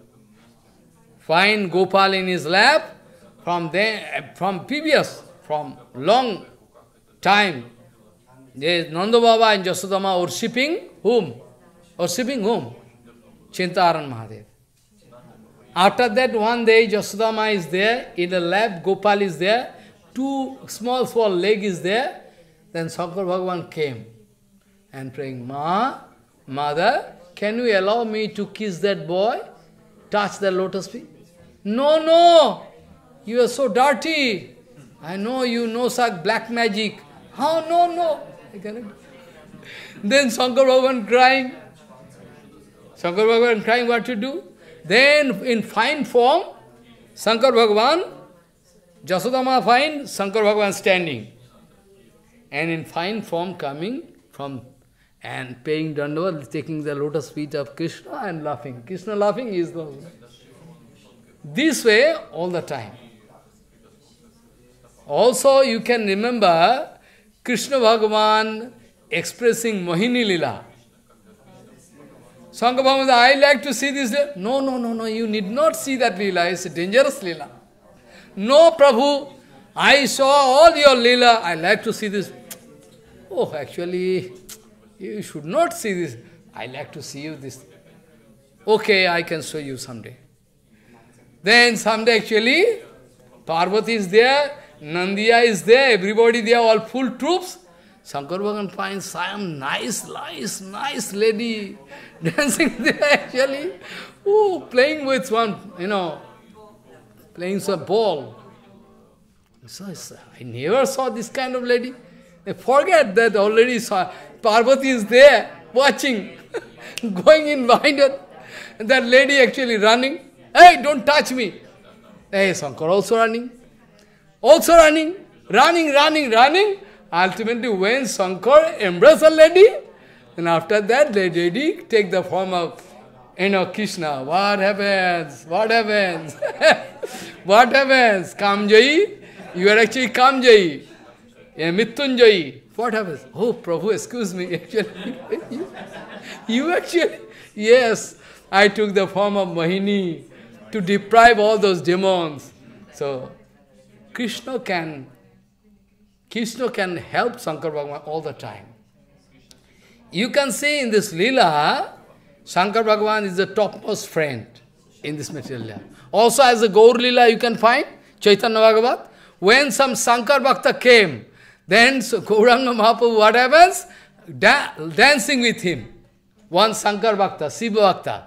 Speaker 1: find Gopal in his lap, from then, from previous, from long time, there is Nanda Baba and Jasoda Ma worshipping whom? Worshipping whom? Chintaharan Mahadev. After that, one day, Jasoda Ma is there, in the lap, Gopal is there, two small, small leg is there. Then Shankar Bhagavan came and praying, Ma, Mother, can you allow me to kiss that boy? Touch the lotus feet? No, no, you are so dirty. I know you know such black magic. How? No, no. I cannot. Then Shankar Bhagavan crying. Shankar Bhagavan crying, what to do? Then in fine form, Shankar Bhagavan, Jasodama fine, Shankar Bhagavan standing. And in fine form coming from and paying dandavat, taking the lotus feet of Krishna and laughing. Krishna laughing is the... This way all the time. Also you can remember Krishna Bhagavan expressing Mohini Lila. Shankar Bhagavan said, I like to see this. No, no, no, no, you need not see that Leela. It's a dangerous Leela. No, Prabhu, I saw all your Leela. I like to see this. Oh, actually, you should not see this. I like to see you this. Okay, I can show you someday. Then someday actually, Parvati is there, Nandiya is there, everybody there, all full troops. Shankar Bhagavan finds Shyam, nice, nice, nice lady, dancing there actually. Oh, playing with one, you know, playing some ball. So I never saw this kind of lady. They forget that already saw Parvati is there, watching, going in behind her. And that lady actually running. Hey, don't touch me. Hey, Shankar also running. Also running, running, running, running. Ultimately, when Shankar embraces a lady, and after that, the lady take the form of, you know, Krishna. What happens? What happens? What happens? Kamjayi? You are actually Kamjayi. Yeah, Mitunjayi. What happens? Oh, Prabhu, excuse me. Actually, you, you actually, yes, I took the form of Mohini to deprive all those demons. So, Krishna can, Krishna can help Shankar Bhagavan all the time. You can see in this Leela, Shankar Bhagavan is the topmost friend in this material. Also as a Gaur Leela you can find, Chaitanya Bhagavat, when some Shankar Bhakta came, then so Gauranga Mahaprabhu, what happens? Da dancing with him. One Shankar Bhakta, Shiva Bhakta,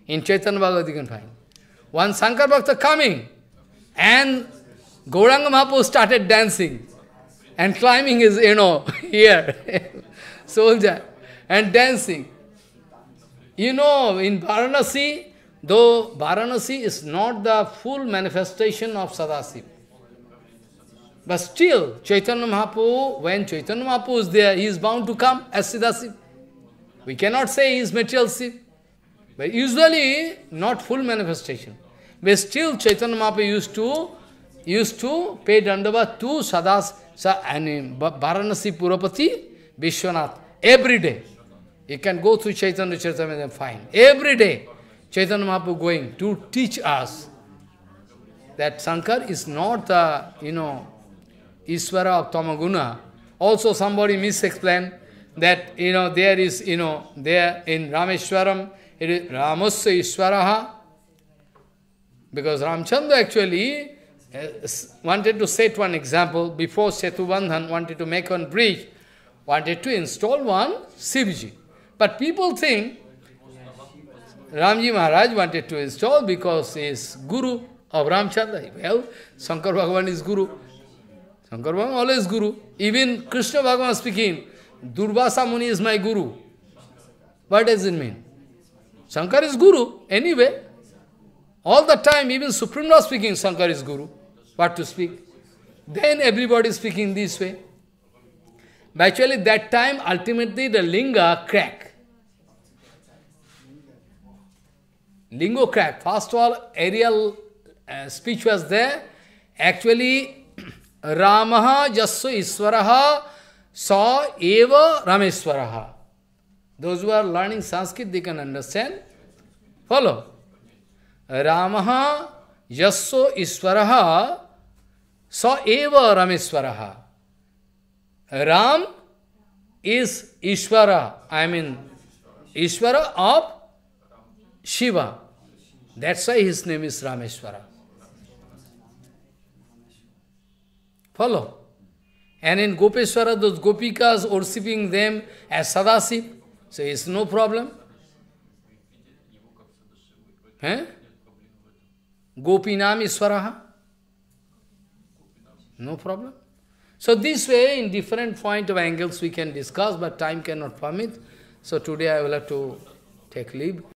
Speaker 1: In Chaitanya Bhagavad you can find. One Shankar Bhakta coming, and Gauranga Mahaprabhu started dancing and climbing his, you know, here, soldier, and dancing. You know, in Varanasi, though Varanasi is not the full manifestation of Sada Shiva, but still, Chaitanya Mahaprabhu, when Chaitanya Mahaprabhu is there, he is bound to come as Sada Shiva. We cannot say he is material Shiva, but usually not full manifestation. But still, Chaitanya Mahaprabhu used to used to pay dandavat to Sadas, and in Varanasi Purapati, Vishwanath, every day. You can go through Chaitanya Charitamrita and find. Every day, Chaitanya Mahaprabhu going to teach us that Shankar is not the, you know, Iswara of Tamaguna. Also somebody misexplained that, you know, there is, you know, there in Rameshwaram, it is Ramasya Iswaraha, because Ramchandra actually uh, wanted to set one example, before Setubandhan wanted to make one bridge, wanted to install one Shivji. But people think Ramji Maharaj wanted to install because he is Guru of Ramchandra. Well, Shankar Bhagavan is Guru. Shankar Bhagavan always Guru. Even Krishna Bhagavan speaking, Durvasa Muni is my Guru. What does it mean? Shankar is Guru, anyway. All the time, even Supreme Lord speaking, Shankar is Guru. What to speak? Then everybody is speaking this way. But actually, that time, ultimately, the linga crack. Lingo crack. First of all, aerial uh, speech was there. Actually, Ramaha Jasya Iswaraha Sa Eva Rameswaraha. Those who are learning Sanskrit, they can understand. Follow. Ramaha Jasya Iswaraha Sa Eva Rameswaraha. Ram is Ishvara, I mean, Ishvara of Shiva. That's why his name is Rameshwara. Follow? And in Gopeshwara, those Gopikas worshipping them as Sadashiv, so it's no problem. Eh? Gopinam Iswaraha. No problem. So this way, in different point of angles we can discuss, but time cannot permit. So today I will have to take leave.